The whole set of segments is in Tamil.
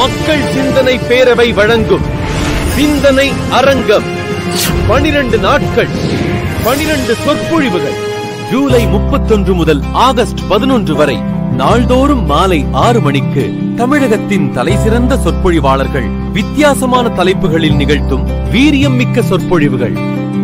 மக்கள் சிந்தனை பேரவை வழங்கும் சிந்தனை அரங்கம். 12 நாட்கள், 12 சொற்பொழிவுகள். ஜூலை 31 முதல் ஆகஸ்ட் 11 வரை நாள்தோறும் மாலை 6 மணிக்கு தமிழகத்தின் தலைசிறந்த சொற்பொழிவாளர்கள் வித்தியாசமான தலைப்புகளில் நிகழ்த்தும் வீரியம் மிக்க சொற்பொழிவுகள்.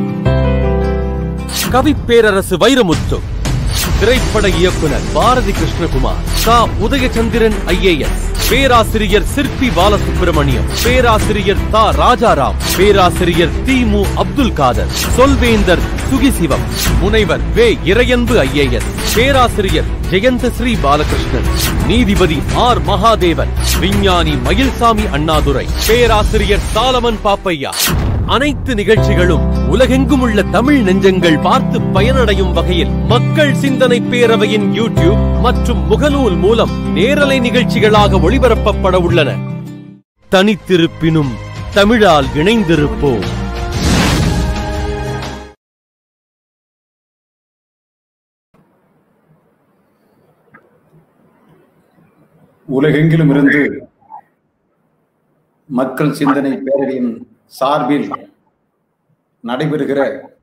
கவிப்பேரரசு வைரமுத்து, திரைப்பட இயக்குனர் பாரதி கிருஷ்ணகுமார், உதயச்சந்திரன் IAS, பேராசிரியர் சிற்பி பாலசுப்பிரமணியம், பேராசிரியர் தா ராஜாராம், பேராசிரியர் திமு அப்துல் காதர், சொல்வேந்தர் சுகிசிவம், முனைவர் வே இறையன்பு IAS, பேராசிரியர் ஜெயந்தஸ்ரீ பாலகிருஷ்ணன், நீதிபதி R மகாதேவன், விஞ்ஞானி மயில்சாமி அண்ணாதுரை, பேராசிரியர் சாலமன் பாப்பையா. அனைத்து நிகழ்ச்சிகளும் உலகெங்கும் உள்ள தமிழ் நெஞ்சங்கள் பார்த்து பயனடையும் வகையில் மக்கள் சிந்தனை பேரவையின் யூடியூப் மற்றும் முகநூல் மூலம் நேரலை நிகழ்ச்சிகளாக ஒளிபரப்பப்பட உள்ளன. தனித்திருப்பினும் தமிழால் இணைந்திருப்போம். உலகெங்கிலும் இருந்து மக்கள் சிந்தனை பேரவையின் சார்பில் நடைபெறுகிற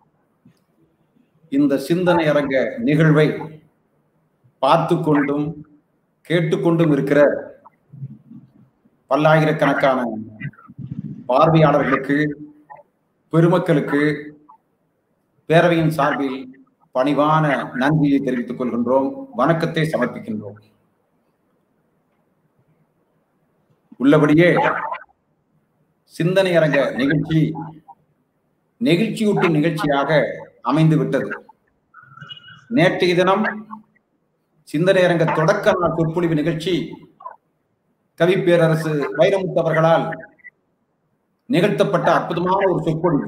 இந்த சிந்தனை அரங்க நிகழ்வை பார்த்து கொண்டும் கேட்டுக்கொண்டும் இருக்கிற பல்லாயிரக்கணக்கான பார்வையாளர்களுக்கு, பெருமக்களுக்கு பேரவையின் சார்பில் பணிவான நன்றியை தெரிவித்துக் கொள்கின்றோம், வணக்கத்தை சமர்ப்பிக்கின்றோம். உள்ளபடியே சிந்தனை அரங்க நிகழ்ச்சி நெகிழ்ச்சியூட்டும் நிகழ்ச்சியாக அமைந்து விட்டது. நேற்றைய தினம் சிந்தனை அரங்க தொடக்க நாள் சொற்பொழிவு நிகழ்ச்சி கவிப்பேரரசு வைரமுத்து அவர்களால் நிகழ்த்தப்பட்ட அற்புதமான ஒரு சொற்பொழிவு.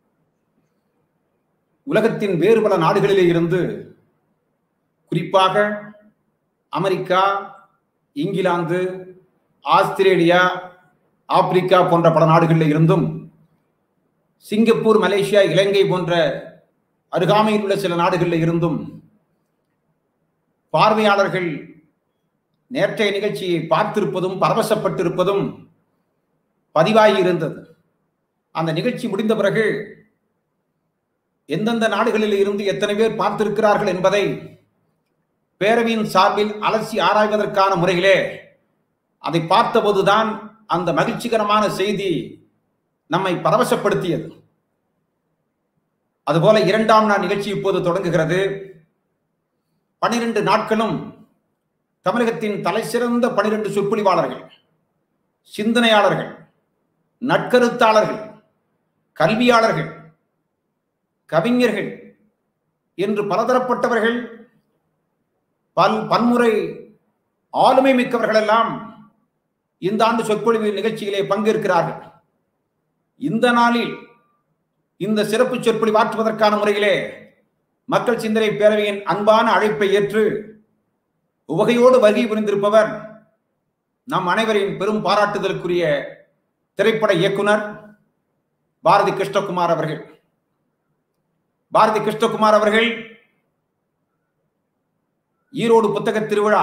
உலகத்தின் வேறு பல நாடுகளிலே இருந்து, குறிப்பாக அமெரிக்கா, இங்கிலாந்து, ஆஸ்திரேலியா, ஆப்பிரிக்கா போன்ற பல நாடுகளில் இருந்தும், சிங்கப்பூர், மலேசியா, இலங்கை போன்ற அருகாமையில் உள்ள சில நாடுகளில் இருந்தும் பார்வையாளர்கள் நேற்றைய நிகழ்ச்சியை பார்த்திருப்பதும் பரவசப்பட்டிருப்பதும் பதிவாகி இருந்தது. அந்த நிகழ்ச்சி முடிந்த பிறகு எந்தெந்த நாடுகளில் இருந்து எத்தனை பேர் பார்த்திருக்கிறார்கள் என்பதை பேரவையின் சார்பில் அலசி ஆராய்வதற்கான முறையிலே அதை பார்த்தபோதுதான் அந்த மகிழ்ச்சிகரமான செய்தி நம்மை பரவசப்படுத்தியது. அதுபோல 2ஆம் நாள் நிகழ்ச்சி இப்போது தொடங்குகிறது. 12 நாட்களும் தமிழகத்தின் தலைசிறந்த 12 சொற்பொழிவாளர்கள், சிந்தனையாளர்கள், நட்கருத்தாளர்கள், கல்வியாளர்கள், கவிஞர்கள் என்று பலதரப்பட்டவர்கள், பன்முறை ஆளுமை மிக்கவர்கள் எல்லாம் இந்த ஆண்டு சொற்பொழிவு நிகழ்ச்சியிலே பங்கேற்கிறார்கள். இந்த நாளில் இந்த சிறப்பு சொற்பொழிவு ஆற்றுவதற்கான முறையிலே மக்கள் சிந்தனை பேரவையின் அன்பான அழைப்பை ஏற்று உவகையோடு வருகை புரிந்திருப்பவர் நம் அனைவரின் பெரும் பாராட்டுதலுக்குரிய திரைப்பட இயக்குனர் பாரதி கிருஷ்ணகுமார் அவர்கள். பாரதி கிருஷ்ணகுமார் அவர்கள் ஈரோடு புத்தக திருவிழா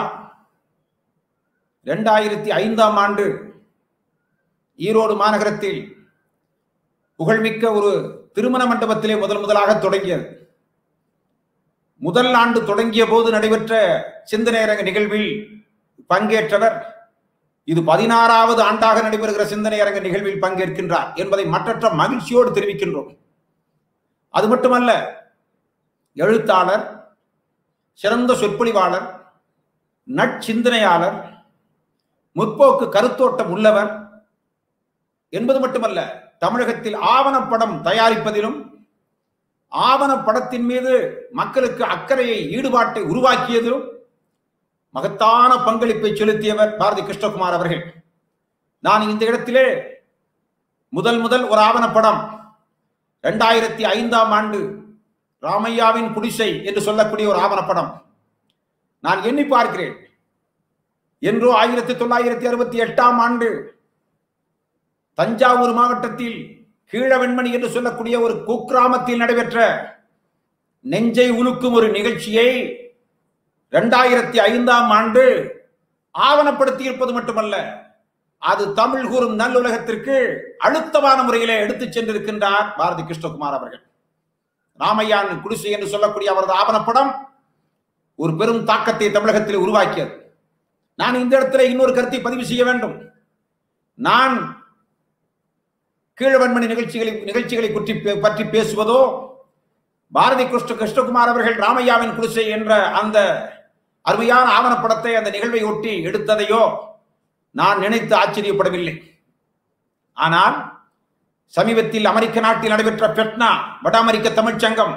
2005ஆம் ஆண்டு ஈரோடு மாநகரத்தில் புகழ்மிக்க ஒரு திருமண மண்டபத்திலே முதலாக தொடங்கியது. முதல் ஆண்டு தொடங்கிய போது நடைபெற்ற சிந்தனை அரங்க நிகழ்வில் பங்கேற்றவர் இது 16வது ஆண்டாக நடைபெறுகிற சிந்தனை அரங்க நிகழ்வில் பங்கேற்கின்றார் என்பதை மற்றற்ற மகிழ்ச்சியோடு தெரிவிக்கின்றோம். அது மட்டுமல்ல, எழுத்தாளர், சிறந்த சொற்பொழிவாளர், நற்சிந்தனையாளர், முற்போக்கு கருத்தோட்டம் உள்ளவர் என்பது மட்டுமல்ல, தமிழகத்தில் ஆவணப்படம் தயாரிப்பதிலும் ஆவணப்படத்தின் மீது மக்களுக்கு அக்கறையை, ஈடுபாட்டை உருவாக்கியதிலும் மகத்தான பங்களிப்பை செலுத்தியவர் பாரதி கிருஷ்ணகுமார் அவர்கள். நான் இந்த இடத்திலே முதல் ஒரு ஆவணப்படம் 2005ஆம் ஆண்டு ராமையாவின் குடிசை என்று சொல்லக்கூடிய ஒரு ஆவணப்படம் நான் எண்ணி பார்க்கிறேன். என்றோ 1968ஆம் ஆண்டு தஞ்சாவூர் மாவட்டத்தில் கீழவெண்மணி என்று சொல்லக்கூடிய ஒரு குக்கிராமத்தில் நடைபெற்ற நெஞ்சை உலுக்கும் ஒரு நிகழ்ச்சியை 2005ஆம் ஆண்டு ஆவணப்படுத்தி இருப்பது மட்டுமல்ல, அது தமிழ் கூறும் நல்லுலகத்திற்கு அழுத்தமான முறையிலே எடுத்துச் சென்றிருக்கின்றார் பாரதி கிருஷ்ணகுமார் அவர்கள். ராமையான் குடிசை என்று சொல்லக்கூடிய அவரது ஆவணப்படம் ஒரு பெரும் தாக்கத்தை தமிழகத்தில் உருவாக்கியது. நான் இந்த இடத்துல இன்னொரு கருத்தை பதிவு செய்ய வேண்டும். நான் கீழவன்மணி நிகழ்ச்சிகளை பற்றி பேசுவதோ, பாரதி கிருஷ்ணகுமார் அவர்கள் ராமையாவின் குடிசை என்ற அந்த அருமையான ஆவணப்படத்தை அந்த நிகழ்வை ஒட்டி எடுத்ததையோ நான் நினைத்து ஆச்சரியப்படவில்லை. ஆனால் சமீபத்தில் அமெரிக்க நாட்டில் நடைபெற்ற பெட்னா வட அமெரிக்க தமிழ்ச்சங்கம்,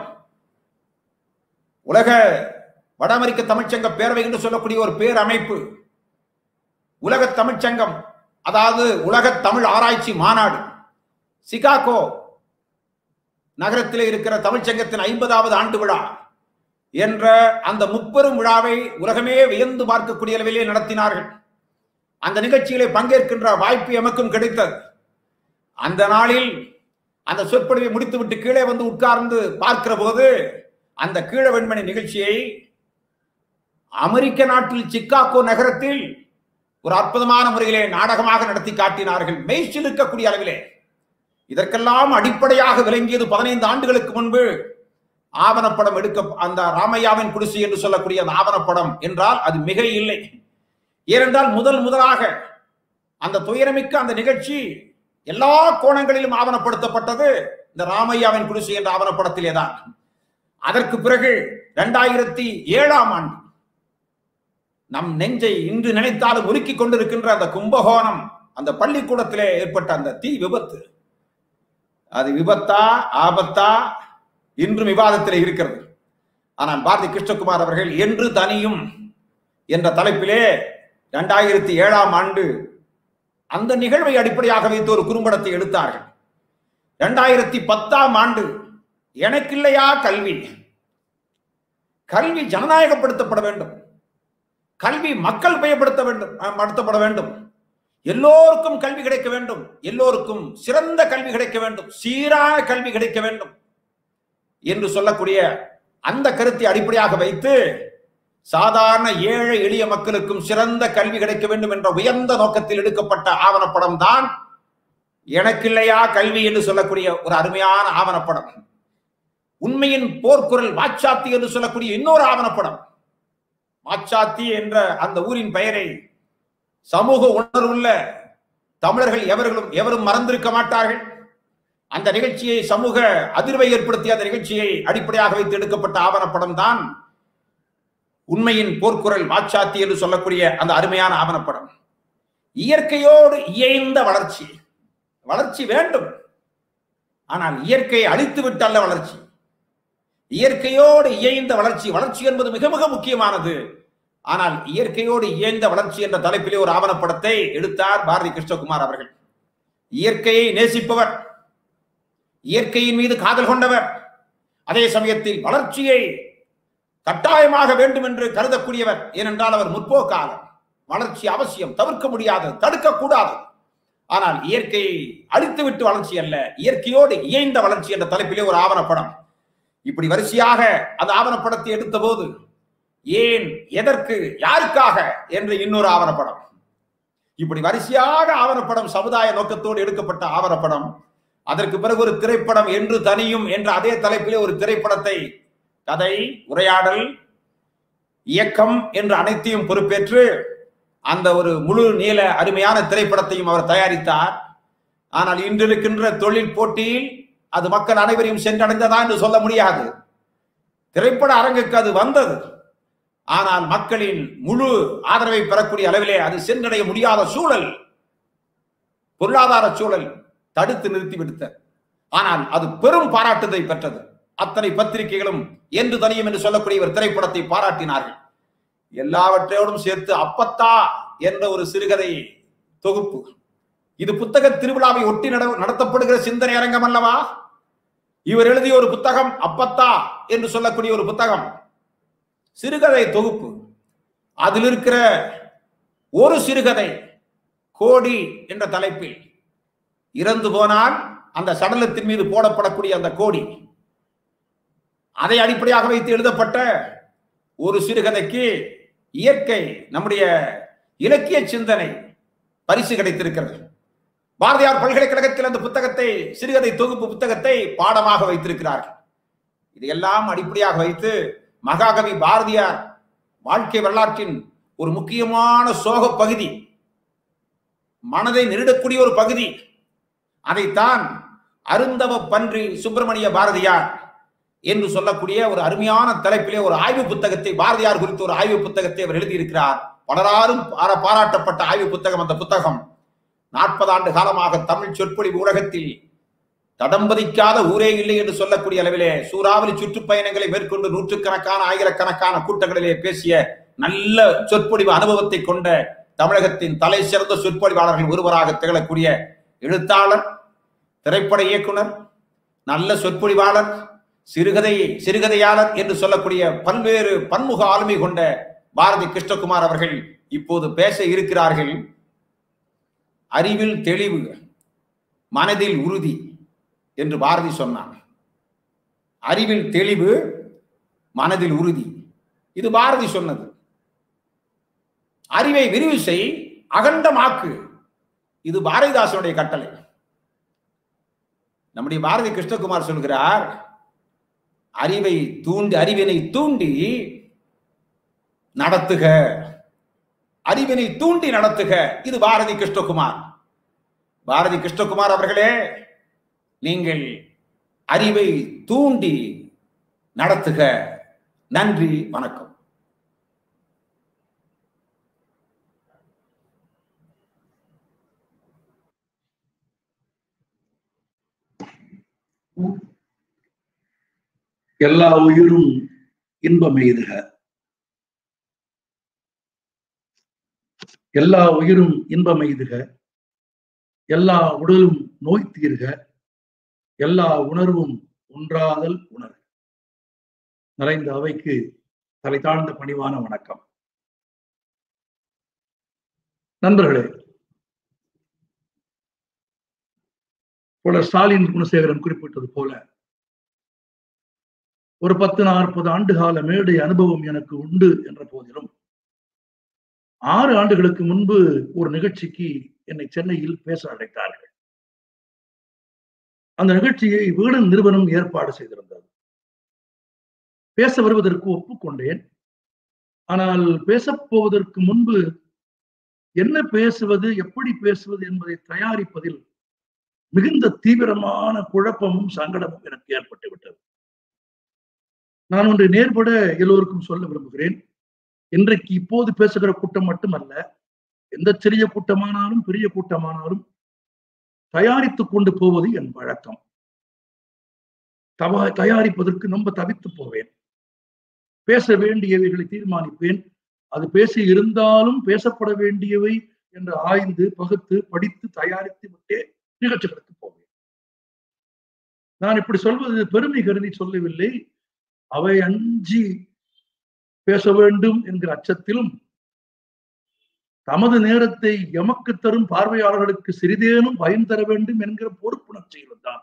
உலக வட அமெரிக்க தமிழ்ச்சங்க பேரவை என்று சொல்லக்கூடிய ஒரு பேரமைப்பு, உலக தமிழ்ச்சங்கம், அதாவது உலக தமிழ் ஆராய்ச்சி மாநாடு, சிகாகோ நகரத்தில் இருக்கிற தமிழ்ச்சங்கத்தின் 50வது ஆண்டு விழா என்ற அந்த முப்பெரும் விழாவை உலகமே வியந்து பார்க்கக்கூடிய அளவிலே நடத்தினார்கள். அந்த நிகழ்ச்சியிலே பங்கேற்கின்ற வாய்ப்பு எமக்கும் கிடைத்தது. அந்த நாளில் அந்த சொற்பொழிவை முடித்துவிட்டு கீழே வந்து உட்கார்ந்து பார்க்கிற போது அந்த கீழவெண்மணி நிகழ்ச்சியை அமெரிக்க நாட்டில் சிகாகோ நகரத்தில் ஒரு அற்புதமான முறையிலே நாடகமாக நடத்தி காட்டினார்கள், மெய்சிலிருக்கக்கூடிய அளவிலே. இதற்கெல்லாம் அடிப்படையாக விளங்கியது 15 ஆண்டுகளுக்கு முன்பு ஆவணப்படம் எடுக்க, அந்த ராமையாவின் குடிசை என்று சொல்லக்கூடிய அந்த ஆவணப்படம் என்றால் அது மிக இல்லை. ஏனென்றால் முதலாக அந்த துயரமிக்க அந்த நிகழ்ச்சி எல்லா கோணங்களிலும் ஆவணப்படுத்தப்பட்டது இந்த ராமையாவின் குடிசை என்ற ஆவணப்படத்திலே தான். அதற்கு பிறகு 2007ஆம் ஆண்டு நம் நெஞ்சை இன்று நினைத்தாலும் உருக்கிக் கொண்டிருக்கின்ற அந்த கும்பகோணம் அந்த பள்ளிக்கூடத்திலே ஏற்பட்ட அந்த தீ விபத்து, அது விபத்தா ஆபத்தா இன்றும் விவாதத்தில் இருக்கிறது. ஆனால் பாரதி கிருஷ்ணகுமார் அவர்கள் என்று தனியும் என்ற தலைப்பிலே 2007ஆம் ஆண்டு அந்த நிகழ்வை அடிப்படையாக வைத்து ஒரு குறும்படத்தை எடுத்தார்கள். 2010ஆம் ஆண்டு எனக்கில்லையா கல்வி, கல்வி ஜனநாயகப்படுத்தப்பட வேண்டும், கல்வி மக்கள் பயப்படுத்தப்பட வேண்டும், எல்லோருக்கும் கல்வி கிடைக்க வேண்டும், எல்லோருக்கும் சிறந்த கல்வி கிடைக்க வேண்டும், சீரான கல்வி கிடைக்க வேண்டும் என்று சொல்லக்கூடிய அந்த கருத்தை அடிப்படையாக வைத்து சாதாரண ஏழை எளிய மக்களுக்கும் சிறந்த கல்வி கிடைக்க வேண்டும் என்ற உயர்ந்த நோக்கத்தில் எடுக்கப்பட்ட ஆவணப்படம் தான் எனக்கில்லையா கல்வி என்று சொல்லக்கூடிய ஒரு அருமையான ஆவணப்படம். உண்மையின் போர்க்குரல் வாச்சாத்தி என்று சொல்லக்கூடிய இன்னொரு ஆவணப்படம். வாச்சாத்தி என்ற அந்த ஊரின் பெயரை சமூக உணர்வுள்ள தமிழர்கள் எவரும் மறந்திருக்க மாட்டார்கள். அந்த நிகழ்ச்சியை சமூக அதிர்வை ஏற்படுத்திய அந்த நிகழ்ச்சியை அடிப்படையாக வைத்து எடுக்கப்பட்ட ஆவணப்படம் தான் உண்மையின் போர்க்குரல் வாச்சாத்தி என்று சொல்லக்கூடிய அந்த அருமையான ஆவணப்படம். இயற்கையோடு இயைந்த வளர்ச்சி, வளர்ச்சி வேண்டும், ஆனால் இயற்கையை அழித்து விட்டல்ல வளர்ச்சி. இயற்கையோடு இயைந்த வளர்ச்சி, வளர்ச்சி என்பது மிக மிக முக்கியமானது. ஆனால் இயற்கையோடு இயைந்த வளர்ச்சி என்ற தலைப்பிலே ஒரு ஆவணப்படத்தை எடுத்தார் பாரதி கிருஷ்ணகுமார் அவர்கள். இயற்கையை நேசிப்பவர், இயற்கையின் மீது காதல் கொண்டவர், அதே சமயத்தில் வளர்ச்சியை கட்டாயமாக வேண்டும் என்று கருதக்கூடியவர். ஏனென்றால் அவர் முற்போக்காளர். வளர்ச்சி அவசியம், தவிர்க்க முடியாது, தடுக்கக்கூடாது. ஆனால் இயற்கையை அழித்துவிட்டு வளர்ச்சி அல்ல, இயற்கையோடு இயைந்த வளர்ச்சி என்ற தலைப்பிலே ஒரு ஆவணப்படம். இப்படி வரிசையாக அந்த ஆவணப்படத்தை எடுத்த போது ஏன், எதற்கு, யாருக்காக என்று இன்னொரு ஆவணப்படம். இப்படி வரிசையாக ஆவணப்படம், சமுதாய நோக்கத்தோடு எடுக்கப்பட்ட ஆவணப்படம். அதற்கு பிறகு ஒரு திரைப்படம் என்று தனியும் என்ற அதே தலைப்பிலே ஒரு திரைப்படத்தை கதை, உரையாடல், இயக்கம் என்று அனைத்தையும் பொறுப்பேற்று அந்த ஒரு முழு நீள அருமையான திரைப்படத்தையும் அவர் தயாரித்தார். ஆனால் இன்று இருக்கின்ற தொழில் போட்டியில் அது மக்கள் அனைவரையும் சென்றடைந்ததா என்று சொல்ல முடியாது. திரைப்பட அரங்குக்கு அது வந்தது, ஆனால் மக்களின் முழு ஆதரவை பெறக்கூடிய அளவிலே அது சென்றடைய முடியாத சூழல், பொருளாதார சூழல் தடுத்து நிறுத்தி விடுத்த. ஆனால் அது பெரும் பாராட்டுதை பெற்றது. அத்தனை பத்திரிகைகளும் என்று தனியும் என்று சொல்லக்கூடிய ஒரு திரைப்படத்தை பாராட்டினார்கள். எல்லாவற்றையோடும் சேர்த்து அப்பத்தா என்ற ஒரு சிறுகதை தொகுப்பு. இது புத்தக திருவிழாவை ஒட்டி நடத்தப்படுகிற சிந்தனை அரங்கம் அல்லவா? இவர் எழுதிய ஒரு புத்தகம் அப்பத்தா என்று சொல்லக்கூடிய ஒரு புத்தகம், சிறுகதை தொகுப்பு. அதில் இருக்கிற ஒரு சிறுகதை கோடி என்ற தலைப்பில், இறந்து போனால் அந்த சடலத்தின் மீது போடப்படக்கூடிய அந்த கோடி, அதை அடிப்படையாக வைத்து எழுதப்பட்ட ஒரு சிறுகதைக்கு இயற்கை, நம்முடைய இலக்கிய சிந்தனை, பரிசு கிடைத்திருக்கிறது. பாரதியார் பல்கலைக்கழகத்தில் அந்த புத்தகத்தை, சிறுகதை தொகுப்பு புத்தகத்தை பாடமாக வைத்திருக்கிறார்கள். இதையெல்லாம் அடிப்படையாக வைத்து மகாகவி பாரதியார் வாழ்க்கை வரலாற்றின் ஒரு முக்கியமான சோக பகுதி, மனதை நெருடக்கூடிய ஒரு பகுதி, அதைத்தான் அருந்தவ பன்றி சுப்பிரமணிய பாரதியார் என்று சொல்லக்கூடிய ஒரு அருமையான தலைப்பிலே ஒரு ஆய்வு புத்தகத்தை, பாரதியார் குறித்த ஒரு ஆய்வு புத்தகத்தை அவர் எழுதியிருக்கிறார். பலராலும் பாராட்டப்பட்ட ஆய்வு புத்தகம். அந்த புத்தகம் 40 ஆண்டு காலமாக தமிழ் சொற்பொழிவு ஊடகத்தில் தடம்பதிக்காத ஊரே இல்லை என்று சொல்லக்கூடிய அளவிலே சூறாவளி சுற்றுப்பயணங்களை மேற்கொண்டு நூற்றுக்கணக்கான ஆயிரக்கணக்கான கூட்டங்களிலே பேசிய நல்ல சொற்பொழிவு அனுபவத்தை கொண்ட தமிழகத்தின் தலை சிறந்த சொற்பொழிவாளர்கள் ஒருவராக திகழக்கூடிய எழுத்தாளர், திரைப்பட இயக்குனர், நல்ல சொற்பொழிவாளர், சிறுகதையாளர் என்று சொல்லக்கூடிய பல்வேறு பன்முக ஆளுமை கொண்ட பாரதி கிருஷ்ணகுமார் அவர்கள் இப்போது பேச இருக்கிறார்கள். அறிவில் தெளிவு, மனதில் உறுதி என்று பாரதி சொன்னார். அறிவில் தெளிவு, மனதில் உறுதி, இது பாரதி சொன்னது. அறிவை விரிவு செய், அகண்டமாக்கு, இது பாரதிதாசனுடைய கட்டளை. நம்முடைய பாரதி கிருஷ்ணகுமார் சொல்கிறார், அறிவினை தூண்டி நடத்துக, அறிவினை தூண்டி நடத்துக, இது பாரதி கிருஷ்ணகுமார். பாரதி கிருஷ்ணகுமார் அவர்களே, நீங்கள் அறிவை தூண்டி நடத்துக. நன்றி, வணக்கம். எல்லா உயிரும் இன்பம் எய்துக, எல்லா உயிரும் இன்பம் எய்துக, எல்லா உடலும் நோய் தீர்க, எல்லா உணர்வும் ஒன்றாதல் உணர்க. நிறைந்த அவைக்கு தலை தாழ்ந்த பணிவான வணக்கம். நண்பர்களே, ஸ்டாலின் குணசேகரன் குறிப்பிட்டது போல ஒரு 10-40 ஆண்டு கால மேடை அனுபவம் எனக்கு உண்டு என்ற போதிலும் 6 ஆண்டுகளுக்கு முன்பு ஒரு நிகழ்ச்சிக்கு என்னை சென்னையில் பேச அழைத்தார்கள். அந்த நிகழ்ச்சியை வீடன் நிறுவனம் ஏற்பாடு செய்திருந்தது. பேச வருவதற்கு ஒப்புக்கொண்டேன். ஆனால் பேசப்போவதற்கு முன்பு என்ன பேசுவது, எப்படி பேசுவது என்பதை தயாரிப்பதில் மிகுந்த தீவிரமான குழப்பமும் சங்கடமும் எனக்கு ஏற்பட்டு விட்டது. நான் ஒன்றை நேர்பட எல்லோருக்கும் சொல்ல விரும்புகிறேன். இன்றைக்கு இப்போது பேசுகிற கூட்டம் மட்டுமல்ல, எந்த சிறிய கூட்டமானாலும் பெரிய கூட்டமானாலும் தயாரித்துக் கொண்டு போவது என் வழக்கம். தயாரிப்பதற்கு ரொம்ப தவித்து போவேன். பேச வேண்டியவைகளை தீர்மானிப்பேன். அது பேசி இருந்தாலும் பேசப்பட வேண்டியவை என்று ஆய்ந்து பகுத்து படித்து தயாரித்து விட்டே நிகழ்ச்சிகளுக்கு போவேன். நான் இப்படி சொல்வது பெருமை கருதி சொல்லவில்லை. அவை அஞ்சி பேச வேண்டும் என்கிற அச்சத்திலும் தமது நேரத்தை எமக்கு தரும் பார்வையாளர்களுக்கு சிறிதேனும் பயன் தர வேண்டும் என்கிற பொறுப்புணர்ச்சியிலும் தான்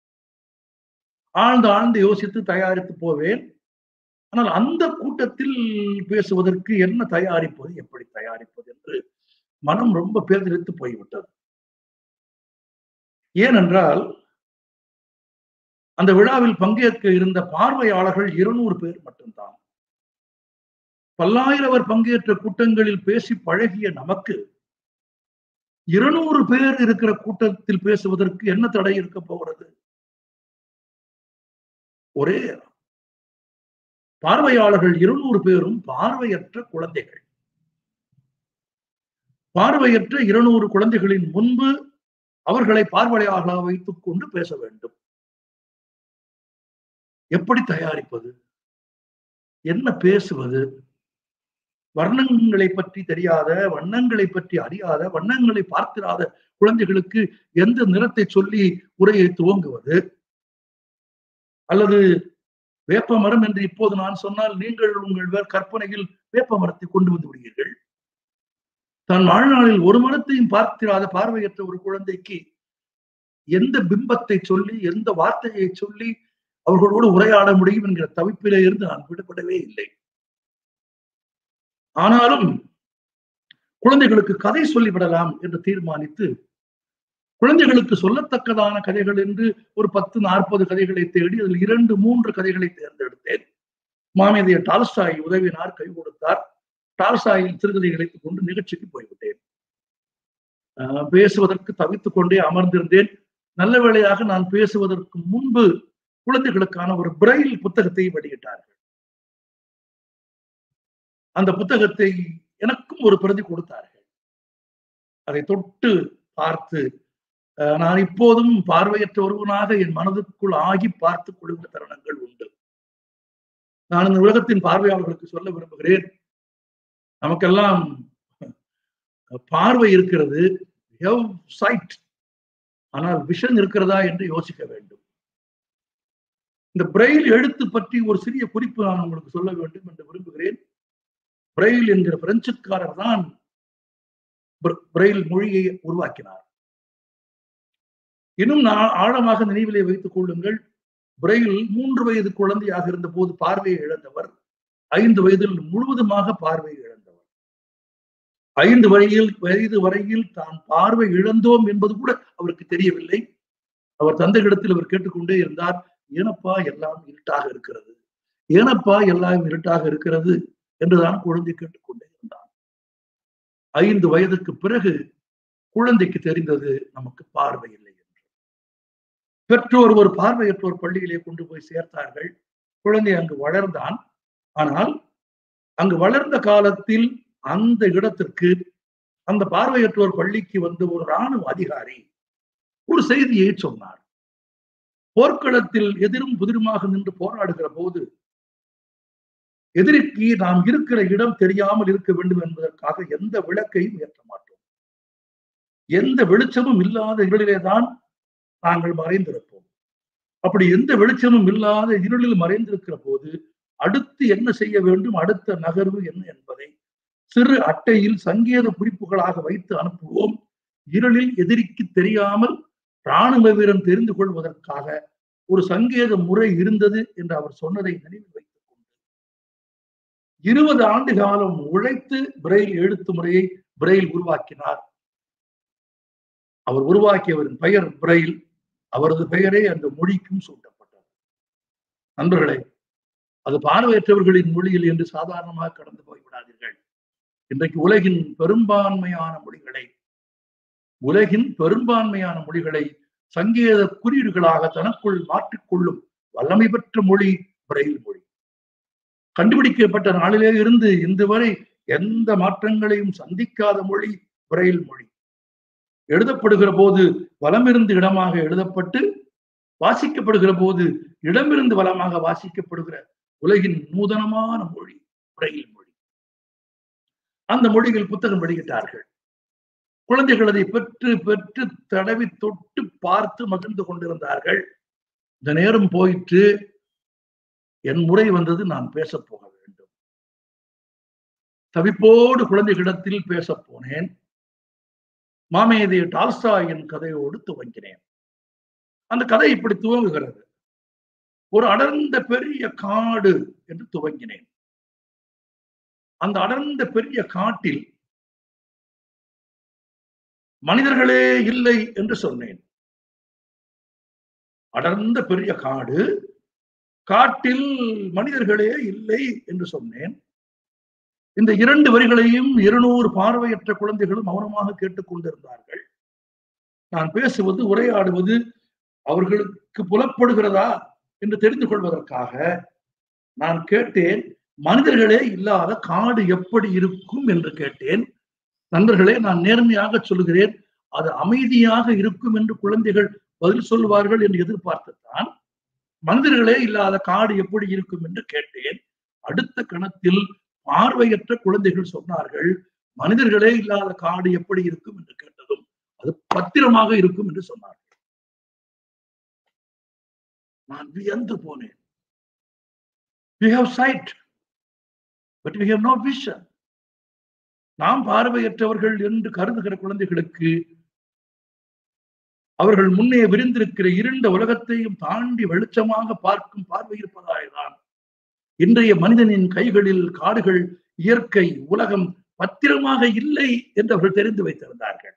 ஆழ்ந்து யோசித்து தயாரித்து போவேன். ஆனால் அந்த கூட்டத்தில் பேசுவதற்கு என்ன தயாரிப்பது, எப்படி தயாரிப்பது என்று மனம் ரொம்ப பேர்ந்தெடுத்து போய்விட்டது. ஏனென்றால் அந்த விழாவில் பங்கேற்க இருந்த பார்வையாளர்கள் 200 பேர் மட்டும்தான். பல்லாயிரவர் பங்கேற்ற கூட்டங்களில் பேசி பழகிய நமக்கு 200 பேர் இருக்கிற கூட்டத்தில் பேசுவதற்கு என்ன தடை இருக்க போகிறது? ஒரே பார்வையாளர்கள் 200 பேரும் பார்வையற்ற குழந்தைகள். பார்வையற்ற 200 குழந்தைகளின் முன்பு அவர்களை பார்வையாளர்களாக வைத்துக் கொண்டு பேச வேண்டும். எப்படி தயாரிப்பது, என்ன பேசுவது? வர்ணங்களை பற்றி தெரியாத, வண்ணங்களை பற்றி அறியாத, வண்ணங்களை பார்த்திராத குழந்தைகளுக்கு எந்த நிறத்தை சொல்லி உரையை துவங்குவது? அல்லது வேப்ப மரம் என்று இப்போது நான் சொன்னால் நீங்கள் உங்கள் கற்பனையில் வேப்ப மரத்தை கொண்டு வந்து விடுவீர்கள். தன் வாழ்நாளில் ஒரு மரத்தையும் பார்த்திராத பார்வையற்ற ஒரு குழந்தைக்கு எந்த பிம்பத்தை சொல்லி, எந்த வார்த்தையை சொல்லி அவர்களோடு உரையாட முடியும் என்கிற தவிப்பிலே இருந்து நான் விடுபடவே இல்லை. ஆனாலும் குழந்தைகளுக்கு கதை சொல்லிவிடலாம் என்று தீர்மானித்து குழந்தைகளுக்கு சொல்லத்தக்கதான கதைகள் என்று ஒரு 10-40 கதைகளை தேடி அதில் 2-3 கதைகளை தேர்ந்தெடுத்தேன். மாமேதையர் டால்ஸ்டாய் உதவினார், கை கொடுத்தார். டால்ஸ்டாயின் சிறுகதைகளை கொண்டு நிகழ்ச்சிக்கு போய்விட்டேன். பேசுவதற்கு தவித்துக் கொண்டே அமர்ந்திருந்தேன். நல்ல வேளையாக நான் பேசுவதற்கு முன்பு குழந்தைகளுக்கான ஒரு பிரைல் புத்தகத்தை வெளியிட்டார்கள். அந்த புத்தகத்தை எனக்கும் ஒரு பிரதி கொடுத்தார்கள். அதை தொட்டு பார்த்து நான் இப்போதும் பார்வையற்ற ஒருவனாக என் மனதுக்குள் ஆகி பார்த்துக் கொள்கிற தருணங்கள் உண்டு. நான் இந்த உலகத்தின் பார்வையாளர்களுக்கு சொல்ல விரும்புகிறேன், நமக்கெல்லாம் பார்வை இருக்கிறது, ஆனால் விஷன் இருக்கிறதா என்று யோசிக்க வேண்டும். இந்த பிரெயில் எழுத்து பற்றி ஒரு சிறிய குறிப்பு நான் உங்களுக்கு சொல்ல வேண்டும் என்று விரும்புகிறேன். பிரெயில் என்கிற பிரெஞ்சுக்காரர் தான் பிரெயில் மொழியை உருவாக்கினார். இன்னும் ஆழமாக நினைவிலே வைத்துக் கொள்ளுங்கள், பிரெயில் 3 வயது குழந்தையாக இருந்த போது பார்வையை இழந்தவர். 5 வயதில் முழுவதுமாக பார்வையை இழந்தவர். 5 வயது வரையில் தான் பார்வை இழந்தோம் என்பது கூட அவருக்கு தெரியவில்லை. அவர் தந்தையிடத்தில் அவர் கேட்டுக்கொண்டே இருந்தார், ஏனப்பா எல்லாம் இருட்டாக இருக்கிறது, ஏனப்பா எல்லாம் இருட்டாக இருக்கிறது என்றுதான் குழந்தை கேட்டுக்கொண்டே இருந்தார். 5 வயதுக்கு பிறகு குழந்தைக்கு தெரிந்தது நமக்கு பார்வை இல்லை என்று. பெற்றோர் ஒரு பார்வையற்றோர் பள்ளியிலே கொண்டு போய் சேர்த்தார்கள். குழந்தை அங்கு வளர்ந்தான். ஆனால் அங்கு வளர்ந்த காலத்தில் அந்த இடத்திற்கு, அந்த பார்வையற்றோர் பள்ளிக்கு வந்த ஒரு இராணுவ அதிகாரி ஒரு செய்தியை சொன்னார். போர்க்களத்தில் எதிரும் புதிருமாக நின்று போராடுகிற போது எதிரிக்கு நாம் இருக்கிற இடம் தெரியாமல் இருக்க வேண்டும் என்பதற்காக எந்த விளக்கையும் ஏற்ற மாட்டோம். எந்த வெளிச்சமும் இல்லாத இருளிலேதான் நாங்கள் மறைந்திருப்போம். அப்படி எந்த வெளிச்சமும் இல்லாத இருளில் மறைந்திருக்கிற போது அடுத்து என்ன செய்ய வேண்டும், அடுத்த நகர்வு என்ன என்பதை சிறு அட்டையில் சங்கேத குறிப்புகளாக வைத்து அனுப்புவோம். இருளில் எதிரிக்கு தெரியாமல் இராணுவ வீரன் தெரிந்து கொள்வதற்காக ஒரு சங்கேத முறை இருந்தது என்று அவர் சொன்னதை நினைவில் வைத்துக் கொண்டு 20 ஆண்டு காலம் உழைத்து பிரெயில் எழுத்து முறையை பிரெயில் உருவாக்கினார். அவர் உருவாக்கியவரின் பெயர் பிரெயில். அவரது பெயரே அந்த மொழிக்கும் சூட்டப்பட்டது. நண்பர்களே, அது பார்வையற்றவர்களின் மொழியில் என்று சாதாரணமாக கடந்து போய்விடாதீர்கள். இன்றைக்கு உலகின் பெரும்பான்மையான மொழிகளை சங்கேத குறியீடுகளாக தனக்குள் மாற்றிக்கொள்ளும் வல்லமை பெற்ற மொழி பிரெயில் மொழி. கண்டுபிடிக்கப்பட்ட நாளிலே இருந்து இன்று வரை எந்த மாற்றங்களையும் சந்திக்காத மொழி பிரெயில் மொழி. எழுதப்படுகிற போது வலமிருந்து இடமாக எழுதப்பட்டு, வாசிக்கப்படுகிற போது இடமிருந்து வலமாக வாசிக்கப்படுகிற உலகின் நூதனமான மொழி பிரெயில் மொழி. அந்த மொழியில் புத்தகம் வெளியிட்டார்கள். குழந்தைகள் அதை பெற்று பெற்று தடவி தொட்டு பார்த்து மகிழ்ந்து கொண்டிருந்தார்கள். இந்த நேரம் போயிட்டு என் முறை வந்தது, நான் பேச போக வேண்டும். தவிப்போடு குழந்தைகளிடத்தில் பேச போனேன். மாமேதையர் டால்ஸ்டாயின் கதையோடு துவங்கினேன். அந்த கதை இப்படி துவங்குகிறது. ஒரு அடர்ந்த பெரிய காடு என்று துவங்கினேன். அந்த அடர்ந்த பெரிய காட்டில் மனிதர்களே இல்லை என்று சொன்னேன். அடர்ந்த பெரிய காடு, காட்டில் மனிதர்களே இல்லை என்று சொன்னேன். இந்த 2 வரிகளையும் 200 பார்வையற்ற குழந்தைகளும் மௌனமாக கேட்டுக் கொண்டிருந்தார்கள். நான் பேசுவது, உரையாடுவது அவர்களுக்கு புலப்படுகிறதா என்று தெரிந்து கொள்வதற்காக நான் கேட்டேன், மனிதர்களே இல்லாத காடு எப்படி இருக்கும் என்று கேட்டேன். நண்பர்களே, நான் நேர்மையாக சொல்லுகிறேன், அது அமைதியாக இருக்கும் என்று குழந்தைகள் பதில் சொல்வார்கள் என்று எதிர்பார்த்துத்தான் மனிதர்களே இல்லாத காடு எப்படி இருக்கும் என்று கேட்டேன். அடுத்த கணத்தில் பார்வையற்ற குழந்தைகள் சொன்னார்கள், மனிதர்களே இல்லாத காடு எப்படி இருக்கும் என்று கேட்டதும் அது பத்திரமாக இருக்கும் என்று சொன்னார்கள். நான் வியந்து போனேன். We have sight, but we have no vision. நாம் பார்வையற்றவர்கள் என்று கருதுகிற குழந்தைகளுக்கு அவர்கள் முன்னே விரிந்திருக்கிற இருண்ட உலகத்தையும் தாண்டி வெளிச்சமாக பார்க்கும் பார்வை இருப்பதால்தான் இன்றைய மனிதனின் கைகளில் காடுகள், இயற்கை, உலகம் பத்திரமாக இல்லை என்று அவர்கள் தெரிந்து வைத்திருந்தார்கள்.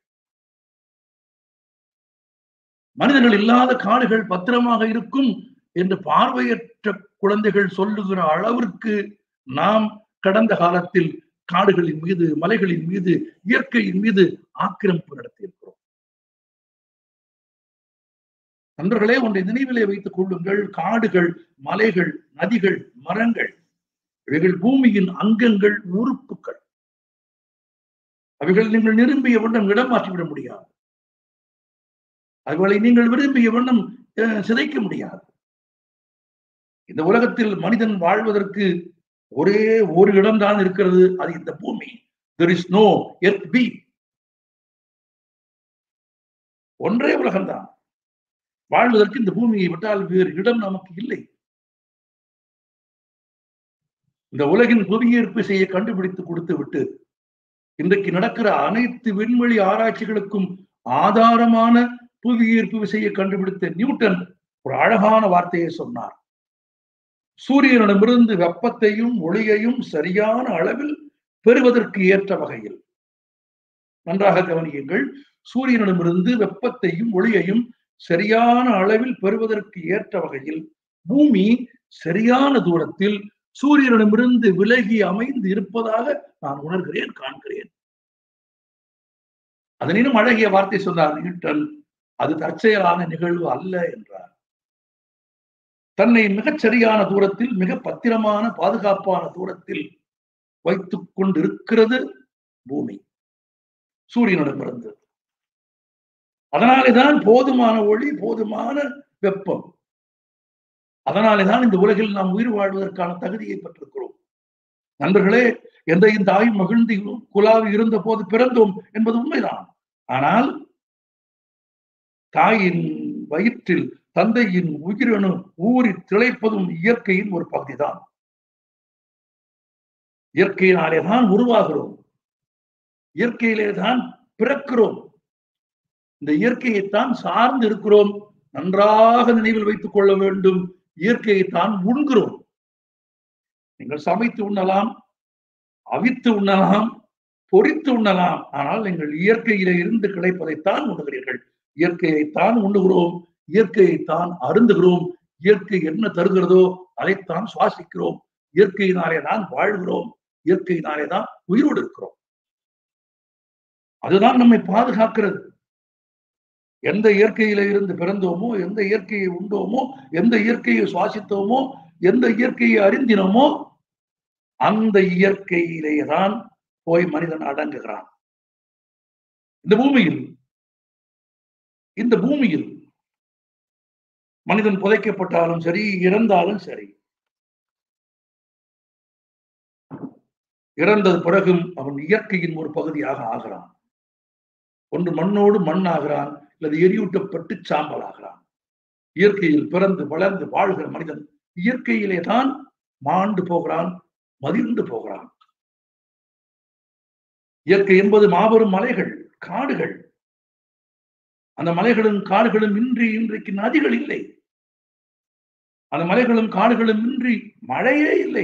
மனிதர்கள் இல்லாத காடுகள் பத்திரமாக இருக்கும் என்று பார்வையற்ற குழந்தைகள் சொல்லுகிற அளவிற்கு நாம் கடந்த காலத்தில் காடுகளின் மீது, மலைகளின் மீது, இயற்கையின் மீது ஆக்கிரமிப்பு நடத்தியிருக்கிறோம். நண்பர்களே, ஒன்றை நினைவிலே வைத்துக் கொள்ளுங்கள். காடுகள், மலைகள், நதிகள், மரங்கள் இவைகள் பூமியின் அங்கங்கள், உறுப்புகள். அவைகள் நீங்கள் விரும்பிய வண்ணம் இடம் மாற்றிவிட முடியாது. அவைகளை நீங்கள் விரும்பிய வண்ணம் சிதைக்க முடியாது. இந்த உலகத்தில் மனிதன் வாழ்வதற்கு ஒரே ஒரு இடம்தான் இருக்கிறது, அது இந்த பூமி. There is no earth B. ஒன்றே உலகம்தான். வாழ்வதற்கு இந்த பூமியை விட்டால் வேறு இடம் நமக்கு இல்லை. இந்த உலகின் புவியீர்ப்பு செய்ய கண்டுபிடித்து கொடுத்து விட்டு இன்றைக்கு நடக்கிற அனைத்து விண்வெளி ஆராய்ச்சிகளுக்கும் ஆதாரமான புவியீர்ப்பு விசையை கண்டுபிடித்த நியூட்டன் ஒரு அழகான வார்த்தையை சொன்னார். சூரியனிடமிருந்து வெப்பத்தையும் ஒளியையும் சரியான அளவில் பெறுவதற்கு ஏற்ற வகையில். நன்றாக கவனியுங்கள். சூரியனிடமிருந்து வெப்பத்தையும் ஒளியையும் சரியான அளவில் பெறுவதற்கு ஏற்ற வகையில் பூமி சரியான தூரத்தில் சூரியனிடமிருந்து விலகி அமைந்து இருப்பதாக நான் உணர்கிறேன், காண்கிறேன். அதனினும் அழகிய வார்த்தை சொன்னார் நியூட்டன். அது தற்செயலான நிகழ்வு அல்ல என்றார். தன்னை மிகச் சரியான தூரத்தில், மிக பத்திரமான பாதுகாப்பான தூரத்தில் வைத்துக் கொண்டிருக்கிறது பூமி சூரியனிடமிருந்து. அதனாலேதான் போதுமான ஒளி, போதுமான வெப்பம். அதனாலேதான் இந்த உலகில் நாம் உயிர் வாழ்வதற்கான தகுதியை பெற்றிருக்கிறோம். நண்பர்களே, எந்தையின் தாய் மகிழ்ந்து குலாவி இருந்த போது பிறந்தோம் என்பது உண்மைதான். ஆனால் தாயின் வயிற்றில் தந்தையின் உயிரணு ஊறி திளைப்பதும் இயற்கையின் ஒரு பகுதிதான். இயற்கையினாலேதான் உருவாகிறோம், இயற்கையிலேதான் பிறக்கிறோம், இந்த இயற்கையைத்தான் சார்ந்து இருக்கிறோம். நன்றாக நினைவில் வைத்துக் கொள்ள வேண்டும். இயற்கையைத்தான் உண்கிறோம். நீங்கள் சமைத்து உண்ணலாம், அவித்து உண்ணலாம், பொரித்து உண்ணலாம். ஆனால் நீங்கள் இயற்கையிலே இருந்து கிடைப்பதைத்தான் உண்ணுகிறீர்கள். இயற்கையைத்தான் உண்ணுகிறோம், இயற்கையைத்தான் அருந்துகிறோம். இயற்கை என்ன தருகிறதோ அதைத்தான் சுவாசிக்கிறோம். இயற்கையினாலே தான் வாழ்கிறோம், இயற்கையினாலே தான் உயிரோடு இருக்கிறோம். அதுதான் நம்மை பாதுகாக்கிறது. எந்த இயற்கையில இருந்து பிறந்தோமோ, எந்த இயற்கையை உண்டோமோ, எந்த இயற்கையை சுவாசித்தோமோ, எந்த இயற்கையை அறிந்தினோமோ, அந்த இயற்கையிலேதான் போய் மனிதன் அடங்குகிறான். இந்த பூமியில் மனிதன் புதைக்கப்பட்டாலும் சரி, இறந்தாலும் சரி, இறந்தது பிறகும் அவன் இயற்கையின் ஒரு பகுதியாக ஆகிறான். ஒன்று மண்ணோடு மண் ஆகிறான், அல்லது எரியூட்டப்பட்டு சாம்பல் ஆகிறான். இயற்கையில் பிறந்து வளர்ந்து வாழ்கிற மனிதன் இயற்கையிலே தான் மாண்டு போகிறான், மதிர்ந்து போகிறான். இயற்கை என்பது மாபெரும் மலைகள், காடுகள். அந்த மலைகளும் காடுகளும் இன்றி இன்றைக்கு நதிகள் இல்லை. அந்த மலைகளும் காடுகளும் இன்றி மழையே இல்லை.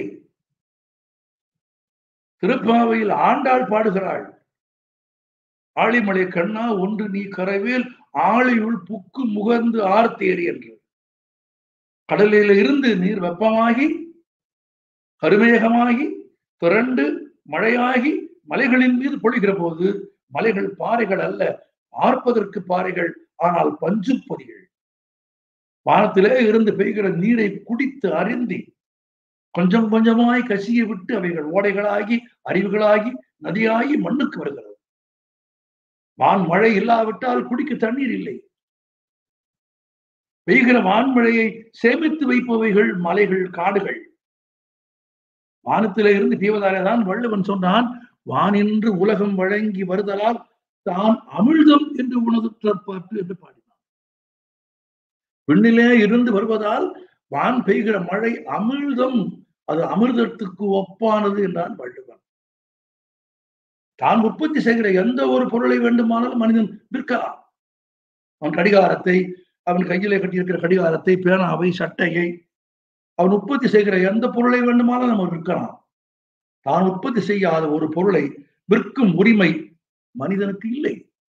திருப்பாவையில் ஆண்டாள் பாடுகிறாள், ஆழிமலை கண்ணா ஒன்று நீ கரவேல் ஆழியுள் புக்கு முகர்ந்து ஆர்த்தேரி என்று. கடலில இருந்து நீர் வெப்பமாகி, கருமேகமாகி, திரண்டு மழையாகி மலைகளின் மீது பொழிகிற போது, மலைகள் பாறைகள் அல்ல, பார்ப்பதற்கு பாறைகள், ஆனால் பஞ்சு பொதிகள். வானத்திலே இருந்து பெய்கிற நீரை குடித்து அருந்தி கொஞ்சம் கொஞ்சமாய் கசிய விட்டு அவைகள் ஓடைகளாகி, அருவிகளாகி, நதியாகி மண்ணுக்கு வருகிறது. வான்மழை இல்லாவிட்டால் குடிக்க தண்ணீர் இல்லை. பெய்கிற வான்மழையை சேமித்து வைப்பவைகள் மலைகள், காடுகள். வானத்திலே இருந்து பெய்வதாலே தான் வள்ளுவன் சொன்னான், வானின்று உலகம் வழங்கி வருதலால் தான் அமிழ்தம் என்று உனது தற்பாட்டு என்று பாடினான். விண்ணிலே இருந்து வருவதால் வான் பெய்கிற மழை அமிழ்தம், அது அமிர்தத்துக்கு ஒப்பானது என்றான் வள்ளுவன். தான் உற்பத்தி செய்கிற எந்த ஒரு பொருளை வேண்டுமானாலும் மனிதன் விற்கலாம். அவன் கடிகாரத்தை, அவன் கையிலே கட்டியிருக்கிற கடிகாரத்தை, பேனாவை, சட்டையை, அவன் உற்பத்தி செய்கிற எந்த பொருளை வேண்டுமானாலும் நம்ம விற்கலாம். தான் உற்பத்தி செய்யாத ஒரு பொருளை விற்கும் உரிமை மனிதனுக்கு இல்லை.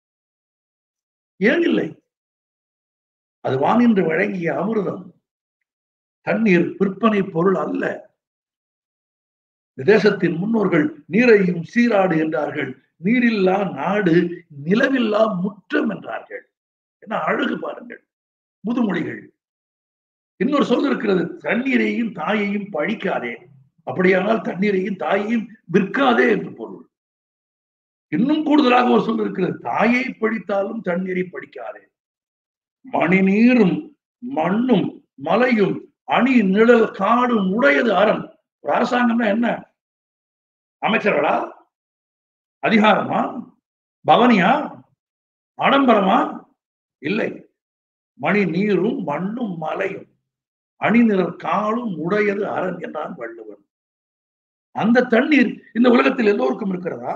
ஏன் இல்லை? அது வானின்று வழங்கிய அமிர்தம். தண்ணீர் விற்பனை பொருள் அல்ல. தேசத்தின் முன்னோர்கள் நீரையும் சீராடு என்றார்கள். நீரில்லா நாடு நிலவில்லா முற்றம் என்றார்கள். என்ன அழகு பாருங்கள், முதுமொழிகள். இன்னொரு சொல் இருக்கிறது, தண்ணீரையும் தாயையும் பழிக்காதே, அப்படியானால் தண்ணீரையும் தாயையும் விற்காதே என்று பொருள். இன்னும் கூடுதலாக ஒரு சொல் இருக்கிறது, தாயை பழித்தாலும் தண்ணீரை பழிக்காதே. மணி நீரும் மண்ணும் மலையும் அணி நிழல் காடும் உடையது அரண். ஒரு அரசாங்கம்னா என்ன? அமைச்சர்களா? அதிகாரமா? பவனியா? ஆடம்பரமா? இல்லை. மணி நீரும் மண்ணும் மலையும் அணி நிழல் காடும் உடையது அரண் என்றான் வள்ளுவன். அந்த தண்ணீர் இந்த உலகத்தில் எல்லோருக்கும் இருக்கிறதா?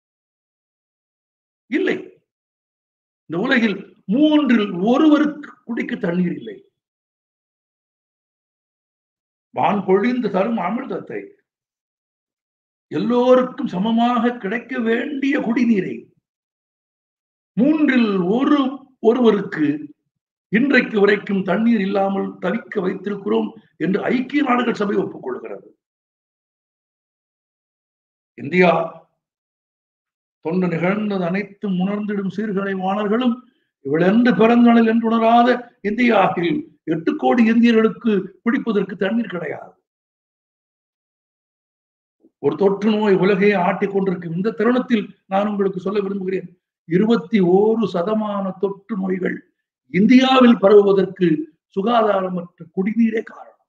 இல்லை. இந்த உலகில் 3இல் ஒருவருக்கு குடிக்க தண்ணீர் இல்லை. வான் பொழிந்து தரும் அமிர்தத்தை, எல்லோருக்கும் சமமாக கிடைக்க வேண்டிய குடிநீரை 3இல் ஒருவருக்கு இன்றைக்கு வரைக்கும் தண்ணீர் இல்லாமல் தவிக்க வைத்திருக்கிறோம் என்று ஐக்கிய நாடுகள் சபை ஒப்புக்கொள்கிறது. இந்தியா தொண்டு நிகழ்ந்தது அனைத்தும் உணர்ந்திடும் சீர்களை வாணர்களும் இவளென்று பிறந்தனில் என்று உணராத இந்தியாவில் 8 கோடி இந்தியர்களுக்கு குடிப்பதற்கு தண்ணீர் கிடையாது. ஒரு தொற்று நோய் உலகையே ஆட்டிக் கொண்டிருக்கும் இந்த தருணத்தில் நான் உங்களுக்கு சொல்ல விரும்புகிறேன், 21% தொற்று நோய்கள் இந்தியாவில் பரவுவதற்கு சுகாதாரமற்ற குடிநீரே காரணம்.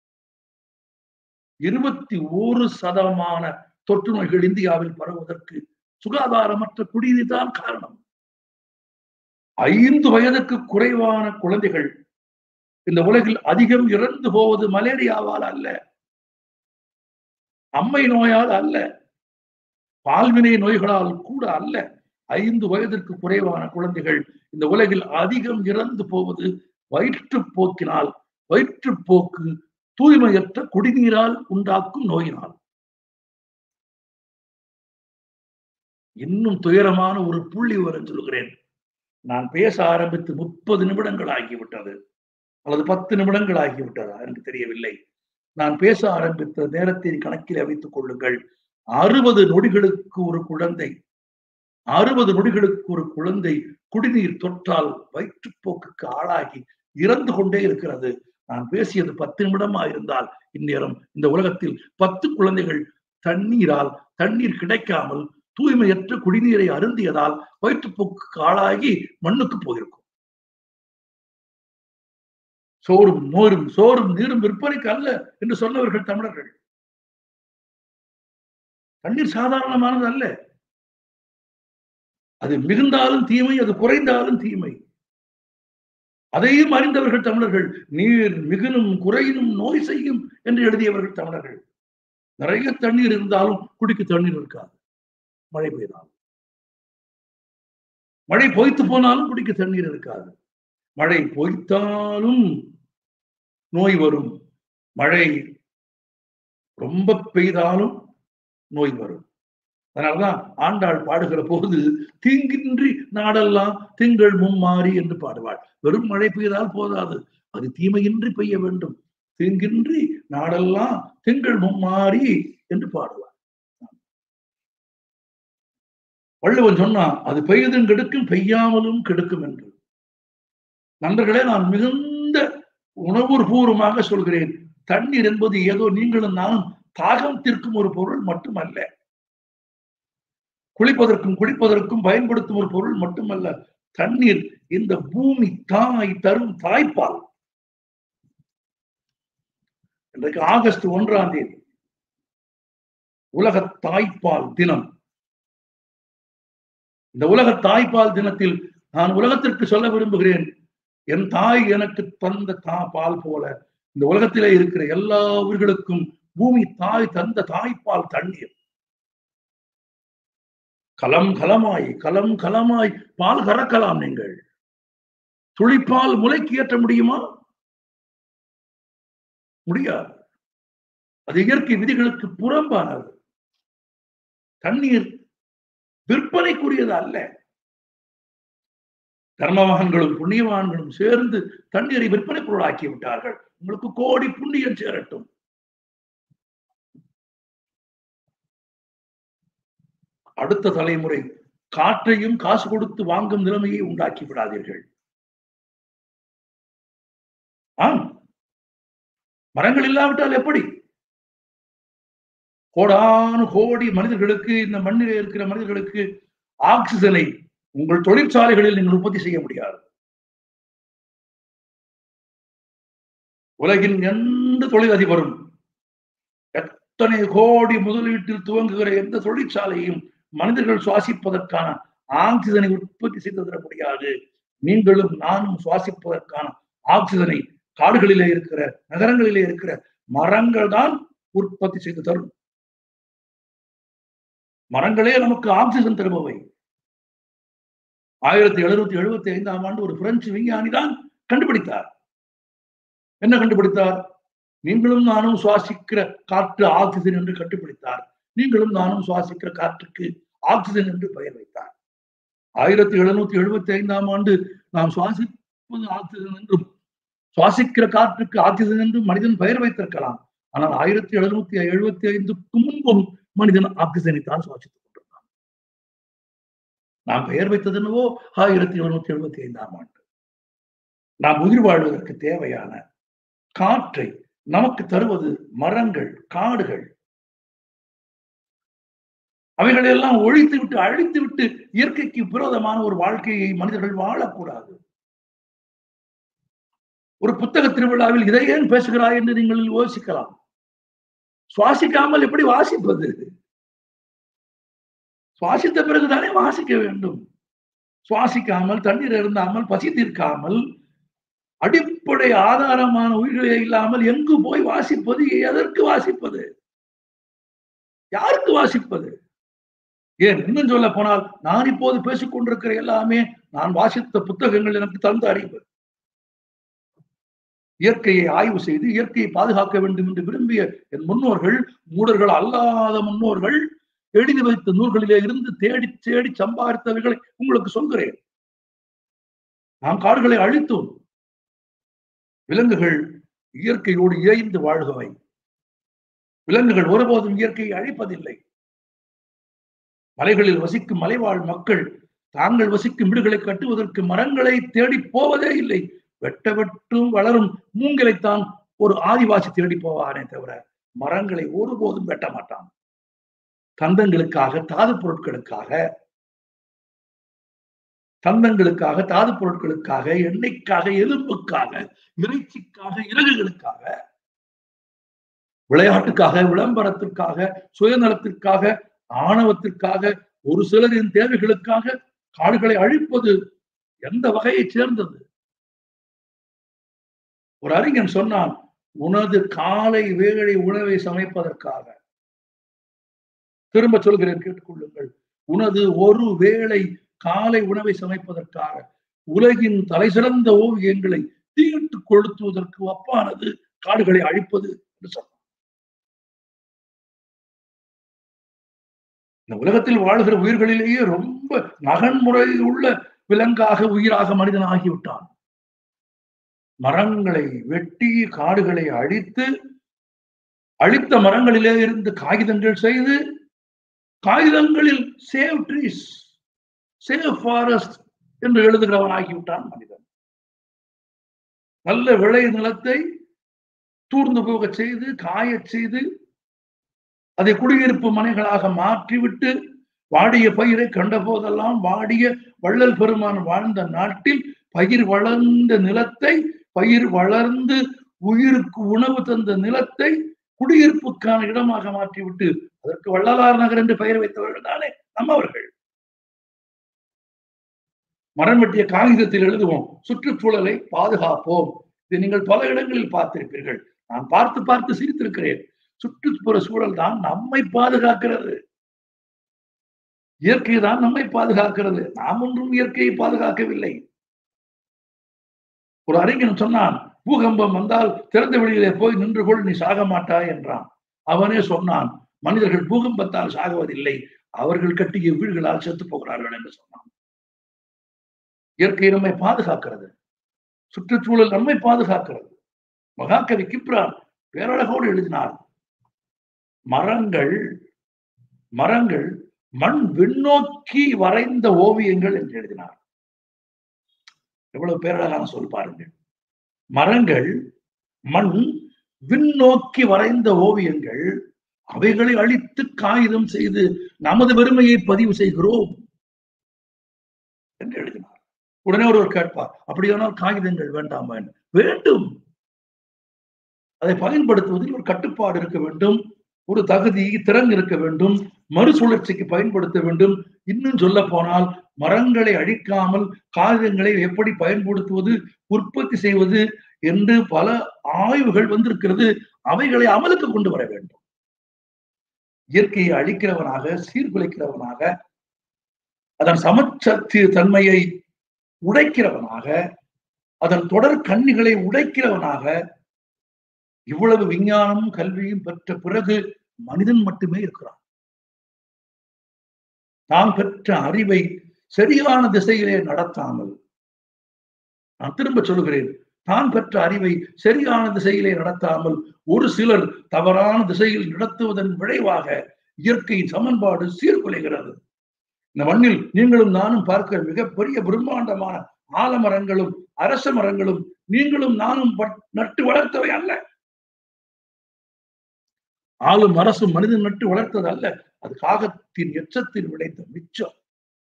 21% தொற்று நோய்கள் இந்தியாவில் பரவுவதற்கு சுகாதாரமற்ற குடிநீர் தான் காரணம். 5 வயதுக்கு குறைவான குழந்தைகள் இந்த உலகில் அதிகம் இறந்து போவது மலேரியாவால் அல்ல, அம்மை நோயால் அல்ல, பால்வினை நோய்களால் கூட அல்ல. 5 வயதிற்கு குறைவான குழந்தைகள் இந்த உலகில் அதிகம் இறந்து போவது வயிற்றுப்போக்கினால். வயிற்றுப்போக்கு தூய்மையற்ற குடிநீரால் உண்டாக்கும் நோயினால். இன்னும் துயரமான ஒரு புள்ளி விவரம் சொல்கிறேன். நான் பேச ஆரம்பித்து 30 நிமிடங்கள் ஆகிவிட்டது, அல்லது 10 நிமிடங்கள் ஆகிவிட்டதா எனக்கு தெரியவில்லை. நான் பேச ஆரம்பித்த நேரத்தை கணக்கில் வைத்துக் கொள்ளுங்கள். 60 நொடிகளுக்கு ஒரு குழந்தை 60 நொடிகளுக்கு ஒரு குழந்தை குடிநீர் தொற்றால் வயிற்றுப்போக்குக்கு ஆளாகி இறந்து கொண்டே இருக்கிறது. நான் பேசியது 10 நிமிடமா இருந்தால் இந்நேரம் இந்த உலகத்தில் 10 குழந்தைகள் தண்ணீர் கிடைக்காமல் தூய்மையற்ற குடிநீரை அருந்தியதால் வயிற்றுப்போக்குக்கு ஆளாகி மண்ணுக்கு போயிருக்கும். சோறும் நீரும் விற்பனைக்கு அல்ல என்று சொன்னவர்கள் தமிழர்கள். தண்ணீர் சாதாரணமானது அல்ல. அது மிகுந்தாலும் தீமை, அது குறைந்தாலும் தீமை. அதையும் அறிந்தவர்கள் தமிழர்கள். நீர் மிகுனும் குறையினும் நோய் செய்யும் என்று எழுதியவர்கள் தமிழர்கள். நிறைய தண்ணீர் இருந்தாலும் குடிக்க தண்ணீர் இருக்காது. மழை பெய்தாலும், மழை பொய்த்து போனாலும் குடிக்க தண்ணீர் இருக்காது. மழை பொய்த்தாலும் நோய் வரும். மழை ரொம்ப பெய்தாலும் நோய் வரும். அதனாலதான் ஆண்டாள் பாடுகிற போது தீங்கின்றி நாடெல்லாம் திங்கள் மும்மாறி என்று பாடுவாள். வெறும் மழை பெய்தால் போதாது, அது தீமையின்றி பெய்ய வேண்டும். தீங்கின்றி நாடெல்லாம் திங்கள் மும்மாறி என்று பாடுவாள். வள்ளுவன் சொன்னா அது பெய்தும் கெடுக்கும், பெய்யாமலும் கெடுக்கும் என்று. நண்பர்களே, நான் மிகுந்த உணர்வுபூர்வமாக சொல்கிறேன், தண்ணீர் என்பது ஏதோ நீங்களும் நானும் தாகம் தீர்க்கும் ஒரு பொருள் மட்டுமல்ல. குடிப்பதற்கும் பயன்படுத்தும் ஒரு பொருள் மட்டுமல்ல. தண்ணீர் இந்த பூமி தாய் தரும் தாய்ப்பால். இன்றைக்கு ஆகஸ்ட் 1ஆம் தேதி உலக தாய்ப்பால் தினம். இந்த உலக தாய்ப்பால் தினத்தில் நான் உலகத்திற்கு சொல்ல விரும்புகிறேன், என் தாய் எனக்கு தந்த பால் போல இந்த உலகத்திலே இருக்கிற எல்லா உயிர்களுக்கும் பூமி தாய் தந்த தாய்ப்பால் தண்ணீர். கலம் கலமாய் பால் கறக்கலாம். நீங்கள் துளிப்பால் முளைக்கு ஏற்ற முடியுமா? முடியாது. அது இயற்கை விதிகளுக்கு புறம்பானது. தண்ணீர் விற்பனைக்குரியது அல்ல. தர்மவான்களும் புண்ணியவான்களும் சேர்ந்து தண்ணீரை விற்பனை பொருளாக்கி விட்டார்கள். உங்களுக்கு கோடி புண்ணியம் சேரட்டும். அடுத்த தலைமுறை காற்றையும் காசு கொடுத்து வாங்கும் நிலைமையை உண்டாக்கி விடாதீர்கள். ஆம், மரங்கள் இல்லாவிட்டால் எப்படி? கோடானு கோடி மனிதர்களுக்கு, இந்த மண்ணிலே இருக்கிற மனிதர்களுக்கு ஆக்சிஜனை உங்கள் தொழிற்சாலைகளில் நீங்கள் உற்பத்தி செய்ய முடியாது. உலகின் எந்த தொழிலதிபரும் எத்தனை கோடி முதலீட்டில் துவங்குகிற எந்த தொழிற்சாலையும் மனிதர்கள் சுவாசிப்பதற்கான ஆக்சிஜனை உற்பத்தி செய்து தர முடியாது. நீங்களும் நானும் சுவாசிப்பதற்கான ஆக்சிஜனை காடுகளிலே இருக்கிற, நகரங்களிலே இருக்கிற மரங்கள் தான் உற்பத்தி செய்து தரும். மரங்களே நமக்கு ஆக்சிஜன் தருபவை. 1775ஆம் ஆண்டு ஒரு பிரெஞ்சு விஞ்ஞானி தான் கண்டுபிடித்தார். என்ன கண்டுபிடித்தார்? நீங்களும் நானும் சுவாசிக்கிற காற்று ஆக்சிஜன் என்று கண்டுபிடித்தார். நீங்களும் நானும் சுவாசிக்கிற காற்றுக்கு ஆக்சிஜன் என்று பெயர் வைத்தார். 1775ஆம் ஆண்டு நாம் சுவாசிப்பது ஆக்சிஜன் என்றும் சுவாசிக்கிற காற்றுக்கு ஆக்சிஜன் என்றும் மனிதன் பெயர் வைத்திருக்கலாம். ஆனால் 1775க்கு முன்பும் மனிதன் ஆக்சிஜனை தான் சுவாசித்துக் கொண்டிருந்தான். நாம் பெயர் வைத்தது என்னவோ 1775ஆம் ஆண்டு. நாம் உயிர் வாழ்வதற்கு தேவையான காற்றை நமக்கு தருவது மரங்கள், காடுகள். அவைகளெல்லாம் ஒழித்து விட்டு, அழித்து விட்டு இயற்கைக்கு விரோதமான ஒரு வாழ்க்கையை மனிதர்கள் வாழக்கூடாது. ஒரு புத்தக திருவிழாவில் இதை ஏன் பேசுகிறாய் என்று நீங்கள் யோசிக்கலாம். சுவாசிக்காமல் எப்படி வாசிப்பது? சுவாசித்த பிறகுதானே வாசிக்க வேண்டும். சுவாசிக்காமல், தண்ணீர் இருந்தாமல், பசி தீர்க்காமல், அடிப்படை ஆதாரமான உயிர்களே இல்லாமல் எங்கு போய் வாசிப்பது? எதற்கு வாசிப்பது? யாருக்கு வாசிப்பது? ஏன் இன்னும் சொல்ல போனால், நான் இப்போது பேசிக் கொண்டிருக்கிற எல்லாமே நான் வாசித்த புத்தகங்கள் எனக்கு தந்த அறிவு. இயற்கையை ஆய்வு செய்து இயற்கையை பாதுகாக்க வேண்டும் என்று விரும்பிய என் முன்னோர்கள், மூடர்கள் அல்லாத முன்னோர்கள் எழுதி வைத்த நூல்களிலே இருந்து தேடி தேடி சம்பாதித்தவர்களை உங்களுக்கு சொல்கிறேன். நாம் காடுகளை அழித்தோம். விலங்குகள் இயற்கையோடு இயைந்து வாழ்கவை. விலங்குகள் ஒருபோதும் இயற்கையை அழிப்பதில்லை. மலைகளில் வசிக்கும் மலைவாழ் மக்கள் தாங்கள் வசிக்கும் வீடுகளை கட்டுவதற்கு மரங்களை தேடி போவதே இல்லை. வெட்டும் வளரும் மூங்கிலைத்தான் ஒரு ஆதிவாசி தேடி போவானே தவிர மரங்களை ஒருபோதும் வெட்ட மாட்டான். தந்தங்களுக்காக, தாது பொருட்களுக்காக, தாது பொருட்களுக்காக, எண்ணெய்க்காக, எலும்புக்காக, இறைச்சிக்காக, இறகுகளுக்காக, விளையாட்டுக்காக, விளம்பரத்திற்காக, சுயநலத்திற்காக, ஆணவத்திற்காக, ஒரு சிலரின் தேவைகளுக்காக காடுகளை அழிப்பது எந்த வகையை சேர்ந்தது? ஒரு அறிஞன் சொன்னான், உனது காலை வேளை உணவை சமைப்பதற்காக, திரும்ப சொல்கிறேன் கேட்டுக்கொள்ளுங்கள், உனது ஒரு வேளை காலை உணவை சமைப்பதற்காக உலகின் தலை சிறந்த ஓவியங்களை தீயிட்டு கொளுத்துவதற்கு ஒப்பானது காடுகளை அழிப்பது என்று சொன்னார். இந்த உலகத்தில் வாழ்கிற உயிர்களிலேயே ரொம்ப நகன்முறை உள்ள விலங்காக, உயிராக மனிதன் ஆகிவிட்டான். மரங்களை வெட்டி காடுகளை அழித்து, அழித்த மரங்களிலே இருந்து காகிதங்கள் செய்து, காகிதங்களில் சேவ் ட்ரீஸ், சேவ் ஃபாரஸ்ட் என்று எழுதுகிறவன் ஆகிவிட்டான் மனிதன். நல்ல விளை நிலத்தை தூர்ந்து போக செய்து, காய செய்து, அதை குடியிருப்பு மனைகளாக மாற்றிவிட்டு, வாடிய பயிரை கண்ட போதெல்லாம் வாடிய வள்ளல் பெருமான் வாழ்ந்த நாட்டில் பயிர் வளர்ந்த நிலத்தை, பயிர் வளர்ந்து உயிருக்கு உணவு தந்த நிலத்தை குடியிருப்புக்கான இடமாக மாற்றிவிட்டு அதற்கு வள்ளலார் நகர் என்று பெயர் வைத்தவர்கள் தானே நம்மவர்கள். மரம் வெட்டிய காகிதத்தில் எழுதுவோம், சுற்றுச்சூழலை பாதுகாப்போம். இதை நீங்கள் பல இடங்களில் பார்த்திருப்பீர்கள். நான் பார்த்து பார்த்து சிரித்திருக்கிறேன். சுற்றுப்புற சூழல் தான் நம்மை பாதுகாக்கிறது. இயற்கை தான் நம்மை பாதுகாக்கிறது. நாம் ஒன்றும் இயற்கையை பாதுகாக்கவில்லை. ஒரு அறிஞன் சொன்னான், பூகம்பம் வந்தால் திறந்த வெளியிலே போய் நின்று கொள், நீ சாக மாட்டாய் என்றான். அவனே சொன்னான், மனிதர்கள் பூகம்பத்தால் சாகுவதில்லை, அவர்கள் கட்டிய வீடுகளால் செத்து போகிறார்கள் என்று சொன்னான். இயற்கை நம்மை பாதுகாக்கிறது, சுற்றுச்சூழல் நம்மை பாதுகாக்கிறது. மகாகவி கிப்ரான் பேரழகோடு எழுதினார், மரங்கள் மரங்கள் மண் விண்ணோக்கி வரைந்த ஓவியங்கள் என்று எழுதினார். எவ்வளவு பேரழகான சொல் பாருங்கள். மரங்கள் மண் விண்ணோக்கி வரைந்த ஓவியங்கள், அவைகளை அழித்து காகிதம் செய்து நமது பெருமையை பதிவு செய்கிறோம் என்று எழுதினார். உடனே ஒருவர் கேட்பார், அப்படியானால் காகிதங்கள் வேண்டாமா? வேண்டும். அதை பயன்படுத்துவதில் ஒரு கட்டுப்பாடு இருக்க வேண்டும், ஒரு தகுதி திறன் இருக்க வேண்டும், மறுசுழற்சிக்கு பயன்படுத்த வேண்டும். இன்னும் சொல்ல போனால் மரங்களை அழிக்காமல் காகிதங்களை எப்படி பயன்படுத்துவது, உற்பத்தி செய்வது என்று பல ஆய்வுகள் வந்திருக்கிறது. அவைகளை அமலுக்கு கொண்டு வர வேண்டும். இயற்கையை அழிக்கிறவனாக, சீர்குலைக்கிறவனாக, அதன் சமச்ச தன்மையை உடைக்கிறவனாக, அதன் தொடர் கண்ணிகளை உடைக்கிறவனாக இவ்வளவு விஞ்ஞானமும் கல்வியும் பெற்ற பிறகு மனிதன் மட்டுமே இருக்கிறான். தான் பெற்ற அறிவை சரியான திசையிலே நடத்தாமல், நான் திரும்ப சொல்லுகிறேன், தான் பெற்ற அறிவை சரியான திசையிலே நடத்தாமல் ஒரு சிலர் தவறான திசையில் நடத்துவதன் விளைவாக இயற்கையின் சமன்பாடு சீர்குலைகிறது. இந்த மண்ணில் நீங்களும் நானும் பார்க்கிற மிகப்பெரிய பிரம்மாண்டமான ஆலமரங்களும் அரச மரங்களும் நீங்களும் நானும் நட்டு வளர்த்தவை அல்ல. ஆளும் அரசும் மனிதன் நட்டு வளர்த்தது அல்ல. அது காகத்தின் எச்சத்தில் விளைந்த மிச்சம்.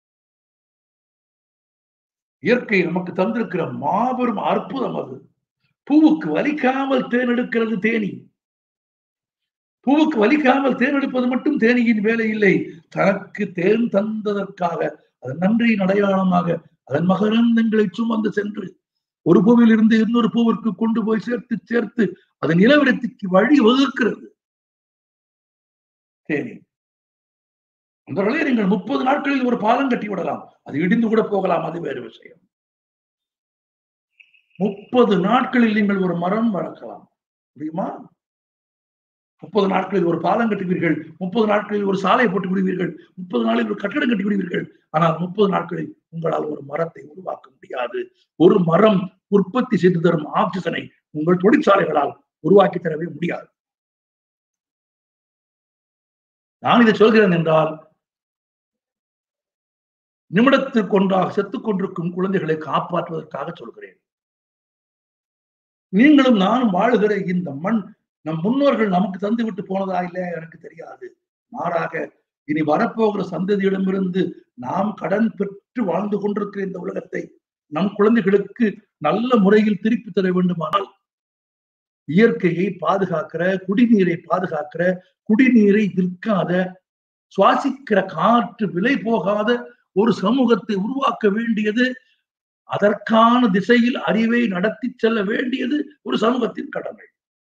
இயற்கை நமக்கு தந்திருக்கிற மாபெரும் அற்புதம் அது. பூவுக்கு வலிக்காமல் தேன் எடுக்கிறது தேனி. பூவுக்கு வலிக்காமல் தேன் எடுப்பது மட்டும் தேனியின் வேலை இல்லை. தனக்கு தேன் தந்ததற்காக அதன் நன்றியின் அடையாளமாக அதன் மகரந்தங்களை சுமந்து சென்று ஒரு பூவில் இருந்து இன்னொரு பூவிற்கு கொண்டு போய் சேர்த்து சேர்த்து அதன் இளவிடத்திற்கு வழி வகுக்கிறது தேனி. அந்த நீங்கள் 30 நாட்களில் ஒரு பாலம் கட்டி விடலாம், அது இடிந்து கூட போகலாம், அது வேறு விஷயம். 30 நாட்களில் நீங்கள் ஒரு மரம் வளர்க்கலாம் முடியுமா? 30 நாட்களில் ஒரு பாலம் கட்டுவீர்கள், 30 நாட்களில் ஒரு சாலை போட்டு விடுவீர்கள், 30 நாளில் ஒரு கட்டடம் கட்டி விடுவீர்கள். ஆனால் 30 நாட்களில் உங்களால் ஒரு மரத்தை உருவாக்க முடியாது. ஒரு மரம் உற்பத்தி செய்து தரும் ஆக்சிஜனை உங்கள் தொழிற்சாலைகளால் உருவாக்கி தரவே முடியாது. நான் இதை சொல்கிறேன் என்றால், நிமிடத்திற்கு ஒன்றாக செத்துக் கொண்டிருக்கும் குழந்தைகளை காப்பாற்றுவதற்காக சொல்கிறேன். நீங்களும் நானும் வாழுகிற இந்த மண் நம் முன்னோர்கள் நமக்கு தந்து விட்டு போனதா இல்லை எனக்கு தெரியாது. மாறாக இனி வரப்போகிற சந்ததியிடமிருந்து நாம் கடன் பெற்று வாழ்ந்து கொண்டிருக்கிற இந்த உலகத்தை நம் குழந்தைகளுக்கு நல்ல முறையில் திருப்பி தர வேண்டுமானால் இயற்கையை பாதுகாக்கிற, குடிநீரை பாதுகாக்கிற, குடிநீரை விற்காத, சுவாசிக்கிற காற்று விலை போகாத ஒரு சமூகத்தை உருவாக்க வேண்டியது, அதற்கான திசையில் அறிவை நடத்தி செல்ல வேண்டியது ஒரு சமூகத்தின் கடமை.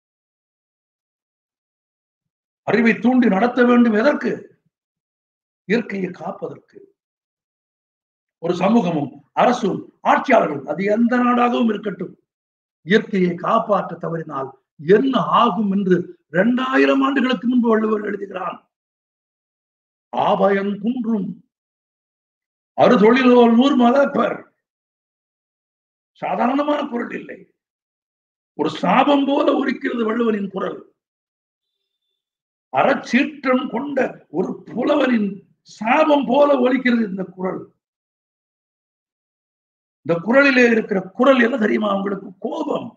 அறிவை தூண்டி நடத்த வேண்டும். எதற்கு? இயற்கையை காப்பதற்கு. ஒரு சமூகமும் அரசும் ஆட்சியாளர்கள், அது எந்த நாடாகவும் இருக்கட்டும், இயற்கையை காப்பாற்ற தவறினால் என்ன ஆகும் என்று 2000 ஆண்டுகளுக்கு முன்பு வள்ளுவர் எழுதுகிறான். ஆபயம் குன்றும் அறுதொழிலோர் நூறு மலப்பர். சாதாரணமான குரல் இல்லை, ஒரு சாபம் போல உரிக்கிறது வள்ளுவனின் குரல். அறச்சீற்றம் கொண்ட ஒரு புலவனின் சாபம் போல ஒலிக்கிறது இந்த குரல். இந்த குரலிலே இருக்கிற குரல் என்ன தெரியுமா உங்களுக்கு? கோபம்.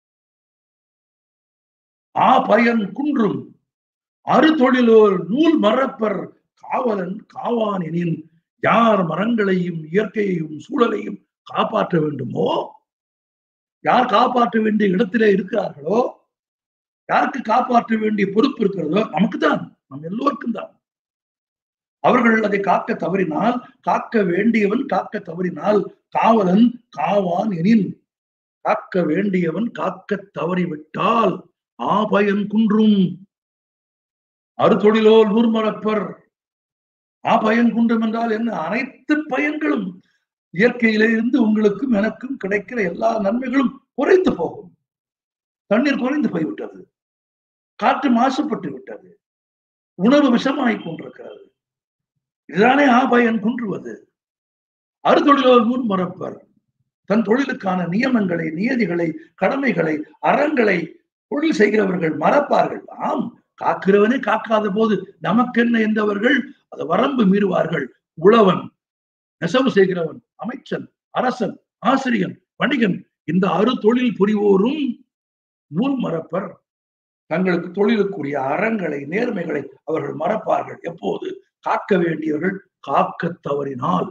பயன் குன்றும் அறுதொழிலோர் நூல் மறப்பர் காவலன் காவான் எனின். யார் மரங்களையும் இயற்கையையும் சூழலையும் காப்பாற்ற வேண்டுமோ, யார் காப்பாற்ற வேண்டிய இடத்திலே இருக்கிறார்களோ, யாருக்கு காப்பாற்ற வேண்டிய பொறுப்பு இருக்கிறதோ, நமக்கு தான், நம் எல்லோருக்கும் தான். அவர்கள் அதை காக்க தவறினால், காக்க வேண்டியவன் காக்க தவறினால் காவலன் காவான் எனின். காக்க வேண்டியவன் காக்க தவறிவிட்டால் ஆபயன் குன்றும் அறுதொழிலோ நூர்மரப்பர். ஆபயன் குன்றும் என்றால் என்ன? அனைத்து பயன்களும் இயற்கையிலே இருந்து உங்களுக்கும் எனக்கும் கிடைக்கிற எல்லா நன்மைகளும் குறைந்து போகும். தண்ணீர் குறைந்து போய்விட்டது, காற்று மாசுபட்டு விட்டது, உணவு விஷமாகிக் கொண்டிருக்கிறது. இதுதானே ஆபயன் குன்றுவது. அறுதொழிலோர் முன் மறப்பர். தன் தொழிலுக்கான நியமங்களை, நியதிகளை, கடமைகளை, அறங்களை தொழில் செய்கிறவர்கள் மறப்பார்கள். ஆம், காக்கிறவனே காக்காத போது நமக்கென்ன என்றவர்கள் அதை வரம்பு மீறுவார்கள். உழவன், நெசவு செய்கிறவன், அமைச்சன், அரசன், ஆசிரியன், வணிகன், இந்த தொழில் புரிவோரும் நூல் மறப்பர். தங்களுக்கு தொழிலுக்குரிய அறங்களை, நேர்மைகளை அவர்கள் மறப்பார்கள். எப்போது? காக்க வேண்டியவர்கள் காக்க தவறினால்.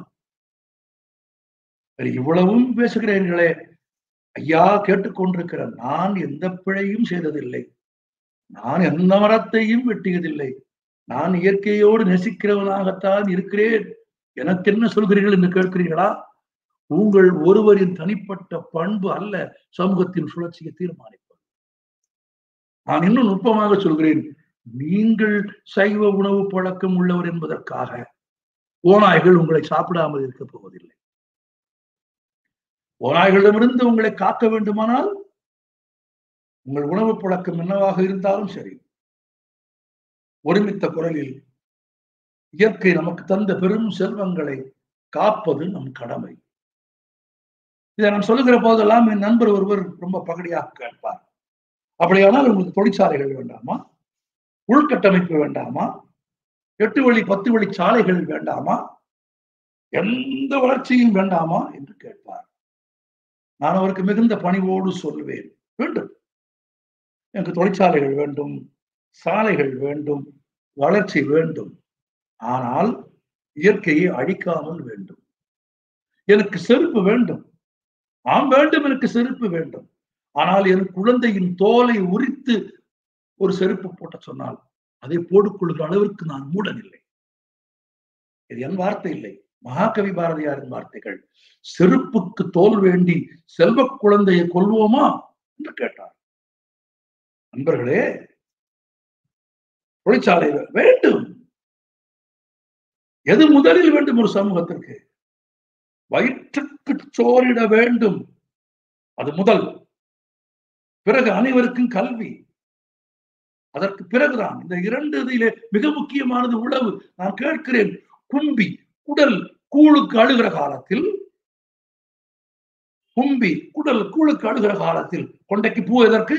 இவ்வளவும் பேசுகிறீர்களே ஐயா, கேட்டுக்கொண்டிருக்கிற நான் எந்த பிழையும் செய்ததில்லை. நான் எந்த மரத்தையும் வெட்டியதில்லை. நான் இயற்கையோடு நேசிக்கிறவனாகத்தான் இருக்கிறேன். எனக்கு என்ன சொல்கிறீர்கள் என்று கேட்கிறீர்களா? உங்கள் ஒருவரின் தனிப்பட்ட பண்பு அல்ல சமூகத்தின் சுழற்சியை தீர்மானிப்பது. நான் இன்னும் நுட்பமாக சொல்கிறேன். நீங்கள் சைவ உணவு பழக்கம் உள்ளவர் என்பதற்காக ஓநாய்கள் உங்களை சாப்பிடாமல் இருக்க போவதில்லை. ஓநாய்களிடமிருந்து உங்களை காக்க வேண்டுமானால் உங்கள் உணவு பழக்கம் என்னவாக இருந்தாலும் சரி, ஒருமித்த குரலில் இயற்கை நமக்கு தந்த பெரும் செல்வங்களை காப்பது நம் கடமை. இதை நான் சொல்லுகிற போதெல்லாம் என் நண்பர் ஒருவர் ரொம்ப பகடியாக கேட்பார், அப்படியானால் உங்களுக்கு தொழிற்சாலைகள் வேண்டாமா? உள்கட்டமைப்பு வேண்டாமா? 8 வழி 10 வழி சாலைகள் வேண்டாமா? எந்த வளர்ச்சியும் வேண்டாமா என்று கேட்பார். நான் அவருக்கு மிகுந்த பணிவோடு சொல்லுவேன், வேண்டும், எனக்கு தொழிற்சாலைகள் வேண்டும், சாலைகள் வேண்டும், வளர்ச்சி வேண்டும். ஆனால் இயற்கையை அழிக்காமல் வேண்டும். எனக்கு செருப்பு வேண்டும், ஆம் வேண்டும், எனக்கு செருப்பு வேண்டும். ஆனால் என் குழந்தையின் தோலை உரித்து ஒரு செருப்பு போட்ட சொன்னால் அதை போட்டுக்கொள்கிற அளவிற்கு நான் மூடன் இல்லை. இது என் வார்த்தை இல்லை, மகாகவி பாரதியாரின் வார்த்தைகள். செருப்புக்கு தோல் வேண்டி செல்வ குழந்தையை கொல்வோமா என்று கேட்டார். நண்பர்களே, தொழிற்சாலை வேண்டும். எது முதலில் வேண்டும் ஒரு சமூகத்திற்கு? வயிற்றுக்கு சோறிட வேண்டும், அது முதல். பிறகு அனைவருக்கும் கல்வி, அதற்கு பிறகுதான் இந்த 2 இதிலே மிக முக்கியமானது உழவு. நான் கேட்கிறேன், கும்பி குடல் கூழுக்கு அழுகிற காலத்தில், கும்பி குடல் கூழுக்கு அழுகிற காலத்தில் கொண்டைக்கு பூ எதற்கு?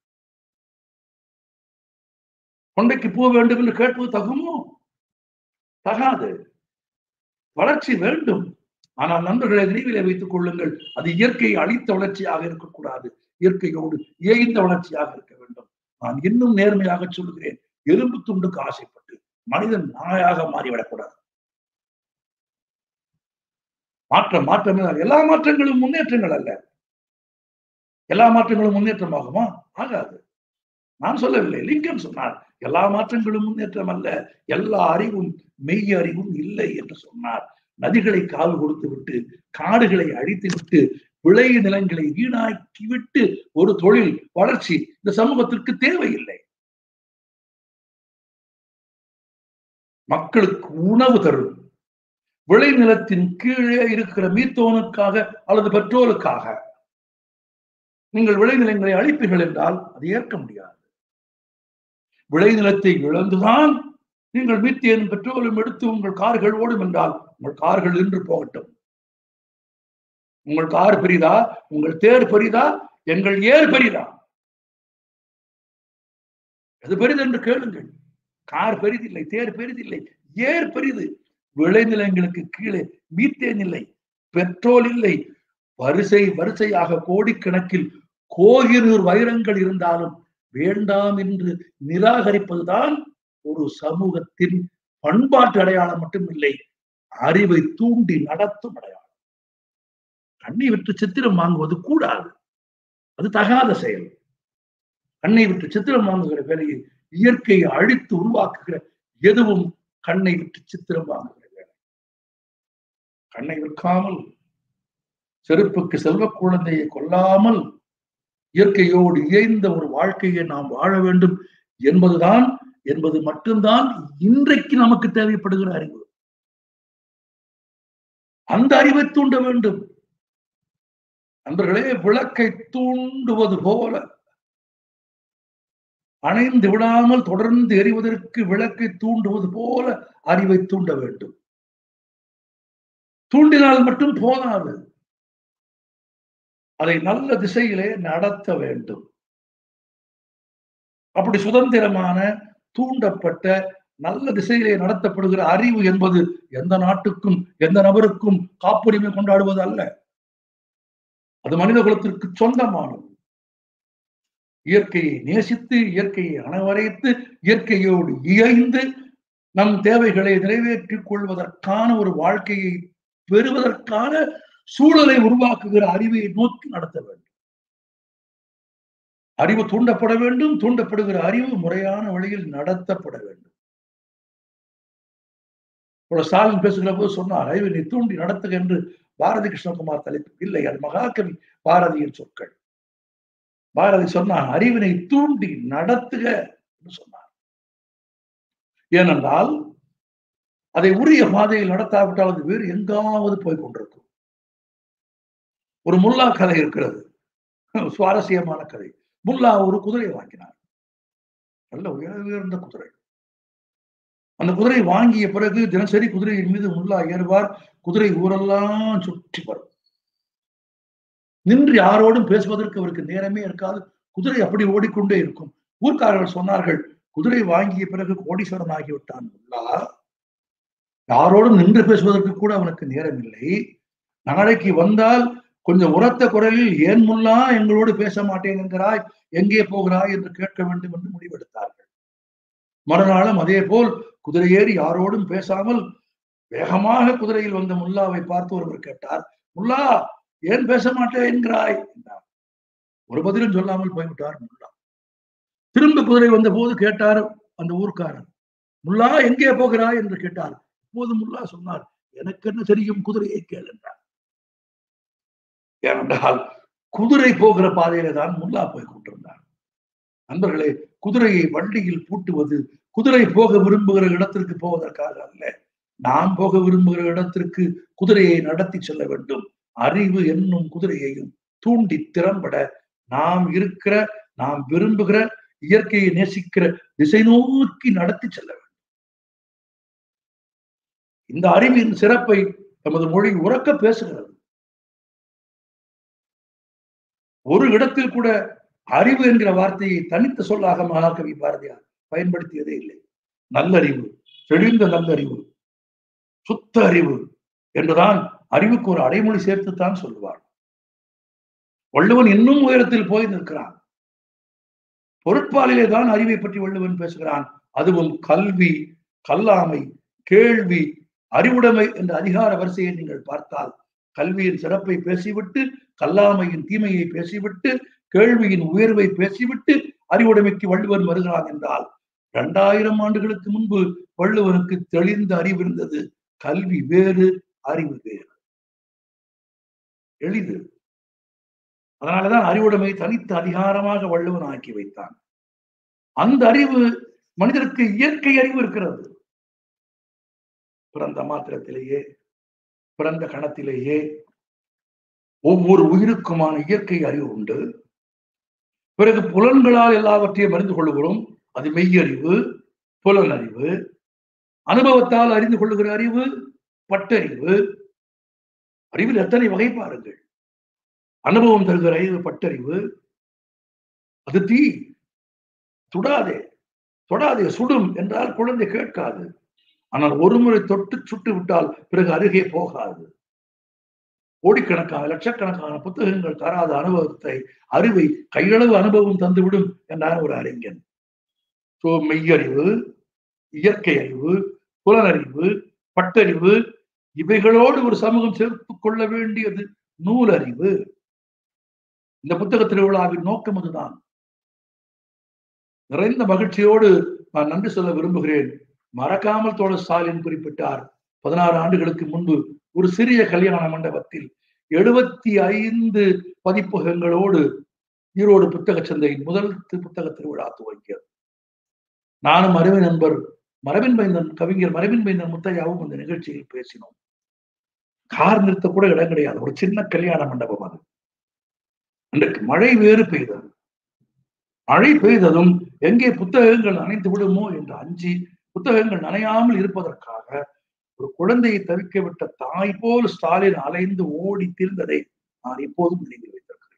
கொண்டைக்கு பூ வேண்டும் என்று கேட்பது தகுமோ? தகாது. வளர்ச்சி வேண்டும். ஆனால் நண்பர்களை நினைவிலே வைத்துக் கொள்ளுங்கள், அது இயற்கையை அழித்த வளர்ச்சியாக இருக்கக்கூடாது, இயற்கையோடு இயைந்த வளர்ச்சியாக இருக்க வேண்டும். நான் இன்னும் நேர்மையாக சொல்லுகிறேன், எலும்பு துண்டுக்கு ஆசைப்பட்டு மனிதன் நாயாக மாறிவிடக்கூடாது. மாற்றம் எல்லா மாற்றங்களும் முன்னேற்றங்கள் அல்ல. எல்லா மாற்றங்களும் முன்னேற்றமாகுமா? ஆகாது. நான் சொல்லவில்லை, லிங்கன் சொன்னார், எல்லா மாற்றங்களும் முன்னேற்றம் அல்ல, எல்லா அறிவும் மெய் அறிவும் இல்லை என்று சொன்னார். நதிகளை காவு கொடுத்து விட்டு, காடுகளை அழித்து விட்டு, விளை நிலங்களை வீணாக்கி விட்டு ஒரு தொழில் வளர்ச்சி இந்த சமூகத்திற்கு தேவையில்லை. மக்களுக்கு உணவு தரும் விளை நிலத்தின் கீழே இருக்கிற மீத்தோனுக்காக அல்லது பெட்ரோலுக்காக நீங்கள் விளைநிலங்களை அழிப்பீர்கள் என்றால் அது ஏற்க முடியாது. விளைநிலத்தை இழந்துதான் நீங்கள் மீத்தேனும் பெட்ரோலும் எடுத்து உங்கள் கார்கள் ஓடும் என்றால் உங்கள் கார்கள் நின்று போகட்டும். உங்கள் கார் பெரிதா, உங்கள் தேர் பெரிதா, எங்கள் ஏர் பெரிதா? அது பெரிது என்று கேளுங்கள். கார் பெரிதில்லை, தேர் பெரிதில்லை, ஏர் பெரிது. விளைநிலங்களுக்கு கீழே மீத்தேன் இல்லை, பெட்ரோல் இல்லை, வரிசையாக கோடிக்கணக்கில் கோகினூர் வைரங்கள் இருந்தாலும் வேண்டாம் என்று நிராகரிப்பதுதான் ஒரு சமூகத்தின் பண்பாட்டு அடையாளம் மட்டுமில்லை, அறிவை தூண்டி நடத்தும் அடையாளம். கண்ணை விட்டு சித்திரம் வாங்குவது கூடாது, அது தகாத செயல். கண்ணை விட்டு சித்திரம் வாங்குகிற வேலையை, இயற்கையை அழித்து உருவாக்குகிற எதுவும் கண்ணை விட்டு சித்திரம் வாங்குகிற வேலை. கண்ணை விற்காமல், செருப்புக்கு செல்வ குழந்தையை கொல்லாமல் இயற்கையோடு இயைந்த ஒரு வாழ்க்கையை நாம் வாழ வேண்டும் என்பது மட்டும்தான் இன்றைக்கு நமக்கு தேவைப்படுகிற அறிவு. அந்த அறிவை தூண்ட வேண்டும். நண்பர்களே, விளக்கை தூண்டுவது போல அணைந்து விடாமல் தொடர்ந்து எரிவதற்கு விளக்கை தூண்டுவது போல அறிவை தூண்ட வேண்டும். தூண்டினால் மட்டும் போதாது, அதை நல்ல திசையிலே நடத்த வேண்டும். அப்படி சுதந்திரமான தூண்டப்பட்ட நல்ல திசையிலே நடத்தப்படுகிற அறிவு என்பது எந்த நாட்டுக்கும் எந்த நபருக்கும் காப்புரிமை கொண்டாடுவது அல்ல. அது மனித குலத்திற்கு சொந்தமானது. இயற்கையை நேசித்து, இயற்கையை அணவரைத்து, இயற்கையோடு இயைந்து நம் தேவைகளை நிறைவேற்றிக் கொள்வதற்கான ஒரு வாழ்க்கையை பெறுவதற்கான சூழலை உருவாக்குகிற அறிவை நோக்கி நடத்த வேண்டும். அறிவு தூண்டப்பட வேண்டும். தூண்டப்படுகிற அறிவு முறையான வழியில் நடத்தப்பட வேண்டும். ஸ்டாலின் பேசுகிற போது சொன்னார், அறிவினை தூண்டி நடத்துக என்று பாரதி கிருஷ்ணகுமார் தலைப்பு. இல்லை, அது மகாகவி பாரதியின் சொற்கள். பாரதி சொன்னார், அறிவினை தூண்டி நடத்துக என்று சொன்னார். ஏனென்றால் அதை உரிய பாதையில் நடத்தாவிட்டால் அது வேறு எங்காவது போய் கொண்டிருக்கும். ஒரு முல்லா கதை இருக்கிறது, சுவாரஸ்யமான கதை. முல்லா ஒரு குதிரை வாங்கினார், நல்ல உயர்ந்த குதிரை. அந்த குதிரை வாங்கிய பிறகு தினசரி குதிரையின் மீது முல்லா ஏறுவார். குதிரை ஊரெல்லாம் சுற்றி வரும். நின்று யாரோடும் பேசுவதற்கு அவருக்கு நேரமே இருக்காது. குதிரை அப்படி ஓடிக்கொண்டே இருக்கும். ஊர்க்காரர்கள் சொன்னார்கள், குதிரை வாங்கிய பிறகு கோடீஸ்வரன் ஆகிவிட்டான் முல்லா, யாரோடும் நின்று பேசுவதற்கு கூட அவனுக்கு நேரம் இல்லை. நாளைக்கு வந்தால் கொஞ்சம் உரத்த குரலில், ஏன் முல்லா எங்களோடு பேச மாட்டேன் என்கிறாய், எங்கே போகிறாய் என்று கேட்க வேண்டும் என்று முடிவெடுத்தார்கள். மறுநாளும் அதே போல் குதிரை ஏறி யாரோடும் பேசாமல் வேகமாக குதிரையில் வந்த முல்லாவை பார்த்து ஒருவர் கேட்டார், முல்லா ஏன் பேச மாட்டேன் என்கிறாய் என்றார். ஒரு பதிலும் சொல்லாமல் போய்விட்டார் முல்லா. திரும்ப குதிரை வந்த போது கேட்டார் அந்த ஊர்க்காரர், முல்லா எங்கே போகிறாய் என்று கேட்டார். இப்போது முல்லா சொன்னார், எனக்கு என்ன தெரியும், குதிரையை கேள் என்றார். ஏனென்றால் குதிரை போகிற பாதையில தான் முல்லா போய் கொண்டிருந்தார். நண்பர்களே, குதிரையை வண்டியில் பூட்டுவது குதிரை போக விரும்புகிற இடத்திற்கு போவதற்காக அல்ல, நாம் போக விரும்புகிற இடத்திற்கு குதிரையை நடத்தி செல்ல வேண்டும். அறிவு என்னும் குதிரையையும் தூண்டி திறம்பட நாம் இருக்கிற, நாம் விரும்புகிற, இயற்கையை நேசிக்கிற திசை நோக்கி நடத்தி செல்ல வேண்டும். இந்த அறிவின் சிறப்பை நமது மொழி உறக்க பேசுகிறது. ஒரு இடத்தில் கூட அறிவு என்கிற வார்த்தையை தனித்த சொல்லாக மகாகவி பாரதியார் பயன்படுத்தியதே இல்லை. நல்லறிவு, தெளிந்த நல்லறிவு, சுத்த அறிவு என்றுதான் அறிவுக்கு ஒரு அடைமொழி சேர்த்துத்தான் சொல்லுவார். வள்ளுவன் இன்னும் உயரத்தில் போய் நிற்கிறான். பொருட்பாலிலே தான் அறிவை பற்றி வள்ளுவன் பேசுகிறான். அதுவும் கல்வி, கல்லாமை, கேள்வி, அறிவுடைமை என்ற அதிகார வரிசையை நீங்கள் பார்த்தால், கல்வியின் சிறப்பை பேசிவிட்டு, கல்லாமையின் தீமையை பேசிவிட்டு, கேள்வியின் உயர்வை பேசிவிட்டு அறிவுடைமைக்கு வள்ளுவன் வருகிறான் என்றால், 2000 ஆண்டுகளுக்கு முன்பு வள்ளுவனுக்கு தெளிந்த அறிவு இருந்தது. கல்வி வேறு, அறிவு வேறு. எளிது. அதனாலதான் அறிவுடைமை தனித்த அதிகாரமாக வள்ளுவன் ஆக்கி வைத்தான். அந்த அறிவு மனிதருக்கு இயற்கை அறிவு இருக்கிறது. பிறந்த மாத்திரத்திலேயே, பிறந்த கணத்திலேயே ஒவ்வொரு உயிருக்குமான இயற்கை அறிவு உண்டு. பிறகு புலன்களால் எல்லாவற்றையும் அறிந்து கொள்ளுகிறோம். அது மெய்யறிவு, புலனறிவு. அனுபவத்தால் அறிந்து கொள்ளுகிற அறிவு பட்டறிவு. அறிவில் எத்தனை வகை பாருங்கள். அனுபவம் தருகிற அறிவு பட்டறிவு. அது தீ, சுடாதே, தொடாதே, சுடும் என்றால் குழந்தை கேட்காது. ஆனால் ஒரு முறை தொட்டு சுட்டு விட்டால் பிறகு அருகே போகாது. கோடிக்கணக்கான லட்சக்கணக்கான புத்தகங்கள் தராத அனுபவத்தை, அறிவை கையளவு அனுபவம் தந்துவிடும் என்றார் ஒரு அறிஞன். மெய்யறிவு, இயற்கை அறிவு, புலனறிவு, பட்டறிவு, இவைகளோடு ஒரு சமூகம் சேர்த்துக் கொள்ள வேண்டியது நூலறிவு. இந்த புத்தக திருவிழாவின் நோக்கம் அதுதான். நிறைந்த மகிழ்ச்சியோடு நான் நன்றி சொல்ல விரும்புகிறேன். மறக்காமல் தோழர் ஸ்டாலின் குறிப்பிட்டார், 16 ஆண்டுகளுக்கு முன்பு ஒரு சிறிய கல்யாண மண்டபத்தில் 75 பதிப்பகங்களோடு ஈரோடு புத்தக சந்தையின் முதல் புத்தக திருவிழா துவங்கியது. நானும் அறிவு நண்பர் மரபின் மைந்தன், கவிஞர் மரபின் மைந்தன் முத்தையாவும் அந்த நிகழ்ச்சியில் பேசினோம். கார் நிறுத்த கூட இடம் கிடையாது. ஒரு சின்ன கல்யாண மண்டபம் அது. அன்றைக்கு மழை வேறு பெய்தது. மழை பெய்ததும் எங்கே புத்தகங்கள் நனைந்து விடுமோ என்று அஞ்சி புத்தகங்கள் நனையாமல் இருப்பதற்காக ஒரு குழந்தையை தவிக்க விட்ட தாய் போல் ஸ்டாலின் அலைந்து ஓடி தீர்ந்ததை நான் இப்போதும் நினைவில் வைத்திருக்கிறேன்.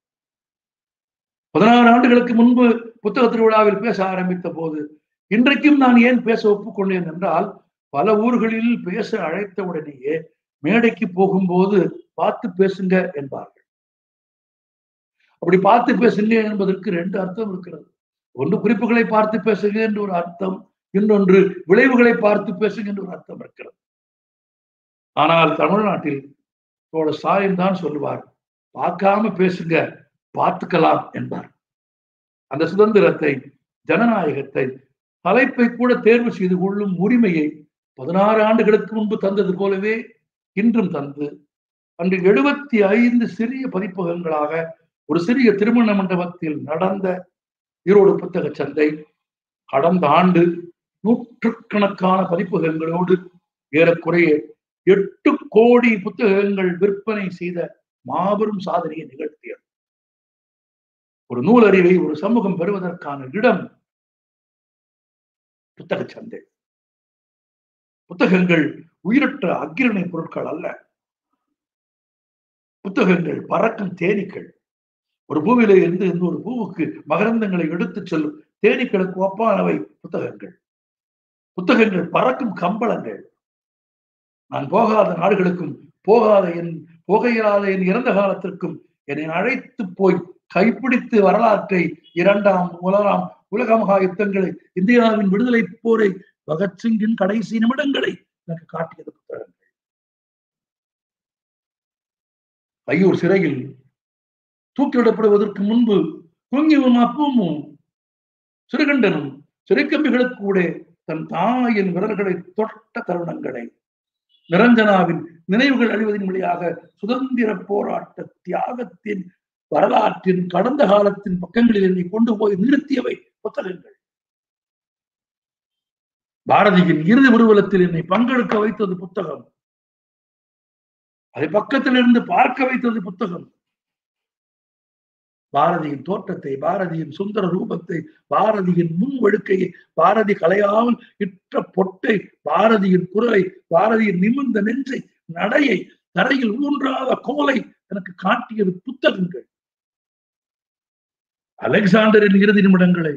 16 ஆண்டுகளுக்கு முன்பு புத்தக திருவிழாவில் பேச ஆரம்பித்த போது இன்றைக்கும் நான் ஏன் பேச ஒப்புக்கொண்டேன் என்றால், பல ஊர்களில் பேச அழைத்த உடனேயே மேடைக்கு போகும்போது பார்த்து பேசுங்க என்பார்கள். அப்படி பார்த்து பேசுங்க என்பதற்கு 2 அர்த்தம் இருக்கிறது. ஒன்று குறிப்புகளை பார்த்து பேசுங்க என்று ஒரு அர்த்தம், இன்னொன்று விளைவுகளை பார்த்து பேசுங்க என்று ஒரு அர்த்தம் இருக்கிறது. ஆனால் தமிழ்நாட்டில் தோழர் ஸ்டாலின் தான் சொல்லுவார், பார்க்காம பேசுங்க, பார்த்துக்கலாம் என்பார். அந்த சுதந்திரத்தை, ஜனநாயகத்தை, தலைப்பை கூட தேர்வு செய்து கொள்ளும் உரிமையை 16 ஆண்டுகளுக்கு முன்பு தந்தது போலவே இன்றும் தந்து, அன்று 75 சிறிய பதிப்பகங்களாக ஒரு சிறிய திருமண மண்டபத்தில் நடந்த ஈரோடு புத்தக சந்தை கடந்த ஆண்டு நூற்றுக்கணக்கான பதிப்பகங்களோடு ஏறக்குறைய 8 கோடி புத்தகங்கள் விற்பனை செய்த மாபெரும் சாதனையை நிகழ்த்தியது. ஒரு நூலறிவை ஒரு சமூகம் பெறுவதற்கான இடம் புத்தக சந்தை. புத்தகங்கள் உயிரற்ற அக்கிரணை பொருட்கள் அல்ல. புத்தகங்கள் பறக்கும் தேனீக்கள். ஒரு பூவிலே இருந்து இன்னொரு பூவுக்கு மகரந்தங்களை எடுத்துச் செல்லும் தேனீக்களுக்கு ஒப்பானவை புத்தகங்கள். புத்தகங்கள் பறக்கும் கம்பளங்கள். நான் போகாத நாடுகளுக்கும் போகையில்லாத என் இறந்த காலத்திற்கும் என்னை அழைத்து போய் கைப்பிடித்து வரலாற்றை, 2ஆம் உலக மகா யுத்தங்களை, இந்தியாவின் விடுதலை போரை, பகத்சிங்கின் கடைசி நிமிடங்களை எனக்கு காட்டியது புத்தகங்கள். ஐயூர் சிறையில் தூக்கிலிடப்படுவதற்கு முன்பு குங்கியும் அப்பமும் சிறுகண்டனும் சிறைக்கம்பிகளுக்கு கூட தன் தாயின் விரல்களை தொட்ட தருணங்களை, நிரஞ்சனாவின் நினைவுகள் அழிவதன் வழியாக சுதந்திர போராட்ட தியாகத்தின் வரலாற்றின் கடந்த காலத்தின் பக்கங்களில் என்னை கொண்டு போய் நிறுத்தியவை புத்தகங்கள். பாரதியின் இறுதி ஊர்வலத்தில் என்னை பங்கெடுக்க வைத்தது புத்தகம். அதை பக்கத்தில் இருந்து பார்க்க வைத்தது புத்தகம். பாரதியின் தோற்றத்தை, பாரதியின் சுந்தர ரூபத்தை, பாரதியின் முன் வழுக்கையை, பாரதி கலையாமல் இற்ற பொட்டை, பாரதியின் குரலை, பாரதியின் நிமிர்ந்த நெஞ்சை, நடையை, தரையில் ஊன்றாத கோலை எனக்கு காட்டியது புத்தகங்கள். அலெக்சாண்டரின் இறுதி நிமிடங்களை,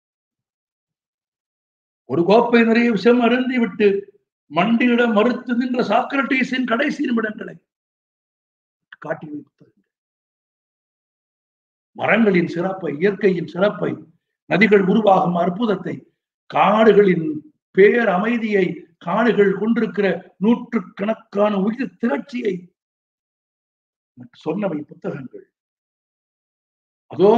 ஒரு கோப்பை நிறைய விஷம் அருந்தி விட்டு மண்டியிட மறுத்து நின்ற சாக்ரட்டீஸின் கடைசி நிமிடங்களை காட்டியது புத்தகங்கள். மரங்களின் சிறப்பை, இயற்கையின் சிறப்பை, நதிகள் உருவாகும் அற்புதத்தை, காடுகளின் பேர் அமைதியை, காடுகள் கொண்டிருக்கிற நூற்றுக்கணக்கான உயிர் திரட்சியை சொன்னவை புத்தகங்கள். அதோ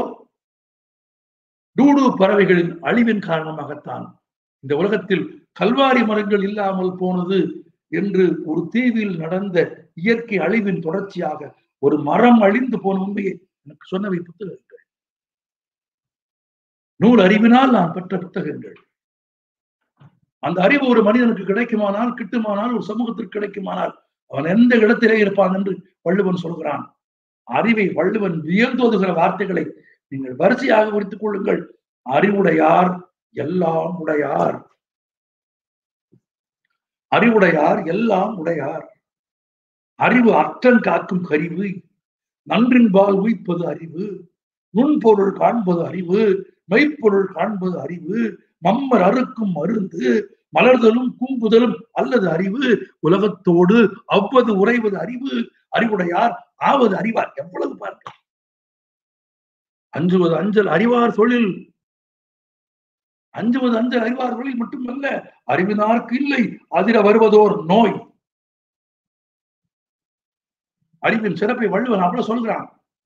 டூடு பறவைகளின் அழிவின் காரணமாகத்தான் இந்த உலகத்தில் கல்வாரி மரங்கள் இல்லாமல் போனது என்று ஒரு தீவில் நடந்த இயற்கை அழிவின் தொடர்ச்சியாக ஒரு மரம் அழிந்து போன உண்மையை எனக்கு சொன்னவை புத்தகங்கள். நூல் அறிவினால் நான் பெற்ற புத்தகங்கள். அந்த அறிவு ஒரு மனிதனுக்கு கிடைக்குமானால், கிட்டுமானால், ஒரு சமூகத்திற்கு கிடைக்குமானால் அவன் எந்த இடத்திலே இருப்பான் என்று வள்ளுவன் சொல்கிறான். அறிவை வள்ளுவன் வியந்தோதுகிற வார்த்தைகளை நீங்கள் வரிசையாக குறித்துக் கொள்ளுங்கள். அறிவுடையார் எல்லாம் உடையார். அறிவுடையார் எல்லாம் உடையார். அறிவு அற்றம் காக்கும் கருவி. நன்றின்பால் உய்ப்பது அறிவு. நுண்பொருள் காண்பது அறிவு. மெய்ப்பொருள் காண்பது அறிவு. மம்மர் அறுக்கும் மருந்து. மலர்தலும் கூம்புதலும் அல்லது அறிவு. உலகத்தோடு அவ்வது உறைவது அறிவு. அறிவுடையார் ஆவது அறிவார். எவ்வளவு பார்க்க. அஞ்சுவது அஞ்சல் அறிவார் தொழில். அஞ்சுவது அஞ்சல் அறிவார் தொழில் மட்டுமல்ல, அறிவினார்க்கு இல்லை அதிர வருவதோர் நோய். அறிவின் சிறப்பை வள்ளுவன் அவ்வளவு சொல்கிறான்.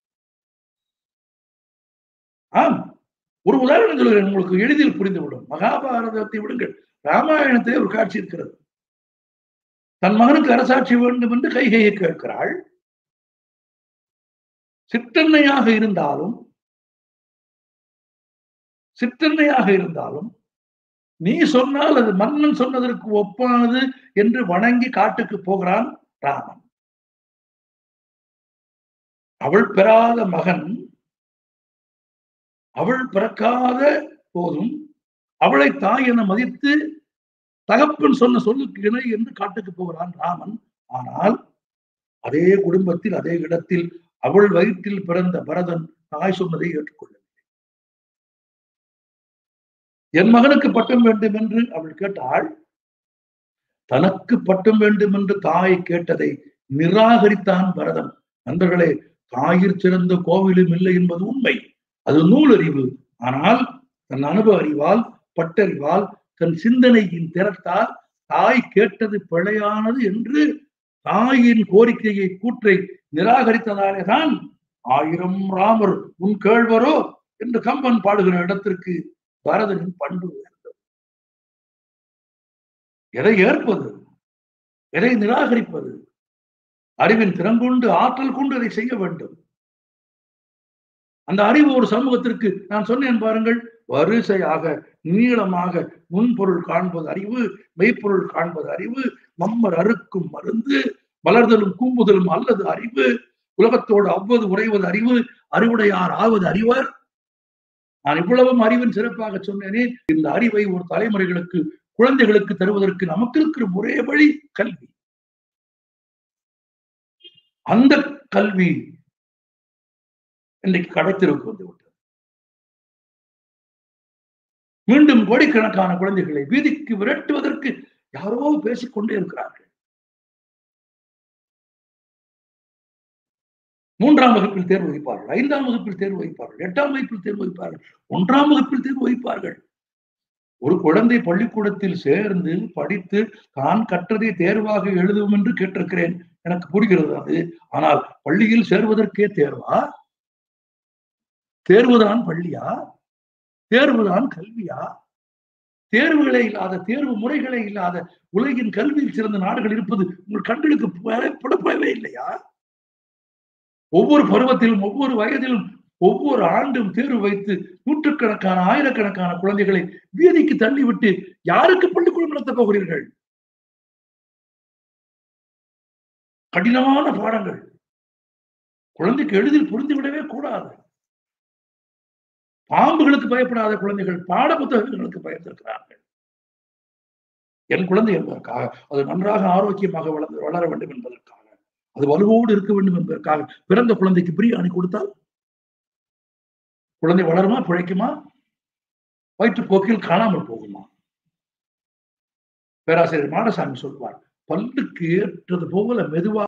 ஆம், ஒரு உதாரணம் சொல்கிறேன், உங்களுக்கு எளிதில் புரிந்துவிடும். மகாபாரதத்தை விடுங்கள், ராமாயணத்திலே ஒரு காட்சி இருக்கிறது. தன் மகனுக்கு அரசாட்சி வேண்டும் என்று கைகையை கேட்கிறாள். சிற்றன்னையாக இருந்தாலும் நீ சொன்னால் அது மன்னன் சொன்னதற்கு ஒப்பானது என்று வணங்கி காட்டுக்கு போகிறான் ராமன். அவள் பெறாத மகன், அவள் பிறக்காத போதும் அவளை தாய் என மதித்து தகப்பன் சொன்ன சொல்லுக்கு இணை என்று காட்டுக்கு போகிறான் ராமன். ஆனால் அதே குடும்பத்தில் அதே இடத்தில் அவள் வயிற்றில் பிறந்த பரதன் தாய் சொன்னதை ஏற்றுக்கொள்ளவில்லை. என் மகனுக்கு பட்டம் வேண்டும் என்று அவள் கேட்டாள். தனக்கு பட்டம் வேண்டும் என்று தாய் கேட்டதை நிராகரித்தான் பரதன். நண்பர்களே, தாயிற் சிறந்த கோவிலும் இல்லை என்பது உண்மை. அது நூலறிவு. ஆனால் தன் அனுபவ அறிவால், பட்டறிவால், தன் சிந்தனையின் திறத்தால் தாய் கேட்டது பிழையானது என்று தாயின் கோரிக்கையை கூற்றை நிராகரித்ததாலேதான் 1000 ராமர் உன் கேழ்வரோ என்று கம்பன் பாடுகிற இடத்திற்கு பரதனின் பண்பு இருந்தது. எதை ஏற்பது, எதை நிராகரிப்பது, அறிவின் திறன் கொண்டு ஆற்றல் கொண்டு அதை செய்ய வேண்டும். அந்த அறிவு ஒரு சமூகத்திற்கு, நான் சொன்னேன் பாருங்கள், வரிசையாக நீளமாக முன்பொருள் காண்பது அறிவு, மெய்ப்பொருள் காண்பது அறிவு, மம்மர் அறுக்கும் மருந்து, வளர்தலும் கூம்புதலும் அல்லது அறிவு, உலகத்தோடு அவ்வது உறைவது அறிவு, அறிவுடையார் ஆவது அறிவர். நான் இவ்வளவும் அறிவின் சிறப்பாக சொன்னேனே. இந்த அறிவை ஒரு தலைமுறைகளுக்கு, குழந்தைகளுக்கு தருவதற்கு நமக்கு இருக்கிற ஒரே வழி கல்வி. அந்த கல்வி இன்றைக்கு கடைத்திற்கு வந்துவிட்டது. மீண்டும் கோடிக்கணக்கான குழந்தைகளை வீதிக்கு விரட்டுவதற்கு யாரோ பேசிக்கொண்டே இருக்கிறார்கள். 3ஆம் வகுப்பில் தேர்வு வைப்பார்கள், 5ஆம் வகுப்பில் தேர்வு வைப்பார்கள், 8ஆம் வகுப்பில் தேர்வு வைப்பார்கள், 1ஆம் வகுப்பில் தேர்வு வைப்பார்கள். ஒரு குழந்தை பள்ளிக்கூடத்தில் சேர்ந்து படித்து தான் கற்றதை தேர்வாக எழுதும் என்று கேட்டிருக்கிறேன். எனக்கு புரிகிறது அது. ஆனால் பள்ளியில் சேர்வதற்கே தேர்வா? தேர்வுதான் பள்ளியா? தேர்வுதான் கல்வியா? தேர்வுகளே இல்லாத, தேர்வு முறைகளே இல்லாத உலகின் கல்வியில் சிறந்த நாடுகள் இருப்பது உங்கள் கண்களுக்கு புலப்படவே இல்லையா? ஒவ்வொரு பருவத்திலும், ஒவ்வொரு வயதிலும், ஒவ்வொரு ஆண்டும் தேர்வு வைத்து நூற்றுக்கணக்கான, ஆயிரக்கணக்கான குழந்தைகளை வீதிக்கு தள்ளிவிட்டு யாருக்கு பள்ளிக்கூடம் நடத்தப் போகிறீர்கள்? கடினமான பாடங்கள் குழந்தைக்கு எளிதில் புரிந்துவிடவே கூடாது. பாம்புகளுக்கு பயப்படாத குழந்தைகள் பாட புத்தகங்களுக்கு பயந்திருக்கிறார்கள். என் குழந்தை என்பதற்காக, அது நன்றாக ஆரோக்கியமாக வளர வேண்டும் என்பதற்காக, அது வலுவோடு இருக்க வேண்டும் என்பதற்காக பிறந்த குழந்தைக்கு பிரியாணி கொடுத்தால் குழந்தை வளருமா, பிழைக்குமா? வயிற்றுப்போக்கில் காணாமல் போகுமா? பேராசிரியர் மாடசாமி சொல்வார், பல்லுக்கு ஏற்றது போல மெதுவாக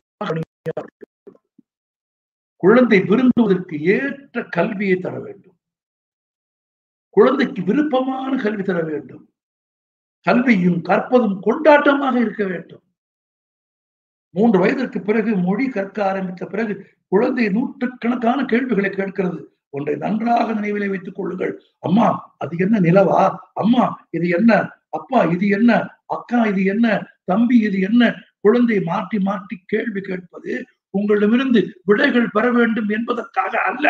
குழந்தை விரும்புவதற்கு ஏற்ற கல்வியை தர வேண்டும். குழந்தைக்கு விருப்பமான கல்வி தர வேண்டும். கல்வியும் கற்பதும் கொண்டாட்டமாக இருக்க வேண்டும். 3 வயதிற்கு பிறகு மொழி கற்க ஆரம்பித்த பிறகு குழந்தை நூற்றுக்கணக்கான கேள்விகளை கேட்கிறது. ஒன்றை நன்றாக நினைவிலே வைத்துக் கொள்ளுங்கள். அம்மா அது என்ன நிலவா? அம்மா இது என்ன? அப்பா இது என்ன? அக்கா இது என்ன? தம்பி இது என்ன? குழந்தை மாற்றி மாற்றி கேள்வி கேட்பது உங்களிடமிருந்து விடைகள் பெற வேண்டும் என்பதற்காக அல்ல.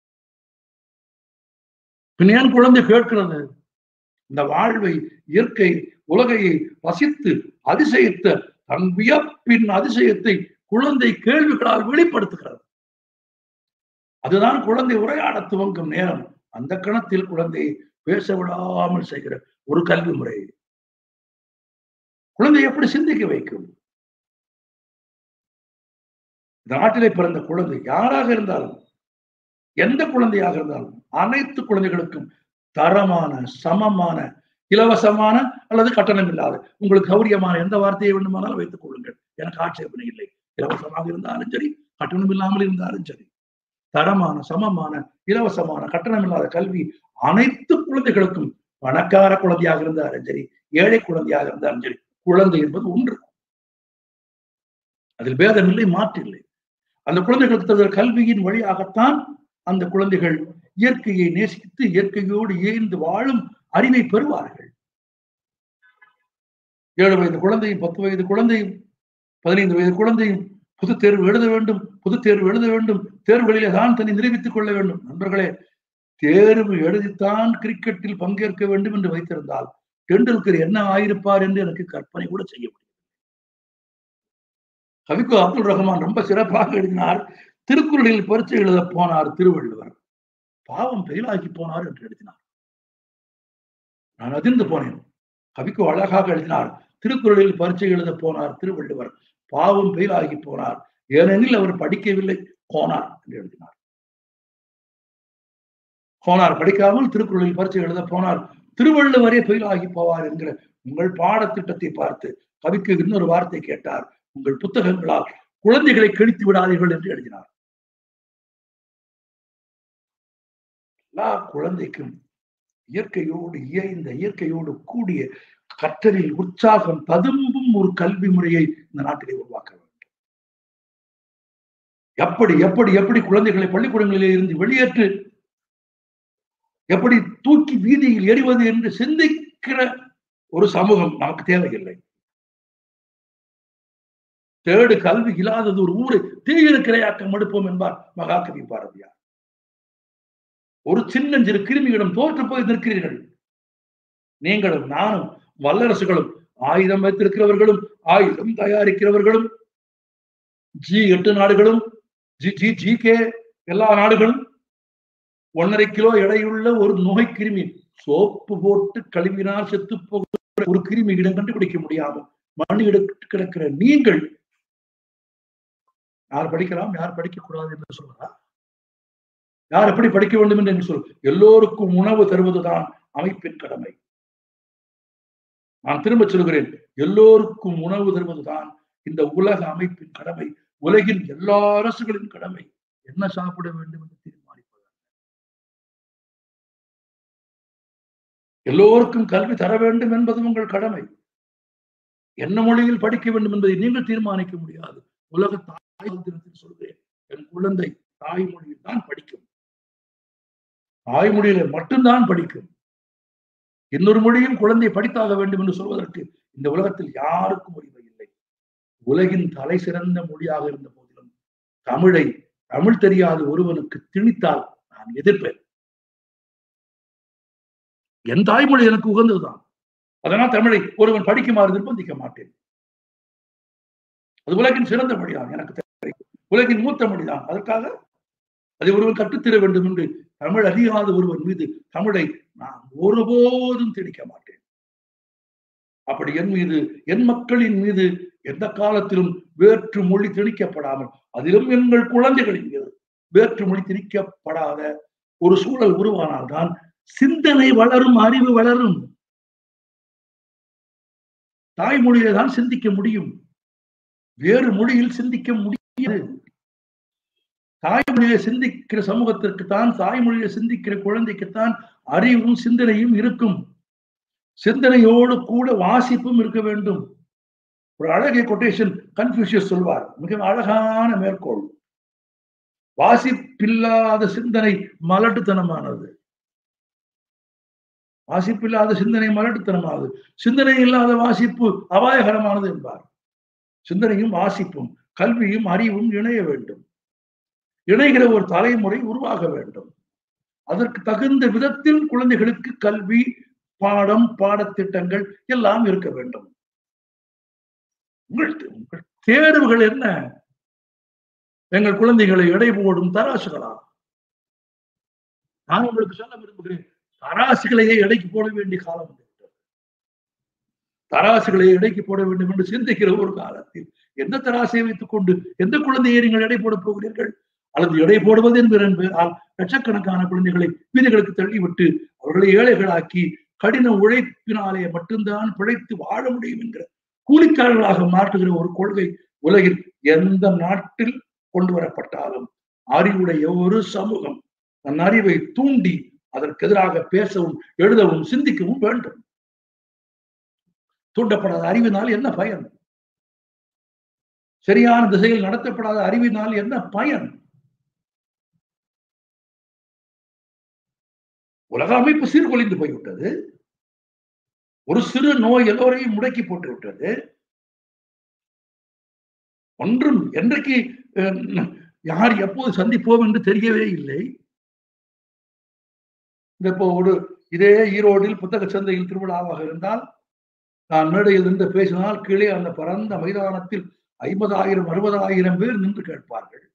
ஏன் குழந்தை கேட்கிறது? இந்த வாழ்வை, இயற்கை, உலகையை வசித்து அதிசயித்த தன் வியப்பின் அதிசயத்தை குழந்தை கேள்விகளால் வெளிப்படுத்துகிறது. அதுதான் குழந்தை உரையாட துவங்கும் நேரம். அந்த கணத்தில் குழந்தையை பேச விடாமல் செய்கிற ஒரு கல்வி முறை குழந்தை எப்படி சிந்திக்க வைக்கும்? இந்த நாட்டிலே பிறந்த குழந்தை யாராக இருந்தாலும், எந்த குழந்தையாக இருந்தாலும், அனைத்து குழந்தைகளுக்கும் தரமான, சமமான, இலவசமான அல்லது கட்டணம் இல்லாத, உங்களுக்கு சௌரியமான எந்த வார்த்தையை வேண்டுமானாலும் வைத்துக் கொள்ளுங்கள், எனக்கு ஆட்சேபனை இல்லை. இலவசமாக இருந்தாலும் சரி, கட்டணம் இல்லாமல் இருந்தாலும் சரி, தரமான, சமமான, இலவசமான, கட்டணம் இல்லாத கல்வி அனைத்து குழந்தைகளுக்கும், பணக்கார குழந்தையாக இருந்தாலும் சரி, ஏழை குழந்தையாக இருந்தாலும் சரி, குழந்தை என்பது ஒன்று. அதில் பேதமில்லை, மாற்றில்லை. அந்த குழந்தைகளுக்கு தருகிற கல்வியின் வழியாகத்தான் அந்த குழந்தைகள் இயற்கையை நேசித்து இயற்கையோடு இயைந்து வாழும் அறிவை பெறுவார்கள். 7 வயது குழந்தையும், 10 வயது குழந்தையும், 15 வயது குழந்தையும் பொது தேர்வு எழுத வேண்டும், பொது தேர்வு எழுத வேண்டும், தேர்வுகளிலே தான் தன்னை நிரூபித்துக் கொள்ள வேண்டும். நண்பர்களே, தேர்வு எழுதித்தான் கிரிக்கெட்டில் பங்கேற்க வேண்டும் என்று வைத்திருந்தால் டெண்டுல்கர் என்ன ஆயிருப்பார் என்று எனக்கு கற்பனை கூட செய்ய முடியும். கவிக்கோ அப்துல் ரஹ்மான் ரொம்ப சிறப்பாக எழுதினார். திருக்குறளில் பரீட்சை எழுத போனார் திருவள்ளுவர், பாவம் பெயிலாகி போனார் என்று எழுதினார். நான் அதிர்ந்து போனேன். கவிக்கு அழகாக எழுதினார். திருக்குறளில் பரீட்சை எழுத போனார் திருவள்ளுவர், பாவம் பெயிலாகி போனார், ஏனெனில் அவர் படிக்கவில்லை கோனார் என்று எழுதினார். கோனார் படிக்காமல் திருக்குறளில் பரீட்சை எழுத போனார், திருவள்ளுவரே பெயிலாகி போவார் என்கிற உங்கள் பாடத்திட்டத்தை பார்த்து கவிக்கு இன்னொரு வார்த்தை கேட்டார், உங்கள் புத்தகங்களால் குழந்தைகளை கிழித்து விடாதீர்கள் என்று எழுதினார். எல்லா குழந்தைக்கும் இயற்கையோடு இயைந்த இயற்கையோடு கூடிய கற்றலில் உற்சாகம் ததும்பும் ஒரு கல்வி முறையை இந்த நாட்டிலே உருவாக்க வேண்டும். எப்படி எப்படி எப்படி குழந்தைகளை பள்ளிக்கூடங்களிலே இருந்து வெளியேற்று, எப்படி தூக்கி வீதியில் எறிவது என்று சிந்திக்கிற ஒரு சமூகம் நமக்கு தேவையில்லை. தேடு கல்வி இல்லாதது ஒரு ஊரை தீயிரக்கிரையாக்கம் எடுப்போம் என்பார் மகாகவி பாரதியார். ஒரு சின்னஞ்சிறு கிருமியிடம் தோற்று போய் நிற்கிறீர்கள். நீங்களும் நானும் வல்லரசுகளும், ஆயுதம் வைத்திருக்கிறவர்களும் ஆயுதம் தயாரிக்கிறவர்களும், G8 நாடுகளும், GK எல்லா நாடுகளும் 1.5 கிலோ எடையுள்ள ஒரு நோய் கிருமி சோப்பு போட்டு கழுவினால் செத்து போகிற ஒரு கிருமி இடம் கண்டுபிடிக்க முடியாமல் மண்ணு கிடக்கிற நீங்கள் யார் படிக்கலாம் யார் படிக்க கூடாது என்று சொல்றா? யார் எப்படி படிக்க வேண்டும் என்று சொல். எல்லோருக்கும் உணவு தருவதுதான் அமைப்பின் கடமை. நான் திரும்ப சொல்கிறேன், எல்லோருக்கும் உணவு தருவதுதான் இந்த உலக அமைப்பின் கடமை, உலகின் எல்லா அரசுகளின் கடமை. என்ன சாப்பிட வேண்டும் என்று தீர்மானிப்பது. எல்லோருக்கும் கல்வி தர வேண்டும் என்பது உங்கள் கடமை. என்ன மொழியில் படிக்க வேண்டும் என்பதை நீங்கள் தீர்மானிக்க முடியாது. உலக தாய் தினத்தில் சொல்கிறேன், என் குழந்தை தாய்மொழியில் தான் படிக்கும், தாய்மொழியில மட்டும்தான் படிக்கும். இன்னொரு மொழியும் குழந்தை படித்தாக வேண்டும் என்று சொல்வதற்கு இந்த உலகத்தில் யாருக்கும் உரிமை இல்லை. உலகின் தலை சிறந்த மொழியாக இருந்த போதிலும் தமிழ் தெரியாத ஒருவனுக்கு திணித்தால் நான் எதிர்ப்பேன். என் தாய்மொழி எனக்கு உகந்ததுதான், அதனால் தமிழை ஒருவன் படிக்குமாறு நிர்பந்திக்க மாட்டேன். அது உலகின் சிறந்த மொழிதான், எனக்கு தெரியும். உலகின் மூத்த மொழிதான், அதற்காக அதை ஒருவன் கற்றுத்தர வேண்டும் என்று தமிழ் அறியாத ஒருவன் மீது தமிழை நான் ஒருபோதும் திணிக்க மாட்டேன். அப்படி என் மீது, என் மக்களின் மீது எந்த காலத்திலும் வேற்று மொழி திணிக்கப்படாமல், அதிலும் எங்கள் குழந்தைகளின் மீது வேற்று மொழி திணிக்கப்படாத ஒரு சூழல் உருவானால்தான் சிந்தனை வளரும், அறிவு வளரும். தாய்மொழியை தான் சிந்திக்க முடியும், வேறு மொழியில் சிந்திக்க முடியாது. தாய்மொழியை சிந்திக்கிற சமூகத்திற்குத்தான், தாய்மொழியை சிந்திக்கிற குழந்தைக்குத்தான் அறிவும் சிந்தனையும் இருக்கும். சிந்தனையோடு கூட வாசிப்பும் இருக்க வேண்டும். ஒரு அழகிய கொட்டேஷன் கன்ஃபூஷியஸ் சொல்வார், மிக அழகான மேற்கோள். வாசிப்பில்லாத சிந்தனை மலட்டுத்தனமானது, வாசிப்பில்லாத சிந்தனை மலட்டுத்தனமானது, சிந்தனை இல்லாத வாசிப்பு அபாயகரமானது என்பார். சிந்தனையும் வாசிப்பும் கல்வியும் அறிவும் இணைய வேண்டும். இணைகிற ஒரு தலைமுறை உருவாக வேண்டும். அதற்கு தகுந்த விதத்தில் குழந்தைகளுக்கு கல்வி, பாடம், பாடத்திட்டங்கள் எல்லாம் இருக்க வேண்டும். உங்கள் தேர்வுகள் என்ன? எங்கள் குழந்தைகளை எடை போடும் தராசுகளா? நான் உங்களுக்கு சொல்ல விரும்புகிறேன், தராசுகளையே எடைக்கு போட வேண்டிய காலம் வந்துவிட்டது. தராசுகளை எடைக்கு போட வேண்டும் என்று சிந்திக்கிற ஒரு காலத்தில் எந்த தராசை வைத்துக் கொண்டு எந்த குழந்தையை நீங்கள் எடை போட போகிறீர்கள்? அல்லது எடை போடுவது என்பதால் லட்சக்கணக்கான குழந்தைகளை வீதிகளுக்கு தள்ளிவிட்டு அவர்களை ஏழைகளாக்கி கடின உழைப்பினாலே மட்டும்தான் பிழைத்து வாழ முடியும் என்கிற கூலிக்காரர்களாக மாற்றுகிற ஒரு கொள்கை உலகில் எந்த நாட்டில் கொண்டு வரப்பட்டாலும் அறிவுடைய ஒரு சமூகம் தன் அறிவை தூண்டி அதற்கு எதிராக பேசவும் எழுதவும் சிந்திக்கவும் வேண்டும். தூண்டப்படாத அறிவினால் என்ன பயன்? சரியான திசையில் நடத்தப்படாத அறிவினால் என்ன பயன்? உலக அமைப்பு சீர்குலைந்து போய்விட்டது. ஒரு சிறு நோய் எல்லோரையும் முடக்கி போட்டு விட்டது. ஒன்றும் என்றைக்கு யார் எப்போது சந்திப்போம் என்று தெரியவே இல்லை. இப்போ இதே ஈரோடில் புத்தக சந்தையில் திருவிழாவாக இருந்தால் நான் மேடையில் நின்று பேசினால் கீழே அந்த பரந்த மைதானத்தில் 50,000 60,000 பேர் நின்று கேட்பார்கள்.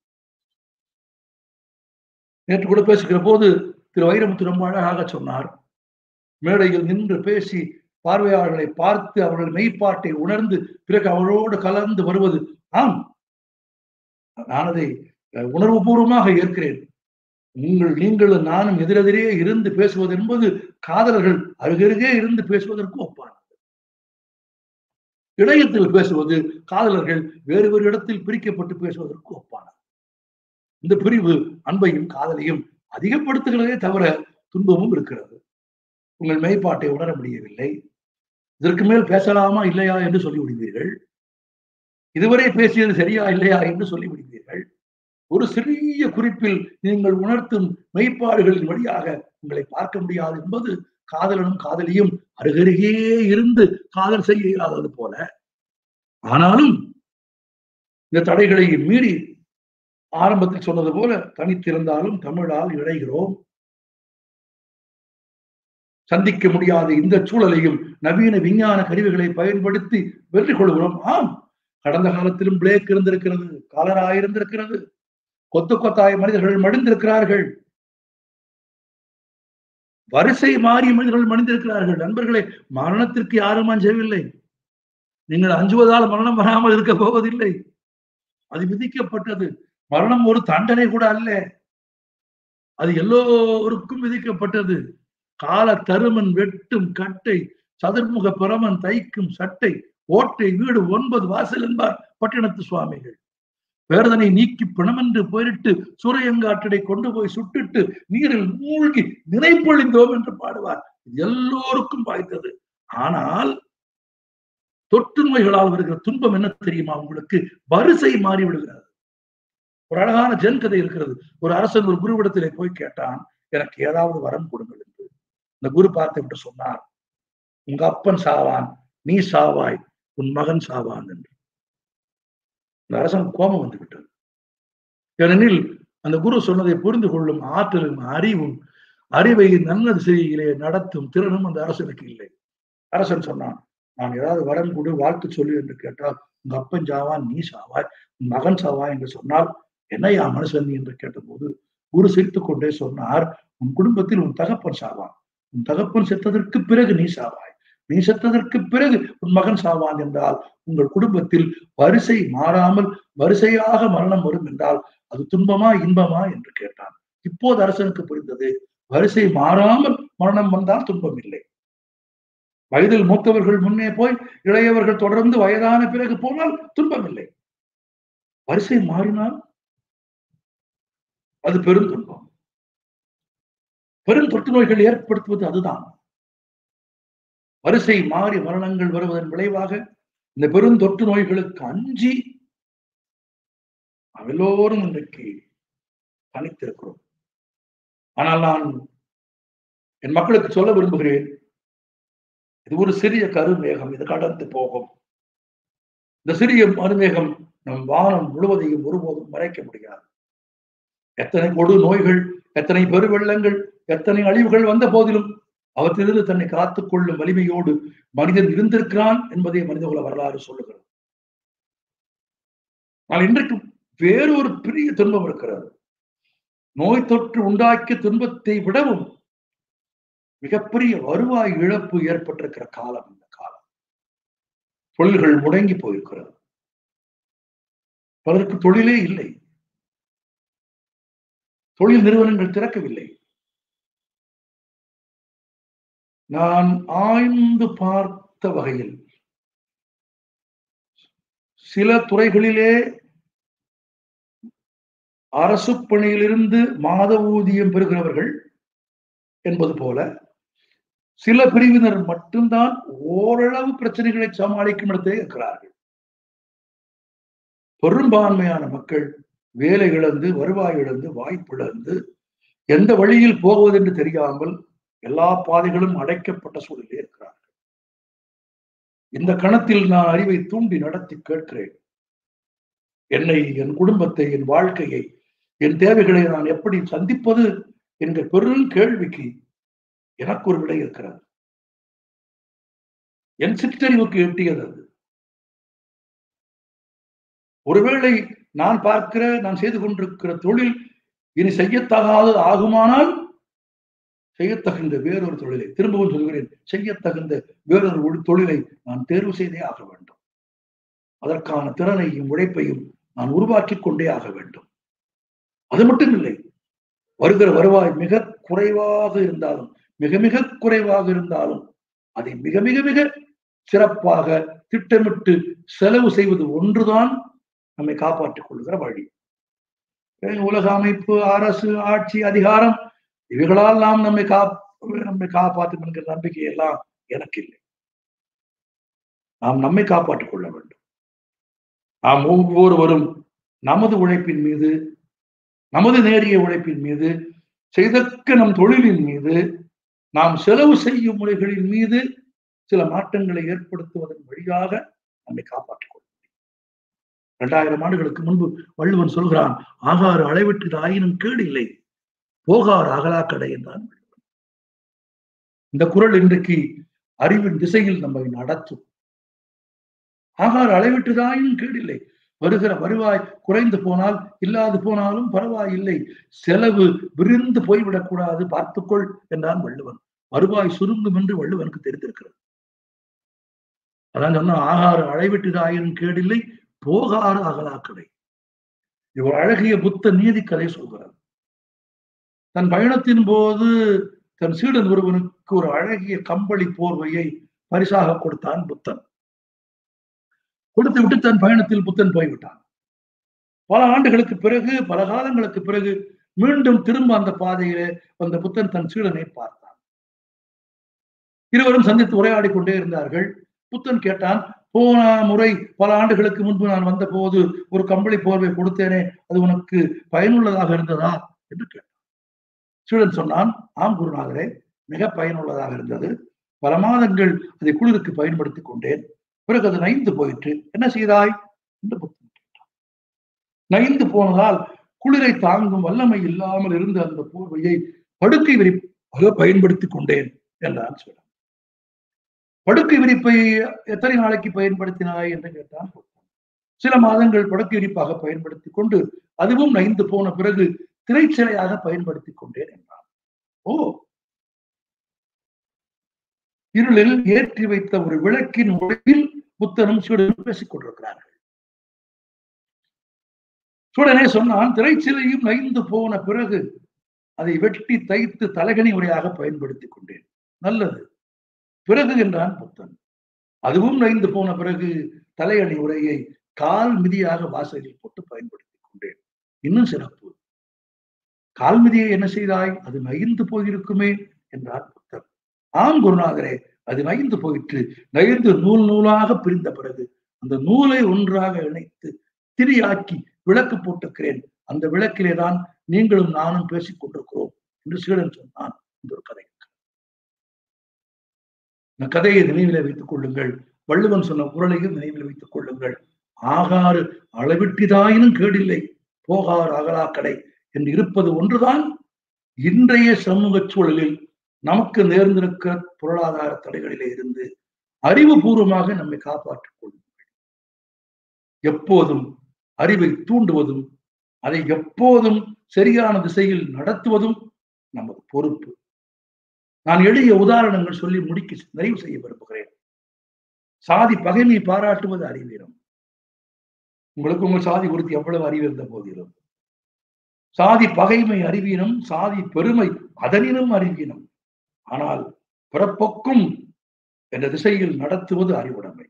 நேற்று கூட பேசுகிற போது திரு வைரமுத்து ரொம்ப அழகாக சொன்னார், மேடையில் நின்று பேசி பார்வையாளர்களை பார்த்து அவர்கள் மெய்ப்பாட்டை உணர்ந்து பிறகு அவரோடு கலந்து வருவது. ஆம், நான் அதை உணர்வுபூர்வமாக ஏற்கிறேன். நீங்களும் நானும் எதிரெதிரே இருந்து பேசுவது என்பது காதலர்கள் அருகருகே இருந்து பேசுவதற்கு ஒப்பானது. இணையத்தில் பேசுவது காதலர்கள் வேறு வேறு இடத்தில் பிரிக்கப்பட்டு பேசுவதற்கு ஒப்பானது. இந்த பிரிவு அன்பையும் காதலையும் அதிகப்படுத்துகிறதே தவிர துன்பமும் இருக்கிறது. உங்கள் மெய்ப்பாட்டை உணர முடியவில்லை, இதற்கு மேல் பேசலாமா இல்லையா என்று சொல்லி விடுவீர்கள். இதுவரை பேசியது சரியா இல்லையா என்று சொல்லி விடுவீர்கள். ஒரு சிறிய குறிப்பில் நீங்கள் உணர்த்தும் மெய்ப்பாடுகளின் வழியாக உங்களை பார்க்க முடியாது என்பது காதலனும் காதலியும் அருகருகே இருந்து காதல் செய்ய இயலாதது போல. ஆனாலும் இந்த தடைகளை மீறி ஆரம்பத்தில் சொன்னது போல தனித்திருந்தாலும் தமிழால் இணைகிறோம். சந்திக்க முடியாத இந்த சூழலையும் நவீன விஞ்ஞான கருவிகளை பயன்படுத்தி வெற்றி கொள்கிறோம். ஆம், கடந்த காலத்திலும் பிளேக் இருந்திருக்கிறது, காலரா இருந்திருக்கிறது, கொத்து கொத்தாய் மனிதர்கள் மடிந்திருக்கிறார்கள், வரிசை மாறிய மனிதர்கள் மடிந்திருக்கிறார்கள். நண்பர்களே, மரணத்திற்கு யாரும் அஞ்சவில்லை. நீங்கள் அஞ்சுவதால் மரணம் வராமல் இருக்க போவதில்லை. அது விதிக்கப்பட்டது. மரணம் ஒரு தண்டனை கூட அல்ல, அது எல்லோருக்கும் விதிக்கப்பட்டது. கால தருமன் வெட்டும் கட்டை, சதுர்முக பிரமன் தைக்கும் சட்டை, ஓட்டை வீடு 9 வாசல் என்பார் பட்டினத்து சுவாமிகள். வேதனை நீக்கி பிணமென்று போயிட்டு சூரியங்காற்றடை கொண்டு போய் சுட்டிட்டு நீரில் மூழ்கி நினைப்பொழிந்தோம் என்று பாடுவார். எல்லோருக்கும் வாய்த்தது. ஆனால் தொற்று நோய்களால் வருகிற துன்பம் என்ன தெரியுமா உங்களுக்கு? வரிசை மாறி விடுகிறது. ஒரு அழகான ஜென் கதை இருக்கிறது. ஒரு அரசன் ஒரு குருவிடத்திலே போய் கேட்டான், எனக்கு ஏதாவது வரம் கொடுங்கள் என்று. இந்த குரு பார்த்து விட்டு சொன்னார், உங்க அப்பன் சாவான், நீ சாவாய், உன் மகன் சாவான் என்று. இந்த அரசன் கோபம் வந்து விட்டது. ஏனெனில் அந்த குரு சொன்னதை புரிந்து கொள்ளும் ஆற்றலும் அறிவும் அறிவை நல்லது செய்தியிலே நடத்தும் திறனும் அந்த அரசனுக்கு இல்லை. அரசன் சொன்னான், நான் ஏதாவது வரம் கொடு, வாழ்த்து சொல்லு என்று கேட்டால், உங்க அப்பன் சாவான், நீ சாவாய், உன் மகன் சாவாய் என்று சொன்னால், என்னையா மனுஷன் என்று கேட்டபோது குரு சிரித்துக் கொண்டே சொன்னார், உன் குடும்பத்தில் உன் தகப்பன் சாவான், உன் தகப்பன் செத்ததற்கு பிறகு நீ சாவாய், நீ செத்ததற்கு பிறகு உன் மகன் சாவான் என்றால் உங்கள் குடும்பத்தில் வரிசை மாறாமல் வரிசையாக மரணம் வரும் என்றால் அது துன்பமா இன்பமா என்று கேட்டான். இப்போது அரசனுக்கு புரிந்தது, வரிசை மாறாமல் மரணம் வந்தால் துன்பம் இல்லை. வயதில் மூத்தவர்கள் முன்னே போய் இளையவர்கள் தொடர்ந்து வயதான பிறகு போனால் துன்பம் இல்லை. வரிசை மாறினால் அது பெரும் துன்பம். பெரும் தொற்று நோய்கள் ஏற்படுத்துவது அதுதான். வரிசை மாறி மரணங்கள் வருவதன் விளைவாக இந்த பெரும் தொற்று நோய்களுக்கு அஞ்சி எல்லோரும் இன்றைக்கு தனித்திருக்கிறோம். ஆனால் நான் என் மக்களுக்கு சொல்ல விரும்புகிறேன், இது ஒரு சிறிய கருமேகம், இது கடந்து போகும். இந்த சிறிய மருமேகம் நம் வானம் முழுவதையும் ஒருபோதும் மறைக்க முடியாது. எத்தனை கொடு நோய்கள், எத்தனை பெருவெள்ளங்கள், எத்தனை அழிவுகள் வந்த போதிலும் அவற்றிலிருந்து தன்னை காத்துக் கொள்ளும் வலிமையோடு மனிதன் இருந்திருக்கிறான் என்பதை மனிதகுல வரலாறு சொல்லுகிறது. ஆனால் இன்றைக்கு வேறொரு பெரிய துன்பம் இருக்கிறது. நோய் தொற்று உண்டாக்கிய துன்பத்தை விடவும் மிகப்பெரிய வருவாய் இழப்பு ஏற்பட்டிருக்கிற காலம் இந்த காலம். தொழில்கள் முடங்கி போயிருக்கிறது. பலருக்கு தொழிலே இல்லை, தொழில் நிறுவனங்கள் திறக்கவில்லை. நான் ஆய்ந்து பார்த்த வகையில் சில துறைகளிலே அரசு பணியிலிருந்து மாத ஊதியம் பெறுகிறவர்கள் என்பது போல சில பிரிவினர் மட்டும்தான் ஓரளவு பிரச்சனைகளை சமாளிக்கும் இடத்திலே இருக்கிறார்கள். பெரும்பான்மையான மக்கள் வேலை இழந்து, வருவாய் இழந்து, வாய்ப்பு இழந்து, எந்த வழியில் போவது என்று தெரியாமல் எல்லா பாதைகளும் அடைக்கப்பட்ட சூழலிலே இருக்கிறார்கள். இந்த கணத்தில் நான் அறிவை தூண்டி நடத்தி கேட்கிறேன். என்னை, என் குடும்பத்தை, என் வாழ்க்கையை, என் தேவைகளை நான் எப்படி சந்திப்பது என்ற பெரும் கேள்விக்கு எனக்கு ஒரு விடை இருக்கிறது. என் சிற்றறிவுக்கு எட்டியது அது. ஒருவேளை நான் செய்து கொண்டிருக்கிற தொழில் இனி செய்யத்தகாதது ஆகுமானால் செய்யத்தகுந்த வேறொரு தொழிலை, திரும்பவும் சொல்கிறேன், செய்யத்தகுந்த வேறொரு தொழிலை நான் தேர்வு செய்தே ஆக வேண்டும். அதற்கான திறனையும் உழைப்பையும் நான் உருவாக்கி கொண்டே ஆக வேண்டும். அது மட்டும் இல்லை, வருகிற வருவாய் மிக குறைவாக இருந்தாலும், மிக மிக குறைவாக இருந்தாலும் அதை மிக மிக மிக சிறப்பாக திட்டமிட்டு செலவு செய்வது ஒன்றுதான் நம்மை காப்பாற்றிக் கொள்கிற வழி. உலக அமைப்பு, அரசு, ஆட்சி, அதிகாரம் இவைகளால் நாம் நம்மை காப்பாற்றும் என்கிற நம்பிக்கை எல்லாம் எனக்கு இல்லை. நாம் நம்மை காப்பாற்றிக் கொள்ள வேண்டும். நாம் ஒவ்வொருவரும் நமது உழைப்பின் மீது, நமது நேரிய உழைப்பின் மீது, செய்தக்க நம் தொழிலின் மீது, நாம் செலவு செய்யும் முறைகளின் மீது சில மாற்றங்களை ஏற்படுத்துவதன் வழியாக நம்மை காப்பாற்றிக் கொள்ள முடியும். 2000 ஆண்டுகளுக்கு முன்பு வள்ளுவன் சொல்கிறான், ஆகாறு அளவிட்டு ஆயினும் கேடு இல்லை, போகாறு அகலாக்கடை என்றான் வள்ளுவன். இந்த குறள் இன்றைக்கு அறிவின் திசையில் நம்மை நடத்தும். ஆகாறு அளவிட்டுதாயினும் கேடில்லை, வருகிற வருவாய் குறைந்து போனால் இல்லாது போனாலும் பரவாயில்லை, செலவு விரிந்து போய்விடக்கூடாது, பார்த்துக்கொள் என்றான் வள்ளுவன். வருவாய் சுருங்கும் என்று வள்ளுவனுக்கு தெரிந்திருக்கிறது. அதான் சொன்னா, ஆகாறு அளவிட்டுதாயினும் கேடில்லை, போகாறு அகலாக்கடை. இவர் அழகிய புத்த நீதி கதை சொல்கிறார். தன் பயணத்தின் போது தன் சீடன் ஒருவனுக்கு ஒரு அழகிய கம்பளி போர்வையை பரிசாக கொடுத்தான் புத்தன். கொடுத்து விட்டு தன் பயணத்தில் புத்தன் போய்விட்டான். பல ஆண்டுகளுக்கு பிறகு, பல காலங்களுக்கு பிறகு மீண்டும் திரும்ப அந்த பாதையிலே வந்த புத்தன் தன் சீடனை பார்த்தான். இருவரும் சந்தித்து உரையாடி கொண்டே இருந்தார்கள். புத்தன் கேட்டான், போன முறை பல ஆண்டுகளுக்கு முன்பு நான் வந்த போது ஒரு கம்பளி போர்வை கொடுத்தேனே, அது உனக்கு பயனுள்ளதாக இருந்ததா என்று கேட்டான். சீடன் சொன்னான், ஆம் குருநாதரே, மிக பயனுள்ளதாக இருந்தது. பல மாதங்கள் அதை குளிருக்கு பயன்படுத்திக் கொண்டேன். பிறகு அது நைந்து போயிற்று. என்ன செய்தாய் என்று புத்தன் கேட்டான். நைந்து போனதால் குளிரை தாங்கும் வல்லமை இல்லாமல் இருந்த அந்த போர்வையை படுக்கை விரிப்பாக பயன்படுத்திக் கொண்டேன் என்றான் சீடன். படுக்கை விரிப்பை எத்தனை நாளைக்கு பயன்படுத்தினாய் என்று கேட்டான் புத்தன். சில மாதங்கள் படுக்கை விரிப்பாக பயன்படுத்திக் கொண்டு அதுவும் நைந்து போன பிறகு திரைச்சிலையாக பயன்படுத்திக் கொண்டேன் என்றான். ஓ, இருளில் ஏற்றி வைத்த ஒரு விளக்கின் ஒளியில் புத்தனும் சீடனும் பேசிக் கொண்டிருக்கிறார்கள். சீடனே சொன்னான், திரைச்சிலையும் நைந்து போன பிறகு அதை வெட்டி தைத்து தலைகணி உரையாக பயன்படுத்திக் கொண்டேன். நல்லது, பிறகு என்றான் புத்தன். அதுவும் நைந்து போன பிறகு தலையணி உரையை கால் மிதியாக வாசலில் போட்டு பயன்படுத்திக் கொண்டேன். இன்னும் சிறப்பு, கால் மிதியை என்ன செய்தாய்? அது நைந்து போயிருக்குமே என்றான் புத்தன். ஆம் குருநாதரே, அது நைந்து போயிற்று. நைந்து நூல் நூலாக பிரிந்த பிறகு அந்த நூலை ஒன்றாக இணைத்து திரியாக்கி விளக்கு போட்டிருக்கிறேன். அந்த விளக்கிலே தான் நீங்களும் நானும் பேசிக் கொண்டிருக்கிறோம் என்று சீடன் சொன்னான். இந்த ஒரு கதை. இந்த கதையை நினைவில் வைத்துக் கொள்ளுங்கள். வள்ளுவன் சொன்ன குறளையும் நினைவில் வைத்துக் கொள்ளுங்கள். ஆகாறு அளவிட்டிதாயினும் கேடில்லை, போகாறு அகலாக்கடை என்று இருப்பது ஒன்றுதான் இன்றைய சமூக சூழலில் நமக்கு நேர்ந்திருக்கிற பொருளாதார தடைகளிலே இருந்து அறிவுபூர்வமாக நம்மை காப்பாற்றிக் கொள்ளுங்கள். எப்போதும் அறிவை தூண்டுவதும் அதை எப்போதும் சரியான திசையில் நடத்துவதும் நமது பொறுப்பு. நான் எளிய உதாரணங்கள் சொல்லி நிறைவு செய்ய விரும்புகிறேன். சாதி பகைமை பாராட்டுவது அறிவீனம். உங்களுக்கு உங்கள் சாதி குறித்து எவ்வளவு அறிவு இருந்த போதிலும் சாதி பகைமை அறிவீனம், சாதி பெருமை அதனினும் அறிவீனம். ஆனால் பிறப்பொக்கும் என்ற திசையில் நடத்துவது அறிவுடைமை.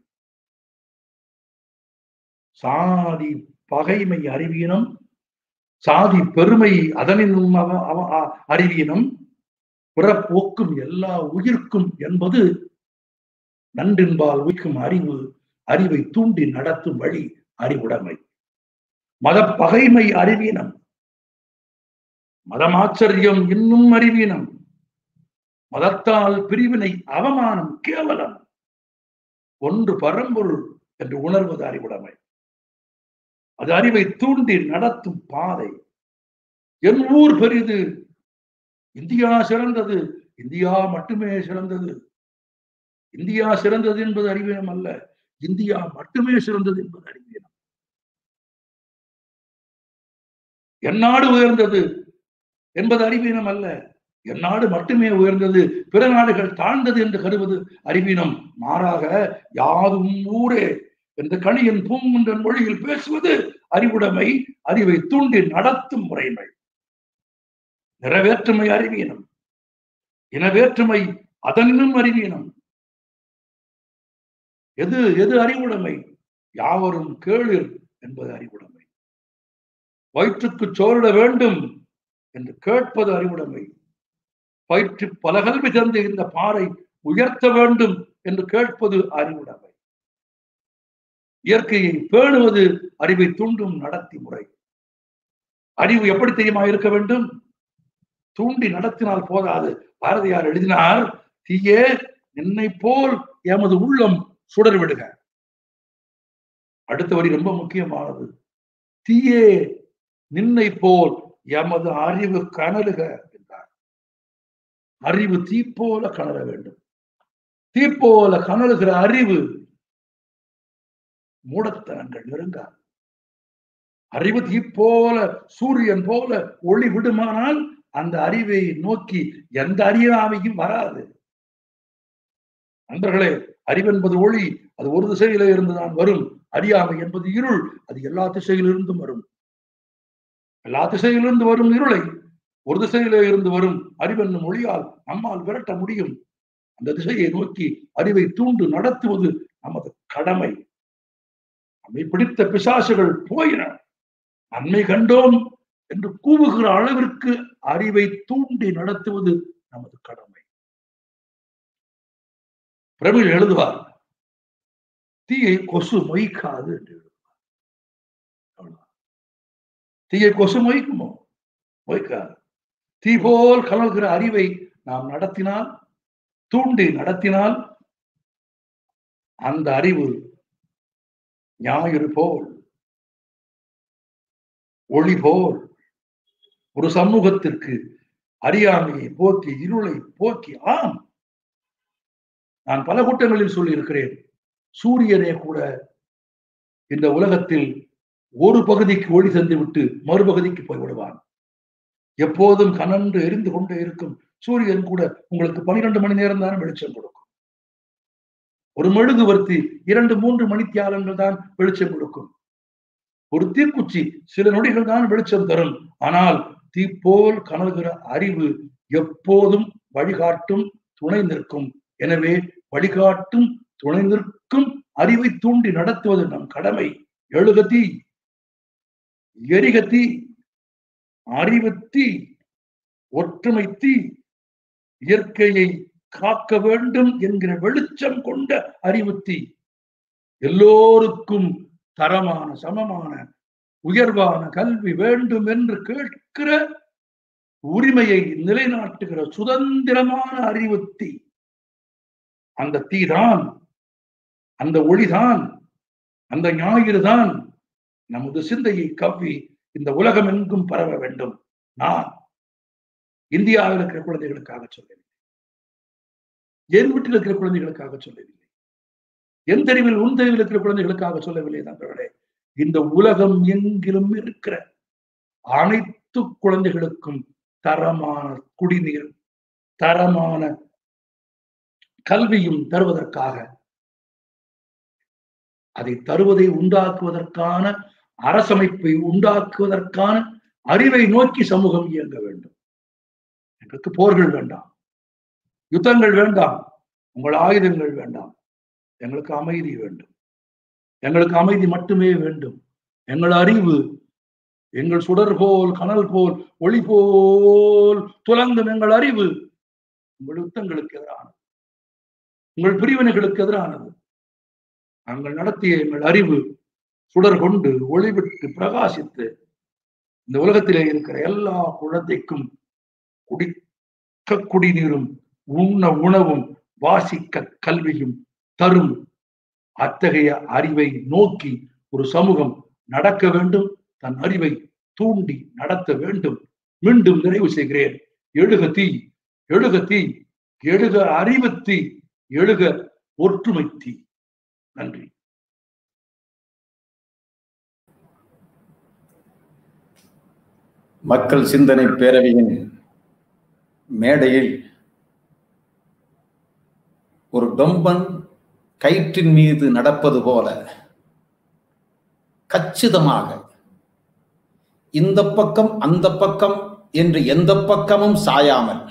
சாதி பகைமை அறிவீனம், சாதி பெருமை அதனினும் அறிவீனம், பிறப்போக்கும் எல்லா உயிர்க்கும் என்பது நன்றின்பால் உயிர்க்கும் அறிவு. அறிவை தூண்டி நடத்தும் வழி அறிவுடைமை. மத பகைமை அறிவீனம், மதமாச்சரியம் இன்னும் அறிவீனம், மதத்தால் பிரிவினை அவமானம் கேவலம், ஒன்று பரம்பொருள் என்று உணர்வது அறிவுடைமை. அது அறிவை தூண்டி நடத்தும் பாதை. என் ஊர் பெரிது, இந்தியா சிறந்தது, இந்தியா மட்டுமே சிறந்தது. இந்தியா சிறந்தது என்பது அறிவீனம் அல்ல, இந்தியா மட்டுமே சிறந்தது என்பது அறிவீனம். என் நாடு உயர்ந்தது என்பது அறிவீனம் அல்ல, என் நாடு மட்டுமே உயர்ந்தது, பிற நாடுகள் தாழ்ந்தது என்று கருவது அறிவீனம். மாறாக யாதும் ஊரே என்ற கணியன் பூங்குன்றன் மொழியில் பேசுவது அறிவுடைமை. அறிவை தூண்டி நடத்தும் முறைமை. நிறைவேற்றுமை அறிவீனம், இனவேற்றுமை அதனினும் அறிவீனம். எது எது அறிவுடைமை? யாவரும் கேளிர் என்பது அறிவுடைமை. வயிற்றுக்கு சோறிட வேண்டும் என்று கேட்பது அறிவுடைமை. வயிற்று பலகல்வி தந்து இந்த பாறை உயர்த்த வேண்டும் என்று கேட்பது அறிவுடைமை. இயற்கையை பேணுவது அறிவை தூண்டும் நடத்தி முறை. அறிவு எப்படி தெரியுமா இருக்க வேண்டும்? தூண்டி நடத்தினால் போதாது. பாரதியார் எழுதினார், தீயே என்னை போல் எமது உள்ளம் சுடர் விடுக. அடுத்த வரி ரொம்ப முக்கியமானது. தீயே நின்னை போல் எமது அறிவு கனலுக என்றார். அறிவு தீ போல கனல வேண்டும். தீ போல கனலுகிற அறிவு மூடத்தனங்கள் நெருங்காது. அறிவு தீ போல சூரியன் போல ஒளி விடுமானால் அந்த அறிவை நோக்கி எந்த அறியாமையும் வராது. நண்பர்களே, அறிவென்பது ஒளி, அது ஒரு திசையில இருந்துதான் வரும். அறியாமை என்பது இருள், அது எல்லா திசையிலிருந்தும் வரும். எல்லா திசையிலிருந்து வரும் இருளை ஒரு திசையிலே இருந்து வரும் அறிவென்னும் ஒளியால் நம்மால் விரட்ட முடியும். அந்த திசையை நோக்கி அறிவை தூண்டு நடத்துவது நமது கடமை. நம்மை பிடித்த பிசாசுகள் போயின, நன்மை கண்டோம் என்று கூவுகிற அளவிற்கு அறிவை தூண்டி நடத்துவது நமது கடமை. பிரமிழ் எழுதுவார், தீயை கொசு மொய்க்காது என்று எழுதுவார். தீயை கொசு மொய்க்குமோ? மொய்க்காது. தீ போல் கலல்கிற அறிவை நாம் நடத்தினால், தூண்டி நடத்தினால், அந்த அறிவு ஞாயிறு போல் ஒளி போல் ஒரு சமூகத்திற்கு அறியாமையை போக்கி, இருளை போக்கி. ஆம், நான் பல கூட்டங்களில் சொல்லி இருக்கிறேன், சூரியனே கூட இந்த உலகத்தில் ஒரு பகுதிக்கு ஒளி தந்து விட்டு மறுபகுதிக்கு போய்விடுவான். எப்போதும் கனன்று எரிந்து கொண்டே இருக்கும் சூரியன் கூட உங்களுக்கு 12 மணி நேரம் தான் வெளிச்சம் கொடுக்கும். ஒரு மெழுகுவர்த்தி 2-3 மணித்தியாலங்கள் தான் வெளிச்சம் கொடுக்கும். ஒரு தீக்குச்சி சில நொடிகள் தான் வெளிச்சம் தரும். ஆனால் தீ போல் கனல்கிற அறிவு எப்போதும் வழிகாட்டும், துணை நிற்கும். எனவே வழிகாட்டும் துணை நிற்கும் அறிவை தூண்டி நடத்துவது நம் கடமை. எழுக தீ, எரிக தீ, அறிவு தீ, ஒற்றுமை தீ, இயற்கையை காக்க வேண்டும் என்கிற வெளிச்சம் கொண்ட அறிவு தீ, எல்லோருக்கும் தரமான, சமமான, உயர்வான கல்வி வேண்டும் என்று கேட்கிற உரிமையை நிலைநாட்டுகிற சுதந்திரமான அறிவு தீ. அந்த தீதான், அந்த ஒளிதான், அந்த ஞாயிறு தான் நமது சிந்தையை கவ்வி இந்த உலகம் எங்கும் பரவ வேண்டும். நான் இந்தியாவில் இருக்கிற குழந்தைகளுக்காக சொல்லவில்லை, என் வீட்டில் இருக்கிற குழந்தைகளுக்காக சொல்லவில்லை, என் தெருவில் உன் தெருவில் இருக்கிற குழந்தைகளுக்காக சொல்லவில்லை. நண்பர்களே, இந்த உலகம் எங்கிலும் இருக்கிற அனைத்து குழந்தைகளுக்கும் தரமான குடிநீர், தரமான கல்வியும் தருவதற்காக, அதை தருவதை உண்டாக்குவதற்கான அரசமைப்பை உண்டாக்குவதற்கான அறிவை நோக்கி சமூகம் இயங்க வேண்டும். எங்களுக்கு போர்கள் வேண்டாம், யுத்தங்கள் வேண்டாம், உங்கள் ஆயுதங்கள் வேண்டாம். எங்களுக்கு அமைதி வேண்டும். எங்களுக்கு அமைதி மட்டுமே வேண்டும். எங்கள் அறிவு, எங்கள் சுடர் போல், கனல் போல், ஒளி போல் துலங்கும் எங்கள் அறிவு உங்கள் யுத்தங்களுக்கு எதிரானது, உங்கள் பிரிவினைகளுக்கு எதிரானது. நாங்கள் நடத்திய எங்கள் அறிவு சுடர் கொண்டு ஒளிவிட்டு பிரகாசித்து இந்த உலகத்திலே இருக்கிற எல்லா குழந்தைக்கும் குடிக்க குடிநீரும், உண்ண உணவும், வாசிக்க கல்வியும் தரும். அத்தகைய அறிவை நோக்கி ஒரு சமூகம் நடக்க வேண்டும், தன் அறிவை தூண்டி நடத்த வேண்டும். மீண்டும் நிறைவு செய்கிறேன். எழுக தீ, எழுக தீ, எழுக அறிவு தீ, எழுக ஒற்றுமை தீ. நன்றி. மக்கள் சிந்தனை பேரவையின் மேடையில் ஒரு டொம்பன் கயிற்றின் மீது நடப்பது போல கச்சிதமாக இந்த பக்கம் அந்த பக்கம் என்று எந்த பக்கமும் சாயாமல்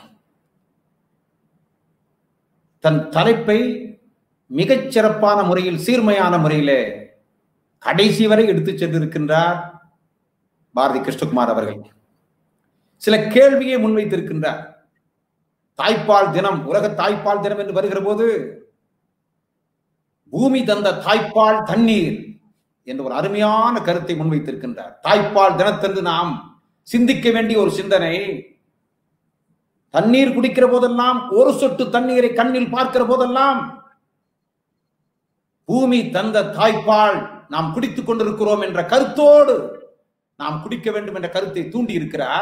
தன் தலைப்பை மிகச் சிறப்பான முறையில் சீர்மையான முறையிலே கடைசி வரை எடுத்துச் சென்றிருக்கின்றார் பாரதி கிருஷ்ணகுமார் அவர்கள். சில கேள்வியை முன்வைத்திருக்கின்றார். தாய்ப்பால் தினம், உலக தாய்ப்பால் தினம் என்று வருகிற போது பூமி தந்த தாய்ப்பால் தண்ணீர் என்ற ஒரு அருமையான கருத்தை முன்வைத்திருக்கின்றார். தாய்ப்பால் தினத்தன்று நாம் சிந்திக்க வேண்டிய ஒரு சிந்தனை, தண்ணீர் குடிக்கிற போதெல்லாம், ஒரு சொட்டு தண்ணீரை கண்ணில் பார்க்கிற போதெல்லாம் பூமி தந்த தாய்ப்பால் நாம் குடித்துக் கொண்டிருக்கிறோம் என்ற கருத்தோடு நாம் குடிக்க வேண்டும் என்ற கருத்தை தூண்டி இருக்கிறார்.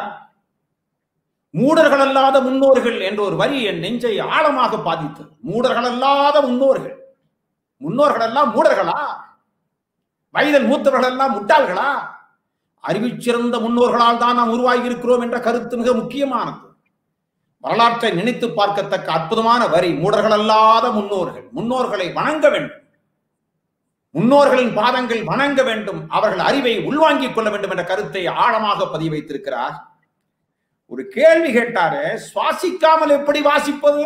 மூடர்கள் அல்லாத முன்னோர்கள் என்ற ஒரு வரி என் நெஞ்சை ஆழமாக பாதித்தது. மூடர்கள் அல்லாத முன்னோர்கள். முன்னோர்கள் எல்லாம் மூடர்களா? வயதில் மூத்தவர்கள் எல்லாம் முட்டாள்களா? அறிவிச்சிறந்த முன்னோர்களால் தான் நாம் உருவாகி இருக்கிறோம் என்ற கருத்து மிக முக்கியமானது. வரலாற்றை நினைத்து பார்க்கத்தக்க அற்புதமான வரி. மூடர்கள் அல்லாத முன்னோர்கள். முன்னோர்களை வணங்க வேண்டும், முன்னோர்களின் பாதங்கள் வணங்க வேண்டும், அவர்கள் அறிவை உள்வாங்கிக் கொள்ள வேண்டும் என்ற கருத்தை ஆழமாக பதிய வைத்திருக்கிறார். ஒரு கேள்வி கேட்டாரு, சுவாசிக்காமல் எப்படி வாசிப்பது?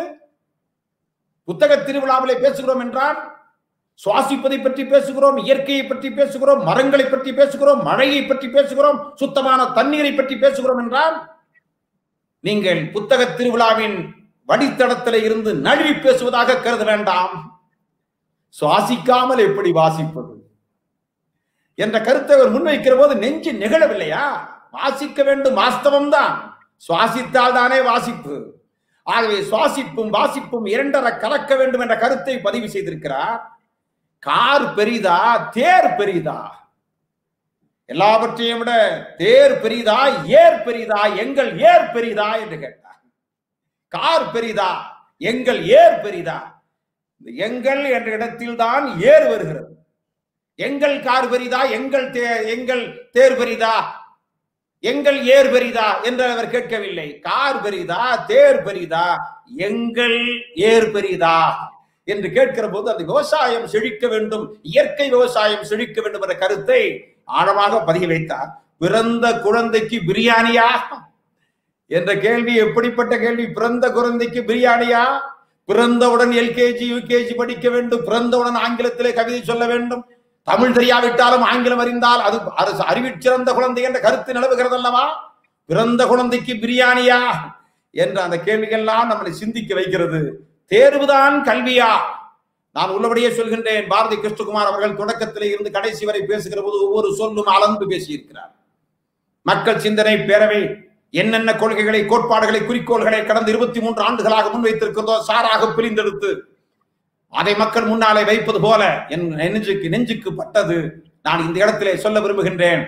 புத்தக திருவிழாவிலே பேசுகிறோம் என்றால் சுவாசிப்பதை பற்றி பேசுகிறோம், இயற்கையை பற்றி பேசுகிறோம், மரங்களை பற்றி பேசுகிறோம், மழையை பற்றி பேசுகிறோம், சுத்தமான தண்ணீரை பற்றி பேசுகிறோம் என்றால் நீங்கள் புத்தக திருவிழாவின் வடித்தடத்தில் இருந்து நழுவி பேசுவதாக கருத வேண்டாம். சுவாசிக்காமல் எப்படி வாசிப்பது என்ற கருத்தை அவர் முன்வைக்கிற போது நெஞ்சு நிகழவில்லையா? வாசிக்க வேண்டும், வாஸ்தவம் தான். சுவாசித்தால் தானே வாசிப்பு. ஆகவே சுவாசிப்பும் வாசிப்பும் இரண்டரை கலக்க வேண்டும் என்ற கருத்தை பதிவு செய்திருக்கிறார். கார் பெரிதா, தேர் பெரிதா? எல்லாவற்றையும் விட தேர் பெரிதா, ஏர் பெரிதா, எங்கள் ஏர் பெரிதா என்று கேட்டார். கார் பெரிதா, எங்கள் ஏர் பெரிதா? எங்கள் என்ற இடத்தில் தான் ஏர் வருகிறது. எங்கள் கார் பெரிதா, எங்கள் தேர் பெரிதா, எங்கள் ஏர் பெரிதா என்று அவர் கேட்கவில்லை. கார் பெரிதா, தேர் பெரிதா, எங்கள் ஏர் பெரிதா என்று கேட்கிற போது அந்த விவசாயம் செழிக்க வேண்டும், இயற்கை விவசாயம் செழிக்க வேண்டும் என்ற கருத்தை ஆழமாக பதிய வைத்தார். பிறந்த குழந்தைக்கு பிரியாணியா என்ற கேள்வி எப்படிப்பட்ட கேள்வி? பிறந்த குழந்தைக்கு பிரியாணியா? பிறந்தவுடன் எல்கேஜி யூகேஜி படிக்க வேண்டும், பிறந்தவுடன் ஆங்கிலத்திலே கவிதை சொல்ல வேண்டும், தமிழ் தெரியாவிட்டாலும் ஆங்கிலம் அறிந்தால் அது அறிவிச்சிறந்த குழந்தை என்ற கருத்து நிலவுகிறது அல்லவா? பிறந்த குழந்தைக்கு பிரியாணியா என்ற அந்த கேள்விகள்லாம் நம்மளை சிந்திக்க வைக்கிறது. தேர்வுதான் கல்வியா? நான் உள்ளபடியே சொல்கின்றேன். பாரதி கிருஷ்ணகுமார் அவர்கள் தொடக்கத்திலே இருந்து கடைசி வரை பேசுகிற போது ஒவ்வொரு சொல்லும் அளந்து பேசியிருக்கிறார். மக்கள் சிந்தனை பேரவை என்னென்ன கொள்கைகளை, கோட்பாடுகளை, குறிக்கோள்களை கடந்த 23 ஆண்டுகளாக முன்வைத்திருக்கிறதோ சாராக பிரிந்தெடுத்து அதை மக்கள் முன்னாலே வைப்பது போல என் நெஞ்சுக்கு பட்டது. நான் இந்த இடத்திலே சொல்ல விரும்புகின்றேன்.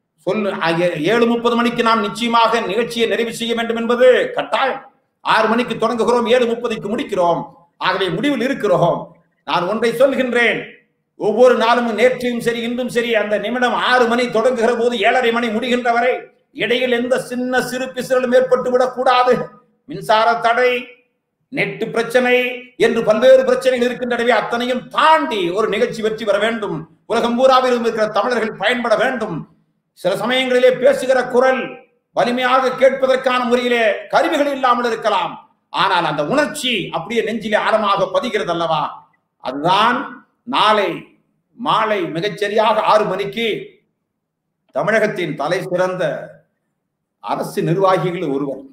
7:30 மணிக்கு நாம் நிச்சயமாக நிகழ்ச்சியை நிறைவு செய்ய வேண்டும் என்பது கட்டாயம். 6 மணிக்கு தொடங்குகிறோம், 7:30க்கு முடிக்கிறோம். ஆகவே முடிவில் இருக்கிறோம். நான் ஒன்றை சொல்கின்றேன், ஒவ்வொரு நாளும் நேற்றையும் சரி இன்றும் சரி அந்த நிமிடம் 6 மணி தொடங்குகிற போது 7:30 மணி முடிகின்ற வரை இடையில் எந்த சின்ன சிறு பிசலும் ஏற்பட்டு விடக் கூடாது. மின்சார தடை, நெட்டு பிரச்சனை என்று பல்வேறு பிரச்சனைகள் இருக்கின்றனவே அத்தனையும் தாண்டி ஒரு நிகழ்ச்சி வெற்றி பெற வேண்டும். உலகம் பூராவில் இருக்கிற தமிழர்கள் பயன்பட வேண்டும். சில சமயங்களிலே பேசுகிற குரல் வலிமையாக கேட்பதற்கான முறையிலே கருவிகள் இல்லாமல் இருக்கலாம், ஆனால் அந்த உணர்ச்சி அப்படியே நெஞ்சிலே ஆழமாக பதிகிறது அல்லவா? அதுதான் நாளை மாலை மிகச்சரியாக 6 மணிக்கு தமிழகத்தின் தலை சிறந்த அரசு நிர்வாகிகள் ஒருவர்,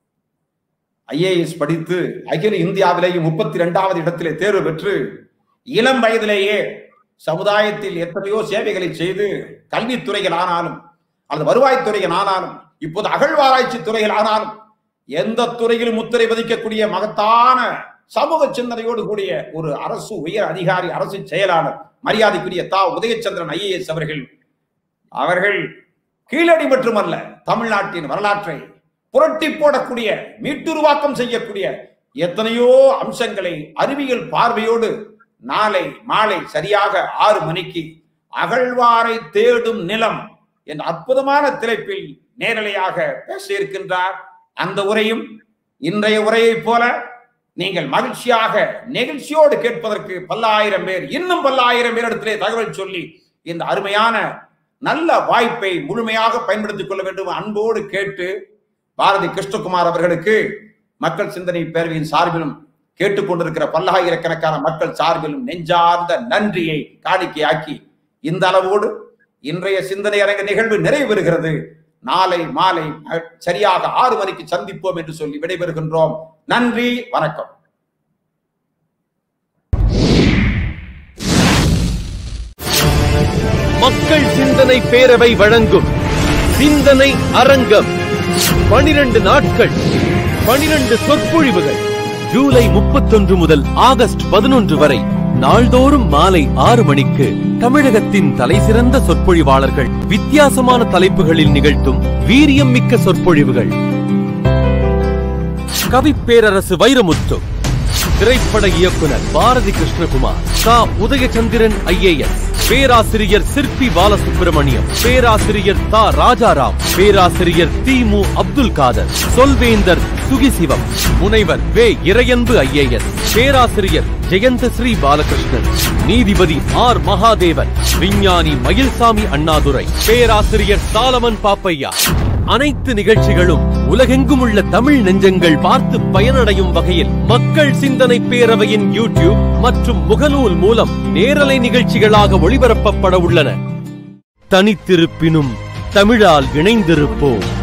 IAS படித்து அகில இந்தியாவிலேயே 32வது இடத்திலே தேர்வு பெற்று இளம் வயதிலேயே சமுதாயத்தில் எத்தனையோ சேவைகளை செய்து கல்வித்துறைகள் ஆனாலும் அல்லது வருவாய்த்துறையில் ஆனாலும் இப்போது அகழ்வாராய்ச்சி துறையில் ஆனாலும் எந்த துறையிலும் முத்திரை பதிக்கக்கூடிய மகத்தான சமூக சிந்தனையோடு கூடிய ஒரு அரசு உயர் அதிகாரி, அரசு செயலாளர், மரியாதைக்குரிய உதயச்சந்திரன் IAS அவர்கள் கீழடி மட்டுமல்ல, தமிழ்நாட்டின் வரலாற்றை புரட்டி போடக்கூடிய, மீட்டுருவாக்கம் செய்யக்கூடிய எத்தனையோ அம்சங்களை அறிவியல் பார்வையோடு நாளை மாலை சரியாக 6 மணிக்கு அகழ்வாரை தேடும் நிலம் என்ற அற்புதமான தலைப்பில் நேரலையாக பேச இருக்கின்றார். அந்த உரையும் இன்றைய உரையைப் போல நீங்கள் மகிழ்ச்சியாக நெகிழ்ச்சியோடு கேட்பதற்கு பல்லாயிரம் பேர், இன்னும் பல்லாயிரம் பேர் இடத்திலே தகவல் சொல்லி இந்த அருமையான நல்ல வாய்ப்பை முழுமையாக பயன்படுத்திக் கொள்ள வேண்டும் அன்போடு கேட்டு, பாரதி கிருஷ்ணகுமார் அவர்களுக்கு மக்கள் சிந்தனை பேரவையின் சார்பிலும் கேட்டுக்கொண்டிருக்கிற பல்லாயிரக்கணக்கான மக்கள் சார்பிலும் நெஞ்சார்ந்த நன்றியை காணிக்கையாக்கி இந்த அளவோடு இன்றைய சிந்தனை அரங்க நிகழ்வு நிறைவு பெறுகிறது. நாளை மாலை சரியாக 6 மணிக்கு சந்திப்போம் என்று சொல்லி விடைபெறுகின்றோம். நன்றி, வணக்கம். மக்கள் சிந்தனை பேரவை வழங்கும் சிந்தனை அரங்கம். 12 நாட்கள், 12 சொற்பொழிவுகள். ஜூலை 31 முதல் ஆகஸ்ட் 11 வரை நாள்தோறும் மாலை 6 மணிக்கு தமிழகத்தின் தலைசிறந்த சொற்பொழிவாளர்கள் வித்தியாசமான தலைப்புகளில் நிகழ்த்தும் வீரியம் மிக்க சொற்பொழிவுகள். கவிப்பேரரசு வைரமுத்து, திரைப்பட இயக்குனர் பாரதி கிருஷ்ணகுமார், கா. உதயச்சந்திரன் IAS, பேராசிரியர் சிற்பி பாலசுப்பிரமணியம், பேராசிரியர் தா. ராஜாராம், பேராசிரியர் தி.மு. அப்துல் காதர், சொல்வேந்தர் சுகிசிவம், முனைவர் வே. இறையன்பு IAS, பேராசிரியர் ஜெயந்தஸ்ரீ பாலகிருஷ்ணன், நீதிபதி ஆர். மகாதேவன், விஞ்ஞானி மயில்சாமி அண்ணாதுரை, பேராசிரியர் சாலமன் பாப்பையா. அனைத்து நிகழ்ச்சிகளும் உலகெங்கும் உள்ள தமிழ் நெஞ்சங்கள் பார்த்து பயனடையும் வகையில் மக்கள் சிந்தனை பேரவையின் யூடியூப் மற்றும் முகநூல் மூலம் நேரலை நிகழ்ச்சிகளாக ஒளிபரப்பப்பட உள்ளன. தனித்திருப்பினும் தமிழால் இணைந்திருப்போம்.